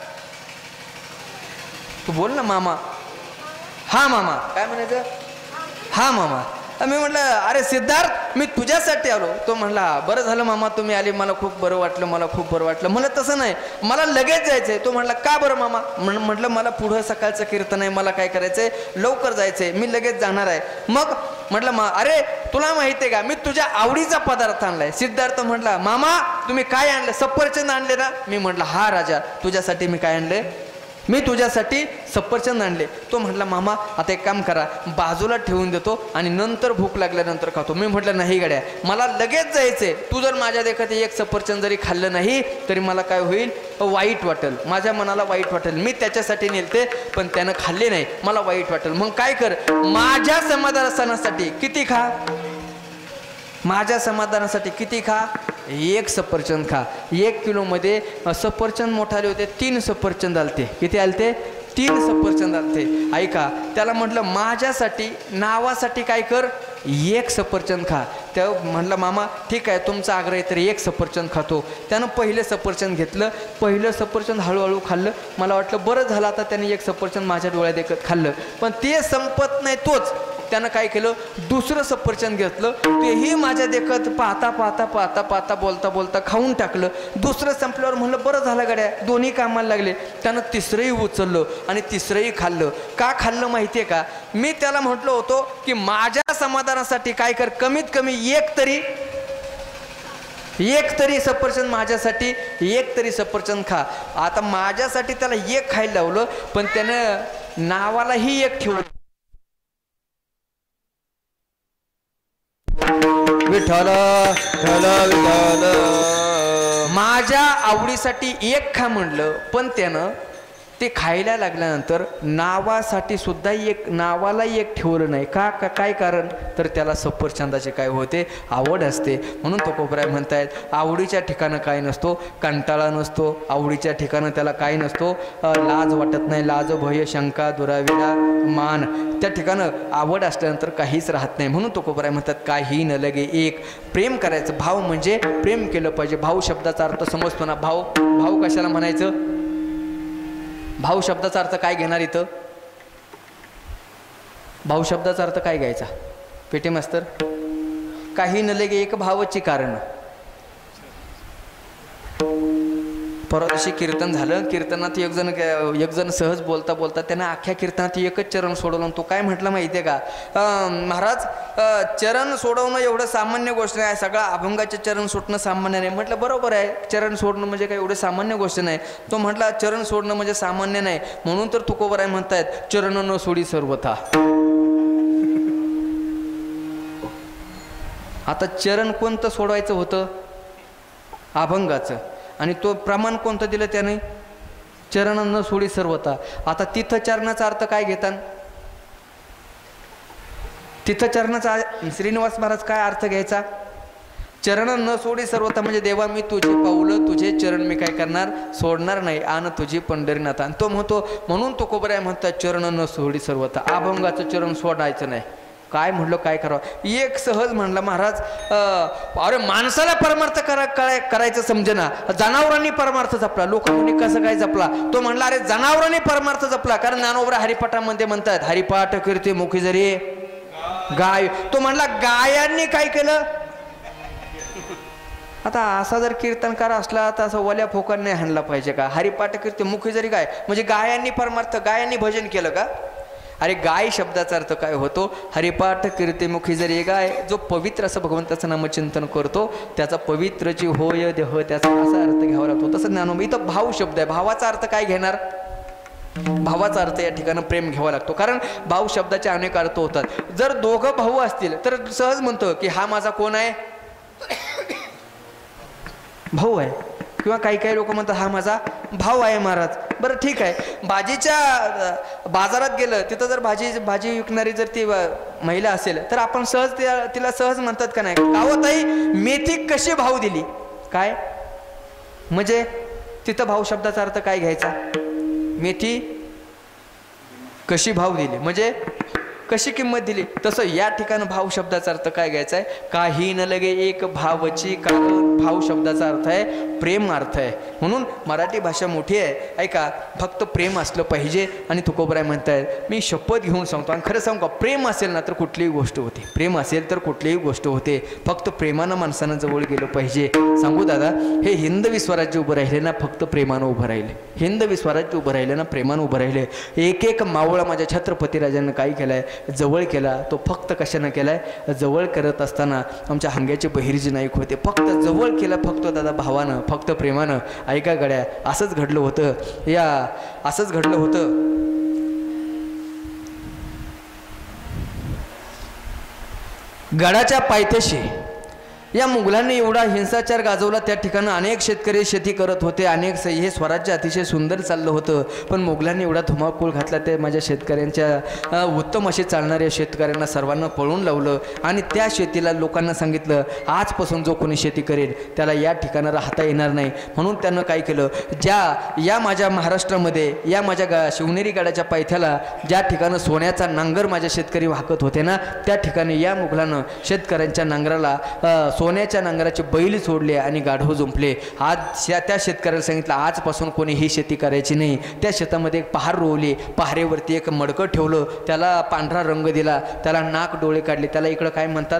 तू बोल ना मामा. हा मामा. काय म्हणायचं? हा मामा. मी म्हटलं, अरे सिद्धार्थ मी तुझ्यासाठी आलो. तो म्हणला, बरं झालं मामा तुम्ही आले, मला खूप बरं वाटलं, मला खूप बरं वाटलं. मला तसं नाही, मला लगेच जायचं आहे. तो म्हणला, का बरं मामा? म्हण म्हटलं मला पुढं सकाळचं कीर्तन आहे, मला काय करायचं आहे, लवकर जायचं आहे, मी लगेच जाणार आहे. मग म्हटलं, मा अरे तुला माहिती आहे का मी तुझ्या आवडीचा पदार्थ आणलाय. सिद्धार्थ म्हटला, मामा तुम्ही काय आणलं? सफरचंद आणले ना? मी म्हटलं, हा राजा तुझ्यासाठी मी काय आणले? मी तुझ्यासाठी सफरचंद आणले. तो म्हटला, मामा आता एक काम करा, बाजूला ठेवून देतो आणि नंतर भूक लागल्यानंतर खातो. मी म्हटलं, नाही गड्या मला लगेच जायचंय. तू जर माझ्या देखत एक सफरचंद जरी खाल्लं नाही तरी मला काय होईल? वाईट वाटेल, माझ्या मनाला वाईट वाटेल. मी त्याच्यासाठी नेलते पण त्यानं खाल्ले नाही, मला वाईट वाटेल. मग काय कर, माझ्या समाधानासाठी किती खा, माझ्या समाधानासाठी किती खा? एक सफरचंद खा. एक किलोमध्ये सफरचंद मोठाले होते, तीन सफरचंद आलते. किती आलते? तीन सफरचंद आलते. ऐका, त्याला म्हटलं माझ्यासाठी नावासाठी काय कर, एक सफरचंद खा. त्या म्हणला मामा ठीक आहे तुमचा आग्रह आहे तरी एक सफरचंद खातो. त्यानं पहिलं सफरचंद घेतलं. पहिलं सफरचंद हळूहळू खाल्लं. मला वाटलं बरं झालं आता त्याने एक सफरचंद माझ्या डोळ्यात देखत खाल्लं. पण ते संपत नाही तोच त्यानं काय केलं दुसरं सफरचंद घेतलं. तेही माझ्या देखत पाहता पाहता पाहता पाहता बोलता बोलता खाऊन टाकलं. दुसरं संपल्यावर म्हणलं बरं झालं गड्या दोन्ही कामाला लागले. त्यानं तिसरंही उचललं आणि तिसरंही खाल्लं. का खाल्लं माहिती आहे का? मी त्याला म्हटलं होतो की माझ्या समाधानासाठी काय कर कमीत कमी एक तरी एक तरी सफरचंद माझ्यासाठी एक तरी सफरचंद खा. आता माझ्यासाठी त्याला एक खायला लावलं पण त्यानं नावालाही एक ठेवलं. विठ्ठल विठ्ठल विठ्ठल माझ्या आवडीसाठी एक खा म्हणलं पण त्यानं ते खायला लागल्यानंतर नावासाठी सुद्धा एक नावाला एक ठेवलं नाही. का का काय कारण तर त्याला सफरचंदाचे काय होते आवड असते. म्हणून तो कोपराय म्हणतायत आवडीच्या ठिकाणं काय नसतो कंटाळा नसतो. आवडीच्या ठिकाणं त्याला काय नसतो लाज वाटत नाही. लाज भय शंका दुराविला मान त्या ठिकाणं आवड असल्यानंतर काहीच राहत नाही. म्हणून तो कोपराय म्हणतात काही न लगे एक. प्रेम करायचं भाव म्हणजे प्रेम केलं पाहिजे. भाव शब्दाचा अर्थ समजतो ना. भाव भाव कशाला म्हणायचं? भाव शब्दाचा अर्थ काय घेणार इथं? भाव शब्दाचा अर्थ काय घ्यायचा पेटे मास्तर? काही न लगे एक भावाची कारण. परवा दिवशी कीर्तन झालं. कीर्तनात एक जण एक जण सहज बोलता बोलता त्यानं अख्ख्या कीर्तनात एकच चरण सोडवलं. तो काय म्हटलं माहिती आहे का? महाराज चरण सोडवणं एवढं सामान्य गोष्ट नाही. सगळा अभंगाचे चरण सोडणं सामान्य नाही. म्हटलं बरोबर आहे. चरण सोडणं म्हणजे काय एवढे सामान्य गोष्ट नाही. तो म्हटला चरण सोडणं म्हणजे सामान्य नाही. म्हणून तर तुकोबराय म्हणतायत चरण न सोडी सर्वथा. आता चरण कोणतं सोडवायचं होतं? अभंगाचं. आणि तो प्रमाण कोणतं दिलं त्याने? चरण न सोडी सर्वथा. आता तिथं चरणाचा अर्थ काय घेतात? तिथं चरणाचा श्रीनिवास महाराज काय अर्थ घ्यायचा? चरण न सोडी सर्वथा म्हणजे देवा मी तुझे पाऊलं तुझे चरण मी काय करणार सोडणार नाही. आन तुझी पंढरीनाथ. आणि तो म्हणतो म्हणून तो कोबराय म्हणतात चरण न सोडी सर्वथा. अभंगाचं चरण सोडायचं नाही. काय म्हणलं काय करावं? एक सहज म्हणला महाराज अरे माणसाला परमार्थ करा काय करायचं समजेना. जनावरांनी परमार्थ जपला. लोक कोणी कसं काय जपला? तो म्हणला अरे जनावरांनी परमार्थ जपला. कारण ज्ञानोबरा हरिपाठामध्ये म्हणतात हरिपाठ कीर्ती मुखी जरी गाय. तो म्हणला गायांनी काय केलं? आता असा जर कीर्तनकार असला तर असं वल्या फोकांनी हाणला पाहिजे का? हरिपाठ कीर्ती मुखी जरी गाय म्हणजे गायांनी परमार्थ गायांनी भजन केलं का? अरे गाय शब्दाचा अर्थ काय होतो? हरिपाठ कीर्तिमुखी जरी गाय जो पवित्र असं भगवंताचं नामचिंतन करतो त्याचा पवित्रची होय देह त्याचा असा अर्थ घ्यावा लागतो. तसं ज्ञानोबा इथं भाव शब्द आहे. भावाचा अर्थ काय घेणार? भावाचा अर्थ या ठिकाणी प्रेम घ्यावा लागतो. कारण भाव शब्दाचे अनेक अर्थ होतात. जर दोघं भाऊ असतील तर सहज म्हणतो की हा माझा कोण आहे? भाऊ आहे. किंवा काही काही लोक म्हणतात हा माझा भाऊ आहे महाराज. बरं ठीक आहे. भाजीच्या बाजारात गेलं तिथं जर भाजी भाजी विकणारी जर ती महिला असेल तर आपण सहज त्या तिला सहज म्हणतात का नाही कावं ताई मेथी कशी भाव दिली? काय म्हणजे तिथं भाव शब्दाचा अर्थ काय घ्यायचा? मेथी कशी भाव दिली म्हणजे कशी किंमत दिली. तसं या ठिकाणी भाव शब्दाचा अर्थ काय घ्यायचा आहे? काही न लगे एक भावची. कारण भाव शब्दाचा अर्थ आहे प्रेम अर्थ आहे. म्हणून मराठी भाषा मोठी आहे. ऐका फक्त प्रेम असलं पाहिजे. आणि तुकोबराय म्हणतायत मी शपथ घेऊन सांगतो आणि खरं सांगू का प्रेम असेल ना तर कुठलीही गोष्ट होते. प्रेम असेल तर कुठलीही गोष्ट होते. फक्त प्रेमानं माणसानं जवळ गेलं पाहिजे. सांगू दादा हे हिंदवी स्वराज्य उभं राहिले ना फक्त प्रेमानं उभं राहिले. हिंदवी स्वराज्य उभं राहिले ना प्रेमानं उभं राहिले. एक एक मावळा माझ्या छत्रपती राजांना काय केलंय जवळ केला. तो फक्त कशानं केलाय? जवळ करत असताना आमच्या हंग्याचे बहिर्जी नाईक होते. फक्त जवळ केलं फक्त दादा भावानं फक्त प्रेमानं. ऐका गड्या असंच घडलं होतं. या असंच घडलं होतं. गडाच्या पायथ्याशी या मुघलांनी एवढा हिंसाचार गाजवला, त्या ठिकाणी अनेक शेतकरी शेती करत होते, अनेक स हे स्वराज्य अतिशय सुंदर चाललं होतं. पण मुघलांनी एवढा धुमाकूळ घातला, ते माझ्या शेतकऱ्यांच्या उत्तम असे चालणाऱ्या शेतकऱ्यांना सर्वांना पळून लावलं. आणि त्या शेतीला लोकांना सांगितलं आजपासून जो कोणी शेती करेल त्याला या ठिकाणी राहता येणार नाही. म्हणून त्यानं काय केलं, ज्या या माझ्या महाराष्ट्रामध्ये या माझ्या गा शिवनेरी गडाच्या पायथ्याला ज्या ठिकाणी सोन्याचा नांगर माझ्या शेतकरी वाहकत होते ना, त्या ठिकाणी या मुघलानं शेतकऱ्यांच्या नांगराला सोन्याच्या नांगराचे बैल सोडले आणि गाढव जुंपले. आज त्या शेतकऱ्याला सांगितलं आजपासून कोणी ही शेती करायची नाही. त्या शेतामध्ये एक पहार रोवली, पहारेवरती एक मडकं ठेवलं, त्याला पांढरा रंग दिला, त्याला नाक डोळे काढले. त्याला इकडं काय म्हणतात,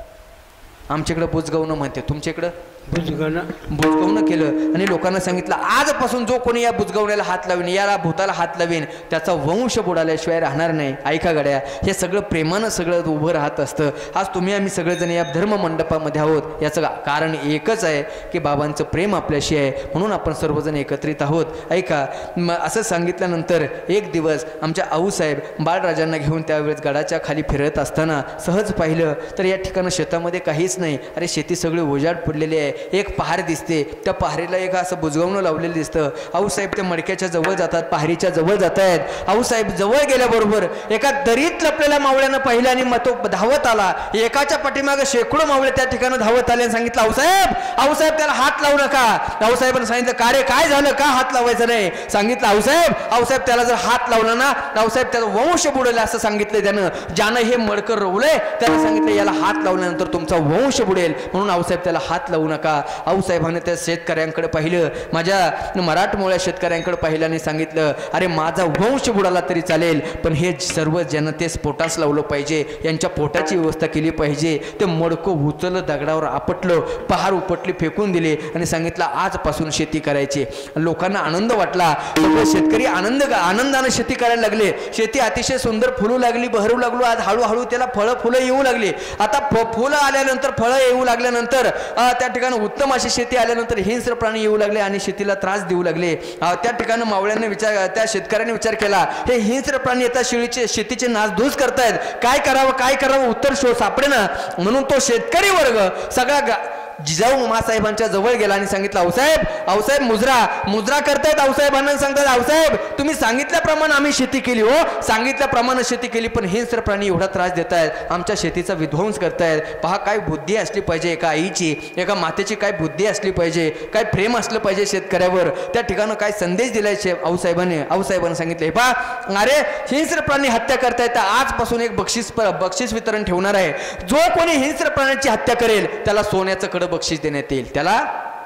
आमच्याकडं बुजगावणं म्हणते, तुमच्या इकडं बुजगावणं बुजगावणं केलं. आणि लोकांना सांगितलं आजपासून जो कोणी या बुजगावण्याला हात लावेन, याला भूताला हात लावेन, त्याचा वंश बुडाल्याशिवाय राहणार नाही. ऐका गड्या, हे सगळं प्रेमानं सगळं उभं राहत असतं. आज तुम्ही आम्ही सगळेजण या धर्म मंडपामध्ये आहोत, याचं कारण एकच आहे की बाबांचं प्रेम आपल्याशी आहे, म्हणून आपण सर्वजण एकत्रित आहोत. ऐका, म असं सांगितल्यानंतर एक दिवस आमच्या आऊसाहेब बाळराजांना घेऊन त्यावेळेस गडाच्या खाली फिरत असताना सहज पाहिलं तर या ठिकाणी शेतामध्ये काहीच नाही. अरे शेती सगळी उजाड पडलेली आहे. एक पहार दिसते, त्या पहारीला एक असं बुजगावणं लावलेलं दिसतं. आऊसाहेब त्या मडक्याच्या जवळ जातात, पहारीच्या जवळ जात आहेत. आऊसाहेब जवळ गेल्याबरोबर एका दरीत लपलेल्या मावळ्यानं पाहिलं आणि मग तो धावत आला. एकाच्या पाठीमागे शेकडो मावळे त्या ठिकाणी धावत आले आणि सांगितलं आऊसाहेब आऊसाहेब त्याला हात लावू नका. आऊसाहेबांनी सांगितलं का रे, काय झालं, का हात लावायचं नाही. सांगितलं आऊसाहेब आऊसाहेब त्याला जर हात लावला ना, आऊसाहेब त्याचा वंश बुडेल असं सांगितलं. त्यानं ज्यानं हे मडकं रोवलंय त्याला सांगितलं याला हात लावल्यानंतर तुमचा वंश बुडेल, म्हणून आऊसाहेब त्याला हात लावू नका. आऊसाहेबांनी त्या शेतकऱ्यांकडे पाहिलं, माझ्या मराठमोळ्या शेतकऱ्यांकडे पाहिलं आणि सांगितलं अरे माझा वंश बुडाला तरी चालेल, पण हे सर्व जनतेस पोटास लावलं पाहिजे, यांच्या पोटाची व्यवस्था केली पाहिजे. ते मडकं उचललं, दगडावर आपटलं, पहार उपटली, फेकून दिले आणि सांगितलं आजपासून शेती करायची. लोकांना आनंद वाटला, सगळे शेतकरी आनंद आनंदाने शेती करायला लागले. शेती अतिशय सुंदर फुलू लागली, बहरू लागलो. आज हळूहळू त्याला फळं फुलं येऊ लागली. आता फुलं आल्यानंतर, फळं येऊ लागल्यानंतर त्या ठिकाणी उत्तम अशी शेती आल्यानंतर हिंस्र प्राणी येऊ लागले आणि शेतीला त्रास देऊ लागले. त्या ठिकाणी मावळ्यांनी विचार, त्या शेतकऱ्यांनी विचार केला हे हिंस्र प्राणी येतात शेळीचे शेतीचे नासधूस करतायत, काय करावं काय करावं उत्तर शो सापडे ना. म्हणून तो शेतकरी वर्ग सगळा जिजाऊ मासाहेबांच्या जवळ गेला आणि सांगितलं आऊसाहेब आऊसाहेब मुजरा मुजरा करतायत. आऊसाहेबांना सांगतात आऊसाहेब तुम्ही सांगितल्याप्रमाणे आम्ही शेती केली, हो सांगितल्याप्रमाणे शेती केली, पण हिंस्र प्राणी एवढा त्रास देत आहेत, आमच्या शेतीचा विध्वंस करतायत. पहा काय बुद्धी असली पाहिजे एका आईची, एका मातेची काय बुद्धी असली पाहिजे, काय प्रेम असलं पाहिजे शेतकऱ्यावर. त्या ठिकाणी काय संदेश दिलाय आऊसाहेबांनी. आऊसाहेबांनी सांगितले पहा अरे हिंस्र प्राणी हत्या करतायत, आजपासून एक बक्षीस बक्षीस वितरण ठेवणार आहे. जो कोणी हिंस्र प्राण्याची हत्या करेल त्याला सोन्याचं कडं बक्षीस देण्यात येईल, त्याला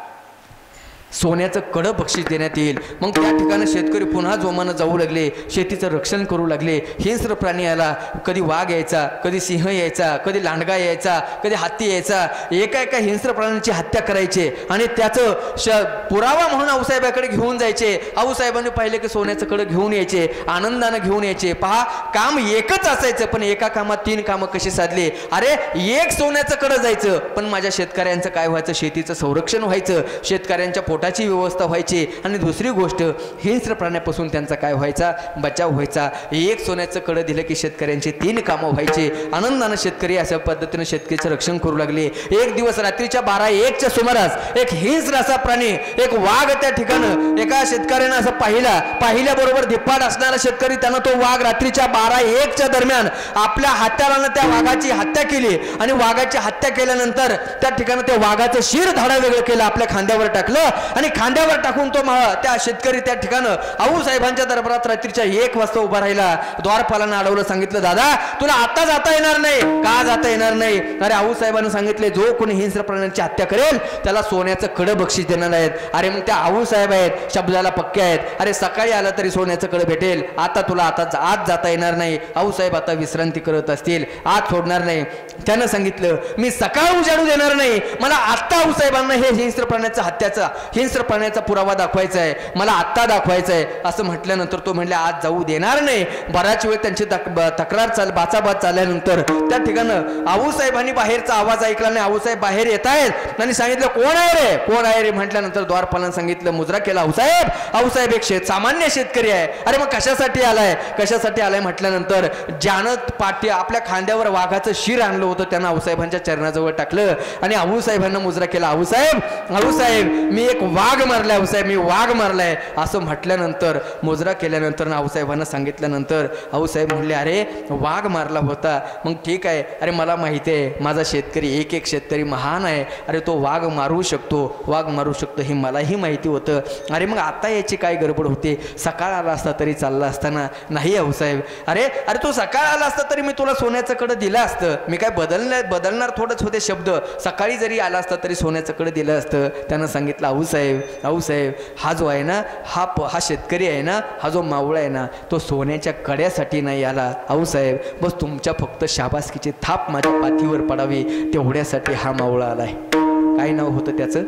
सोन्याचं कडं बक्षीस देण्यात येईल. मग त्या ठिकाणी शेतकरी पुन्हा जोमानं जाऊ लागले, शेतीचं रक्षण करू लागले. हिंस्र प्राणी यायला, कधी वाघ यायचा, कधी सिंह यायचा, कधी लांडगा यायचा, कधी हत्ती यायचा, एका एका हिंस्र प्राण्यांची हत्या करायचे आणि त्याचं श पुरावा म्हणून आऊसाहेबाकडे घेऊन जायचे. आऊसाहेबांनी पाहिले की सोन्याचं कडं घेऊन यायचे, आनंदानं घेऊन यायचे. पहा काम एकच असायचं, पण एका कामात तीन कामं कशी साधली. अरे एक सोन्याचं कडं जायचं, पण माझ्या शेतकऱ्यांचं काय व्हायचं, शेतीचं संरक्षण व्हायचं, शेतकऱ्यांच्या पोटाची व्यवस्था व्हायची आणि दुसरी गोष्ट हिंस्र प्राण्यापासून त्यांचा काय व्हायचा, बचाव व्हायचा. एक सोन्याचं कडं दिलं की शेतकऱ्यांची तीन कामं व्हायची. आनंदानं शेतकरी अशा पद्धतीने शेतकरीचं रक्षण करू लागले. एक दिवस रात्रीच्या बारा एकच्या सुमारास एक हिंस्र असा प्राणी, एक वाघ त्या ठिकाणं एका शेतकऱ्यानं असं पाहिला. पाहिल्याबरोबर धिप्पाड असणारा शेतकरी त्यानं तो वाघ रात्रीच्या बारा एकच्या दरम्यान आपल्या हाताळानं त्या वाघाची हत्या केली आणि वाघाची हत्या केल्यानंतर त्या ठिकाणी त्या वाघाचं शिर धाडा वेगळं केलं, आपल्या खांद्यावर टाकलं आणि खांद्यावर टाकून तो त्या शेतकरी त्या ठिकाणं आऊसाहेबांच्या दरबारात रात्रीच्या एक वाजता उभा राहिला. द्वारपालानं अडवलं, सांगितलं दादा तुला आता जाता येणार नाही. का जाता येणार नाही. अरे आऊसाहेबांनी सांगितले जो कोणी हिंस्र प्राण्यांची हत्या करेल त्याला सोन्याचं कडं बक्षीस देणार आहेत. अरे मग त्या आऊसाहेब आहेत, शब्दाला पक्के आहेत. अरे सकाळी आलं तरी सोन्याचं कडं भेटेल, आता तुला आता आज जाता येणार नाही. आऊसाहेब आता विश्रांती करत असतील, आज सोडणार नाही. त्यानं सांगितलं मी सकाळ उजाडू देणार नाही, मला आत्ता आऊसाहेबांना हे हिंस्र प्राण्याचं हत्याचं हिंस्रपणाचा पुरावा दाखवायचा आहे, मला आत्ता दाखवायचा आहे असं म्हटल्यानंतर तो म्हणले आज जाऊ देणार नाही. बराच वेळ त्यांची तक तक्रार चाल बाचाबाच चालल्यानंतर त्या ठिकाणं आऊसाहेबांनी बाहेरचा आवाज ऐकला नाही. आऊसाहेब बाहेर येत आहेत आणि सांगितलं कोण आहे रे कोण आहे रे म्हटल्यानंतर द्वारपालानं सांगितलं मुजरा केला आऊसाहेब. आऊसाहेब एक शेत सामान्य शेतकरी आहे. अरे मग कशासाठी आलाय कशासाठी आलाय म्हटल्यानंतर ज्यानं पाठी आपल्या खांद्यावर वाघाचं शिर आणलं होतं त्यांना आऊसाहेबांच्या चरणाजवळ टाकलं आणि आऊसाहेबांना मुजरा केला. आऊसाहेब आऊसाहेब मी एक वाघ मारलाय आऊसाहेब मी वाघ मारलाय असं म्हटल्यानंतर मुजरा केल्यानंतर आऊसाहेबांना सांगितल्यानंतर आऊसाहेब म्हणले अरे वाघ मारला होता मग ठीक आहे. अरे मला माहिती आहे माझा शेतकरी एक एक शेतकरी महान आहे. अरे तो वाघ मारू शकतो वाघ मारू शकतो हे मलाही माहिती होतं. अरे मग आता याची काय गडबड होते. सकाळ आला असता तरी चालला असताना. नाही आऊसाहेब अरे अरे तू सकाळ आला असता तरी मी तुला सोन्याचं कडं दिलं असतं. मी काय बदलणार बदलणार थोडंच होते शब्द. सकाळी जरी आला असता तरी सोन्याचं कडं दिलं असतं. त्यानं सांगितलं आऊसाहेब आऊसाहेब हा जो आहे ना हा हा शेतकरी आहे ना हा जो मावळा आहे ना तो सोन्याच्या कड्यासाठी नाही आला आऊसाहेब. बस तुमच्या फक्त शाबासकीची थाप माझ्या पाठीवर पडावी तेवढ्यासाठी हा मावळा आलाय. काय नाव होतं त्याचं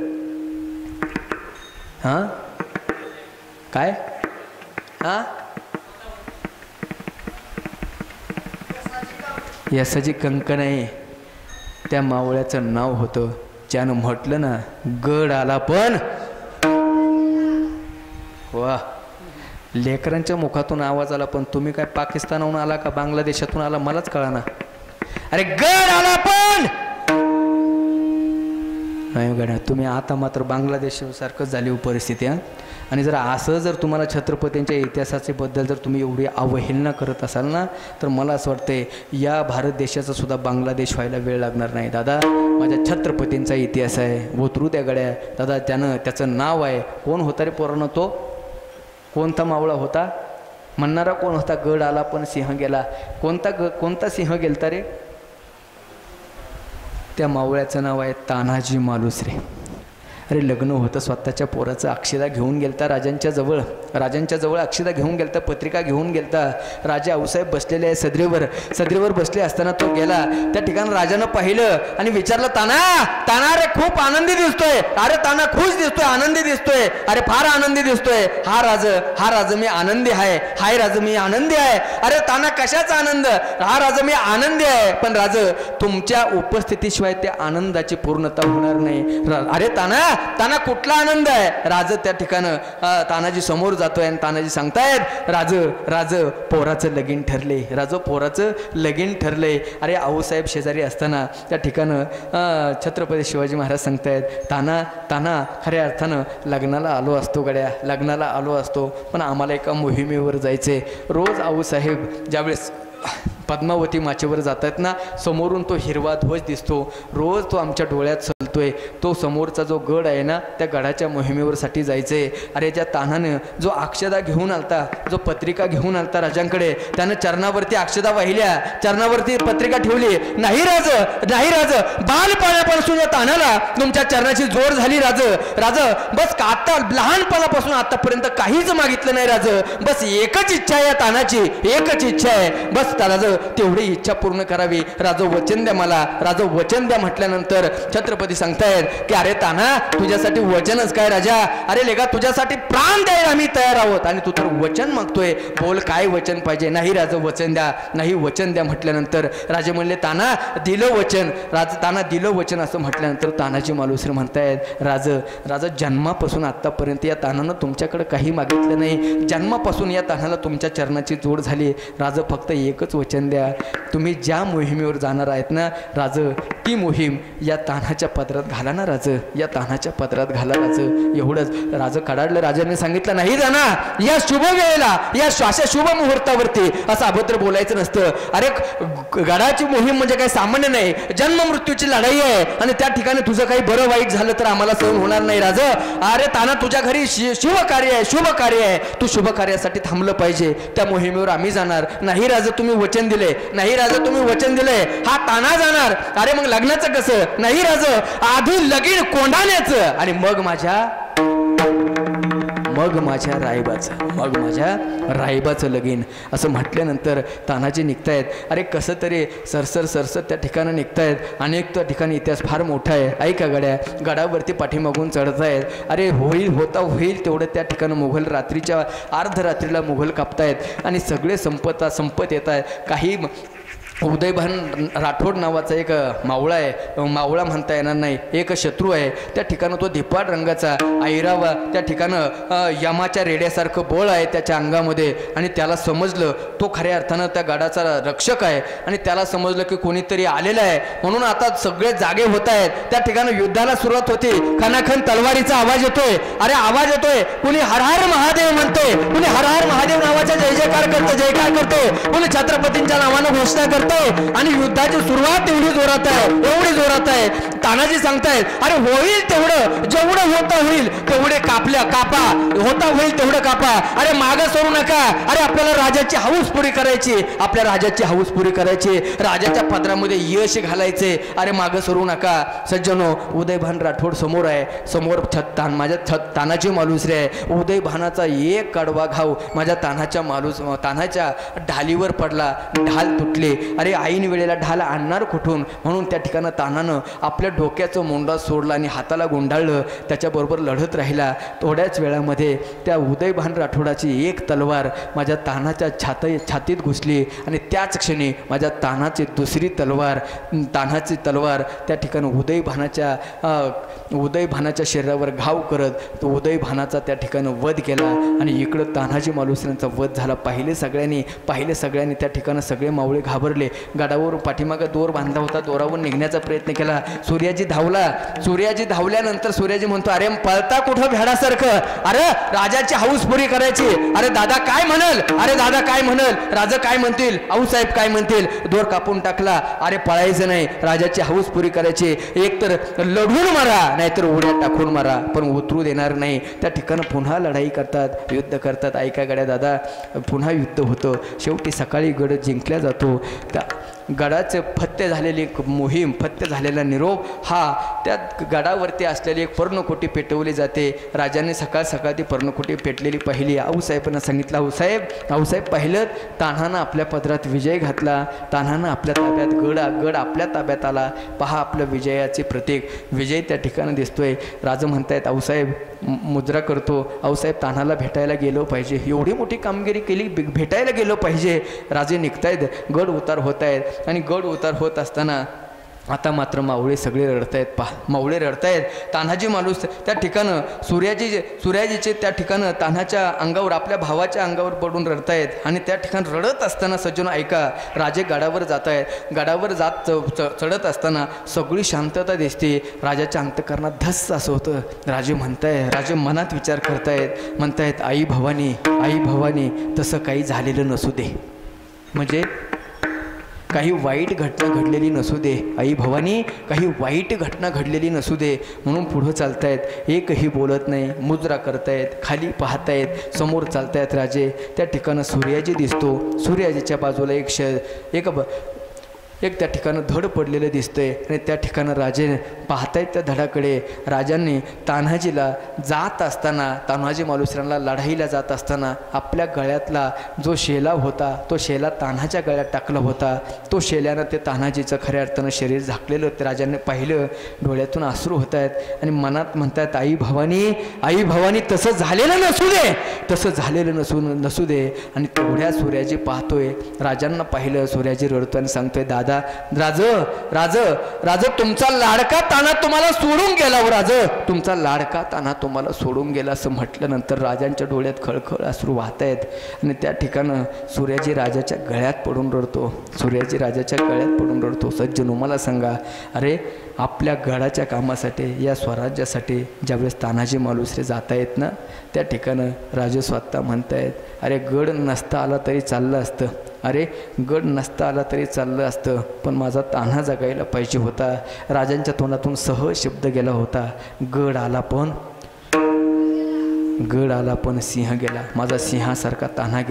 हा काय हा यसाची कंकण आहे. त्या मावळ्याचं नाव होतं ज्यानं म्हटलं ना गड आला पण वा लेकरांच्या मुखातून आवाज आला पण तुम्ही काय पाकिस्तानाहून आला का बांगलादेशातून आला मलाच कळाना. अरे गड आला पण नाही गड्या तुम्ही आता मात्र बांगलादेशासारखंच झाली हो परिस्थिती. हा आणि जर असं जर तुम्हाला छत्रपतींच्या इतिहासाचे बद्दल जर तुम्ही एवढी अवहेलना करत असाल ना तर मला असं वाटतंय या भारत देशाचा सुद्धा बांगलादेश व्हायला वेळ लागणार नाही. दादा माझ्या छत्रपतींचा इतिहास आहे उतरू त्या गड्या. दादा त्यानं त्याचं नाव आहे कोण होता रे पोरानं तो कोणता मावळा होता म्हणणारा कोण होता. गड आला पण सिंह गेला. कोणता ग कोणता सिंह गेलता रे. त्या मावळ्याचं नाव आहे तानाजी मालुसरे. अरे लग्न होतं स्वतःच्या पोराचं अक्षदा घेऊन गेलता राजांच्या जवळ राजांच्या जवळ अक्षदा घेऊन गेलता पत्रिका घेऊन गेलता. राजा आऊसाहेब बसलेले आहे सदरेवर सदरेवर बसले असताना तो गेला. त्या ठिकाणी राजानं पाहिलं आणि विचारलं ताना ताना रे खूप आनंदी दिसतोय. अरे ताना खुश दिसतोय आनंदी दिसतोय. अरे फार आनंदी दिसतोय. हा राज हा राज मी आनंदी आहे. हाय राज मी आनंदी आहे. अरे ताना कशाचा आनंद. हा राज मी आनंदी आहे पण राज तुमच्या उपस्थितीशिवाय त्या आनंदाची पूर्णता होणार नाही. अरे ताना ताना कुठला आनंद आहे. राज त्या ठिकाणं तानाजी समोर जातोय आणि तानाजी सांगतायत राज राज पोराचं लगीन ठरले. राज पोराचं लगीन ठरले. अरे आऊसाहेब शेजारी असताना त्या ठिकाणं छत्रपती शिवाजी महाराज सांगतायत ताना ताना खऱ्या अर्थानं लग्नाला आलो असतो गड्या लग्नाला आलो असतो पण आम्हाला एका मोहिमेवर जायचे. रोज आऊसाहेब ज्यावेळेस पद्मावती माचेवर जात आहेत ना समोरून तो हिरवा ध्वज दिसतो. रोज तो आमच्या डोळ्यात चलतोय. तो समोरचा जो गड आहे ना त्या गडाच्या मोहिमेवर साठी जायचे. अरे ज्या तानानं जो अक्षदा घेऊन आलता जो पत्रिका घेऊन आलता राजांकडे त्यानं चरणावरती अक्षदा वाहिल्या चरणावरती पत्रिका ठेवली. नाही राज नाही राज बालपणापासून या तानाला तुमच्या चरणाची जोड झाली. राज राज बस का आता लहानपणापासून आतापर्यंत काहीच मागितलं नाही. राज बस एकच इच्छा आहे या तानाची एकच इच्छा आहे. बस राज तेवढी इच्छा पूर्ण करावी. राजो वचन द्या मला राजो वचन द्या म्हटल्यानंतर छत्रपती सांगतायत की अरे ताना तुझ्यासाठी वचनच काय राजा. अरे लेगा तुझ्यासाठी प्राण द्यायला आम्ही तयार आहोत आणि तू तर वचन मागतोय. बोल काय वचन पाहिजे. नाही राजा वचन द्या नाही वचन द्या म्हटल्यानंतर राजे म्हणले ताना दिलं वचन. राज ताना दिलं वचन असं म्हटल्यानंतर तानाजी मालुसरे म्हणतायत राज राजा जन्मापासून आतापर्यंत या तानानं तुमच्याकडे काही मागितलं नाही. जन्मापासून या तानाला तुमच्या चरणाची जोड झाली. राज फक्त एकच वचन द्या. तुम्ही ज्या मोहिमेवर जाणार आहेत ना राज ती मोहीम या तानाच्या पदरात घाला ना राज या तानाच्या पदरात घाला राज. एवढंच राज कडाडलं. राजाने सांगितलं नाही जाणार या शुभ वेळेला या अशा शुभ मुहूर्तावरती असं अभद्र बोलायचं नसतं. अरे गडाची मोहीम म्हणजे काही सामान्य नाही. जन्म मृत्यूची लढाई आहे आणि त्या ठिकाणी तुझं काही बरं वाईट झालं तर आम्हाला सहन होणार नाही राज. अरे ताना तुझ्या घरी शुभ कार्य आहे शुभ कार्य आहे. तू शुभ कार्यासाठी थांबलं पाहिजे. त्या मोहिमेवर आम्ही जाणार. नाही राज तुम्ही वचन दिले नाही राजा तुम्ही वचन दिले. हा ताना जाणार. अरे मग लग्नाचं कसं. नाही राजा आधी लगीन कोंडाण्याचं आणि मग माझ्या मग माझ्या रायबाचं मग माझ्या रायबाचं लगीन असं म्हटल्यानंतर तानाजी निघतायत. अरे कसं तरी सरसर सरसर त्या ठिकाणं निघतायत. अनेक त्या ठिकाणी इतिहास फार मोठा आहे. ऐका गड्या, गडावरती पाठीमागून चढतायत. अरे होईल होता होईल तेवढं त्या ठिकाणं मुघल रात्रीच्या अर्धरात्रीला मुघल कापतायत आणि सगळे संपत संपत येत आहेत. काही उदयभान राठोड नावाचा एक मावळा आहे, मावळा म्हणता येणार नाही, एक शत्रू आहे. त्या ठिकाणं तो धिप्पाड रंगाचा ऐरावा, त्या ठिकाणं यमाच्या रेड्यासारखं बळ आहे त्याच्या अंगामध्ये. आणि त्याला समजलं तो खऱ्या अर्थानं त्या गडाचा रक्षक आहे आणि त्याला समजलं की कोणीतरी आलेलं आहे म्हणून आता सगळे जागे होत आहेत. त्या ठिकाणं युद्धाला सुरुवात होती. खनाखन तलवारीचा आवाज येतोय. अरे आवाज येतोय, कुणी हर हर महादेव म्हणतोय, कुणी हर हर महादेव नावाचा जय जयकार करतो जयकार करतोय, कुणी छत्रपतींच्या नावानं घोषणा करतो. आणि युद्धाची सुरुवात एवढी जोरात आहे एवढी जोरात आहे. तानाजी सांगतायत अरे होईल तेवढं, जेवढं होतं होईल तेवढे कापल्या कापा, होता होईल तेवढं कापा. अरे मागं सोडू नका. अरे आपल्याला राजाची हौस पुरी करायची, आपल्या राजाची हौस पुरी करायची, राजाच्या पदरामध्ये यश घालायचे. अरे मागं सोडू नका. सज्जनो, उदयभान राठोड समोर आहे. समोर छत तान माझ्या छत तानाजी मालुसरे आहे. उदयभानाचा एक कडवा घाव माझ्या तानाच्या मालूस तानाच्या ढालीवर पडला. ढाल तुटले. अरे ऐन वेळेला ढाल आणणार कुठून म्हणून त्या ठिकाणं तानानं आपल्या डोक्याचं मोंडा सोडला आणि हाताला गुंडाळलं. त्याच्याबरोबर लढत राहिला. थोड्याच वेळामध्ये त्या उदयभान राठोडाची एक तलवार माझ्या तानाच्या छाती छातीत घुसली आणि त्याच क्षणी माझ्या तानाची दुसरी तलवार तानाची तलवार त्या ठिकाणी उदयभानाच्या उदयभानाच्या शरीरावर घाव करत तो उदयभानाचा त्या ठिकाणी वध केला. आणि इकडं तानाजी मालुसऱ्यांचा वध झाला. पाहिले सगळ्यांनी पाहिले सगळ्यांनी त्या ठिकाणी सगळे मावळे घाबरले. गडावर पाठीमागं दोर बांधला होता, दोरावर निघण्याचा प्रयत्न केला. सूर्याजी धावला. सूर्याजी धावल्यानंतर सूर्याजी म्हणतो अरे पळता कुठं भेडासारखं, अरे राजाची हौस पुरी करायची. अरे दादा काय म्हणल, अरे दादा काय म्हणल, राजा काय म्हणतील, आऊसाहेब काय म्हणतील. दोर कापून टाकला. अरे पळायचं नाही, राजाची हौस पुरी करायची. एक तर लढून मारा नाहीतर उड्या टाकून मारा, पण उतरू देणार नाही. त्या ठिकाणी पुन्हा लढाई करतात, युद्ध करतात. ऐका गड्या दादा, पुन्हा युद्ध होतं. शेवटी सकाळी गड जिंकला जातो. त्या गडाचे फत्ते झालेली मोहीम, फत्ते झालेला निरोप हा त्या गडावरती असलेली एक पर्णकोटी पेटवली जाते. राजाने सकाळ सकाळ ती पर्णकोटी पेटलेली पाहिली. आऊसाहेबांना सांगितलं आऊसाहेब आऊसाहेब पाहिलं तान्हानं आपल्या पदरात विजय घातला, तान्हानं आपल्या ताब्यात गड गड आपल्या ताब्यात आला. पहा आपलं विजयाचे प्रतीक, विजय त्या ठिकाणी दिसतोय. राजा म्हणतायत आऊसाहेब मुद्रा करतो, आऊसाहेब तान्हाला भेटायला गेलो पाहिजे, एवढी मोठी कामगिरी केली, भेटायला गेलो पाहिजे. राजे निघतायत, गड उतार होत आहेत आणि गड उतार होत असताना आता मात्र मावळे सगळे रडतायत. पहा मावळे रडतायत. तान्हाजी मालूस त्या ठिकाणं सूर्याजी सूर्याजीचे त्या ठिकाणं तान्हाच्या अंगावर आपल्या भावाच्या अंगावर पडून रडतायत. आणि त्या ठिकाणी रडत असताना सज्जन ऐका, राजे गडावर जात आहेत. गडावर जात च चढत असताना सगळी शांतता दिसते. राजाच्या अंतःकरणात धस्स असं होतं. राजे म्हणताय राजे मनात विचार करतायत, म्हणतायत आई भवानी आई भवानी तसं काही झालेलं नसू दे, म्हणजे काही वाईट घटना घडलेली नसू दे. आई भवानी काही वाईट घटना घडलेली नसू दे म्हणून पुढं चालतायत. एकही बोलत नाही, मुजरा करतायत, खाली पाहतायत, समोर चालतायत राजे. त्या ठिकाणं सूर्याजी दिसतो. सूर्याजीच्या बाजूला एक श एक ब एक त्या ठिकाणं धड पडलेलं दिसतंय आणि त्या ठिकाणं राजे पाहतायत त्या धडाकडे. राजांनी तान्हाजीला जात असताना, तान्हाजी मालुसऱ्यांना लढाईला जात असताना आपल्या गळ्यातला जो शेला होता तो शेला तान्हाच्या गळ्यात टाकला होता. तो शेल्यानं ते तान्हाजीचं खऱ्या अर्थानं शरीर झाकलेलं ते राजांनी पाहिलं. डोळ्यातून अश्रू होत आहेत आणि मनात म्हणतात आई भवानी आई भवानी तसं झालेलं नसू दे, तसं झालेलं नसू नसू दे. आणि तेवढ्या सूर्याजी पाहतोय, राजांना पाहिलं. सूर्याजी रडतोय आणि सांगतोय दादा राज राज राज तुमचा लाडका ताना तुम्हाला सोडून गेला, हो राज तुमचा लाडका ताना तुम्हाला सोडून गेला. असं म्हटल्यानंतर राजांच्या डोळ्यात खळखळ अश्रू वाहत आहेत. आणि त्या ठिकाणं सूर्याजी राजाच्या गळ्यात पडून रडतो. सूर्याजी राजाच्या गळ्यात पडून रडतो. सज्जनो मला सांगा, अरे आपल्या गडाच्या कामासाठी, या स्वराज्यासाठी ज्यावेळेस तानाजी मालुसरे जात आहेत ना, त्या ठिकाणं राजे स्वतः म्हणतायत अरे गड नसता आला तरी चाललं असतं, अरे गड नसता आला तरी चाललं असतं, पण माझा तान्हा जगायला पाहिजे होता. राजांच्या तोंडातून सहज शब्द गेला होता, गड आला पण गड आला पण सिंह गेला, माझा सिंहासारखा तान्हा गेला.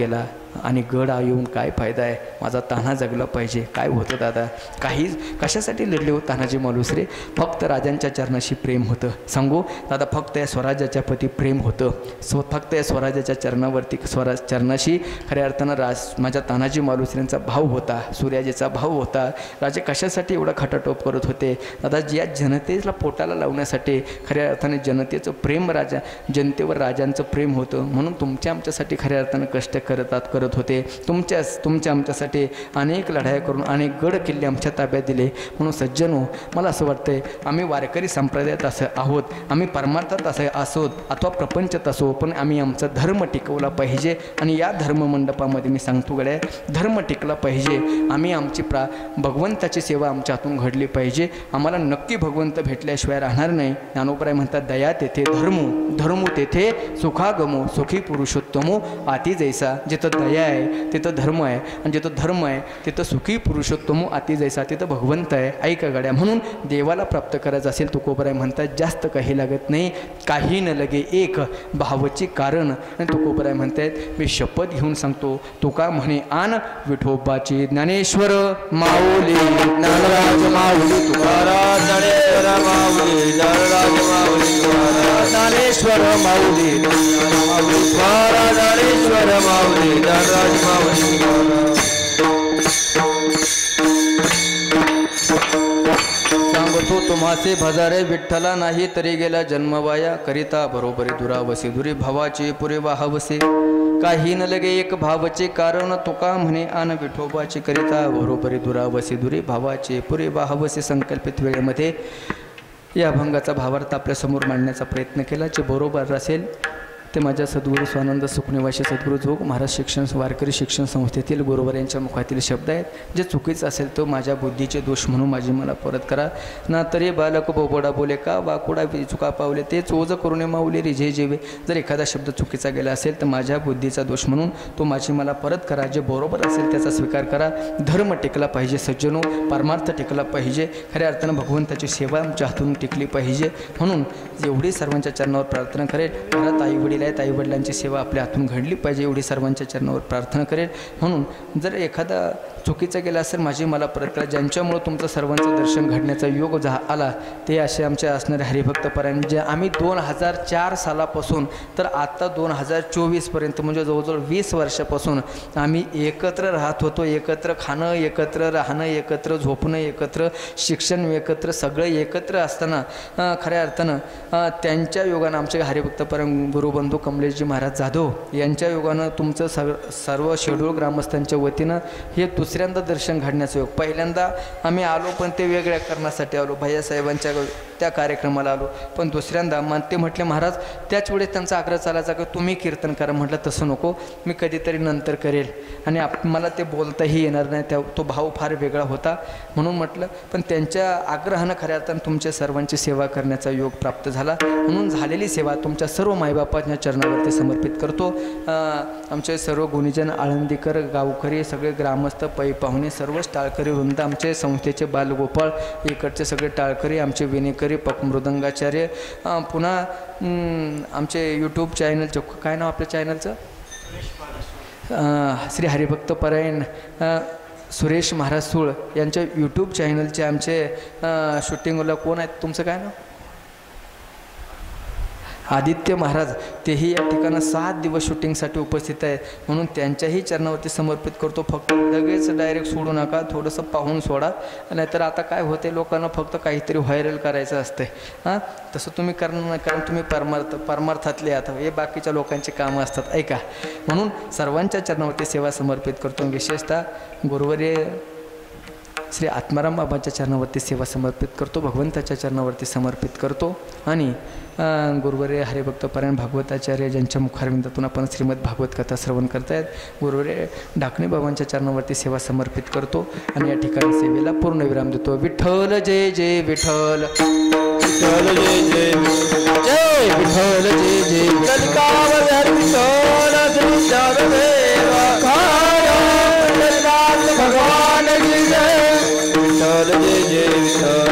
आणि गड येऊन काय फायदा आहे, माझा तान्हा जगला पाहिजे. काय होतं दादा, काही कशासाठी लढले हो तानाजी मालुसरे? फक्त राजांच्या चरणाशी प्रेम होतं. सांगू दादा, फक्त या स्वराज्याच्या प्रती प्रेम होतं. स्व फक्त या स्वराज्याच्या चरणावरती स्वराज चरणाशी खऱ्या अर्थानं राज माझ्या तानाजी मालुसरेंचा भाव होता, सूर्याजीचा भाव होता. राजे कशासाठी एवढा खटाटोप करत होते दादा? या जनतेला पोटाला लावण्यासाठी खऱ्या अर्थाने जनतेचं प्रेम, राजा जनतेवर राजांचं प्रेम होतं. म्हणून तुमच्या आमच्यासाठी खऱ्या अर्थानं कष्ट करतात करत होते. तुमच्याच तुमच्या आमच्यासाठी अनेक लढाया करून अनेक गड किल्ले आमच्या ताब्यात दिले. म्हणून सज्जनो, मला असं वाटतंय आम्ही वारकरी संप्रदायात असं आहोत, आम्ही परमार्थात असं असोत अथवा प्रपंचात असो, पण आम्ही आमचा धर्म टिकवला पाहिजे. आणि या धर्ममंडपामध्ये मी सांगतो गड्या, धर्म टिकला पाहिजे. आम्ही आमची प्रा भगवंताची सेवा आमच्या हातून घडली पाहिजे. आम्हाला नक्की भगवंत भेटल्याशिवाय राहणार नाही. ज्ञानोबराय म्हणतात, दया तेथे धर्मो, धर्मो तेथे सुखागमो, सुखी पुरुषोत्तमो आती जैसा. जिथं दया आहे तिथं धर्म आहे, आणि जिथं धर्म आहे तिथं सुखी पुरुषोत्तमो आती जैसा, तिथं भगवंत आहे. ऐका गड्या, म्हणून देवाला प्राप्त करायचं असेल तुकोबराय म्हणतात, जास्त काही लागत नाही, काही न लगे एक भावची कारण. आणि तुकोबराय म्हणतात, मी शपथ घेऊन सांगतो, तुका म्हणे आन विठोबाची. ज्ञानेश्वर माऊली, ज्ञानराज माऊली तुकाराम, ज्ञानेश्वर माऊली, ज्ञानराज माऊली तुकाराम, ज्ञानेश्वर माऊली, तुकाराम, ज्ञानेश्वर माऊली, ज्ञानराज माऊली तुकाराम. सांगतो तुम्हासे भजारे, विठ्ठला नाही तरी गेला जन्मवाया. करिता बरोबरी दुरावसे, दुरी भावाचे पुरे वाहवसे. काही न लगे एक भावचे कारण, तुका म्हणे आन विठोबाचे. करिता बरोबरी दुरावसे, दुरी भावाचे पुरे वाहवसे. संकल्पित वेळेमध्ये या अभंगाचा भावार्थ आपल्यासमोर मांडण्याचा प्रयत्न केला. जे बरोबर असेल ते माझ्या सद्गुरू स्वानंद सुखनिवासी सद्गुरू जोग महाराज शिक्षण वारकरी शिक्षण संस्थेतील गुरुवर यांच्या मुखातील शब्द आहेत. जे चुकीचं असेल तो माझ्या बुद्धीचे दोष म्हणून माझी मला परत करा. ना तरी बालक बोबडा बोले का, वाकुडा चुका पावले ते चोज करुणे माऊले रिझे जेवे. जर एखादा शब्द चुकीचा गेला असेल तर माझ्या बुद्धीचा दोष म्हणून तो माझी मला परत करा. जे बरोबर असेल त्याचा स्वीकार करा. धर्म टिकला पाहिजे सज्जनो, परमार्थ टिकला पाहिजे. खऱ्या अर्थानं भगवंताची सेवा आमच्या हातून टिकली पाहिजे. म्हणून एवढी सर्वांच्या चरणावर प्रार्थना करेल. घरात आई वडील आहेत, आई वडिलांची सेवा आपल्या हातून घडली पाहिजे एवढी सर्वांच्या चरणावर प्रार्थना करेल. म्हणून जर एखादा चुकीचं गेलं असेल माझी मला परत करा. ज्यांच्यामुळं तुमचं सर्वांचं दर्शन घडण्याचा योग जा आला ते असे आमचे असणारे हरिभक्तपरायण, जे आम्ही दोन हजार चार सालापासून तर आत्ता दोन हजार चोवीसपर्यंत म्हणजे जवळजवळ वीस वर्षापासून आम्ही एकत्र राहत होतो. एकत्र खाणं, एकत्र राहणं, एकत्र झोपणं, एकत्र शिक्षण, एकत्र सगळं एकत्र असताना खऱ्या अर्थानं त्यांच्या योगानं आमचे हरिभक्तपरायण गुरुबंधू कमलेशजी महाराज जाधव यांच्या योगानं तुमचं सर्व सर्व शेड्यूल ग्रामस्थांच्या वतीनं हे दुसऱ्यांदा दर्शन घडण्याचं योग. पहिल्यांदा आम्ही आलो पण ते वेगळ्या कारणासाठी आलो, भैयासाहेबांच्या त्या कार्यक्रमाला आलो. पण दुसऱ्यांदा मन ते म्हटले महाराज त्याच वेळेस त्यांचा आग्रह चालायचा की तुम्ही कीर्तन करा. म्हटलं तसं नको, मी कधीतरी नंतर करेल आणि आप मला ते बोलताही येणार नाही, त्या तो भाव फार वेगळा होता म्हणून म्हटलं. पण त्यांच्या आग्रहानं खऱ्या अर्थानं तुमच्या सर्वांची सेवा करण्याचा योग प्राप्त झाला. म्हणून झालेली सेवा तुमच्या सर्व मायबापाच्या चरणावरती समर्पित करतो. आमचे सर्व गुणीजन, आळंदीकर, गावकरी, सगळे ग्रामस्थ, पै पाहुणे, सर्वच टाळकरी वृंद, आमचे संस्थेचे बालगोपाळ, इकडचे सगळे टाळकरी, आमचे विनेकरी, पक मृदंगाचार्य, पुन्हा आमचे यूट्यूब चॅनलचं काय नाव आपल्या चॅनलचं, श्री हरिभक्तपरायण सुरेश महाराज सूळ यांच्या यूट्यूब चॅनलचे आमचे शूटिंगला कोण आहेत, तुमचं काय नाव, आदित्य महाराज, तेही या ठिकाणी सात दिवस शूटिंगसाठी उपस्थित आहेत. म्हणून त्यांच्याही चरणावरती समर्पित करतो. फक्त लगेच डायरेक्ट सोडू नका, थोडंसं पाहून सोडा. नाहीतर आता काय होते, लोकांना फक्त काहीतरी व्हायरल करायचं असते. हां, तसं तुम्ही करणार नाही, कारण तुम्ही परमार्थ परमार्थातले आहात, हे बाकीच्या लोकांची कामं असतात. ऐका, म्हणून सर्वांच्या चरणावरती सेवा समर्पित करतो. विशेषतः गुरुवर्य श्री आत्माराम बाबांच्या चरणावरती सेवा समर्पित करतो, भगवंताच्या चरणावरती समर्पित करतो. आणि गुरुवर्य हरिभक्तपरायण भागवताचार्य ज्यांच्या मुखारविंदातून आपण श्रीमद भागवत कथा श्रवण करतायत, गुरुवर्य ढाकणे बाबांच्या चरणावरती सेवा समर्पित करतो. आणि या ठिकाणी सेवेला पूर्ण विराम देतो. विठ्ठल जय जय विठ्ठल, विठ्ठल जय जय जय विठ्ठल जय जय भगवान की जय. विठ्ठल जय जय विठ्ठल.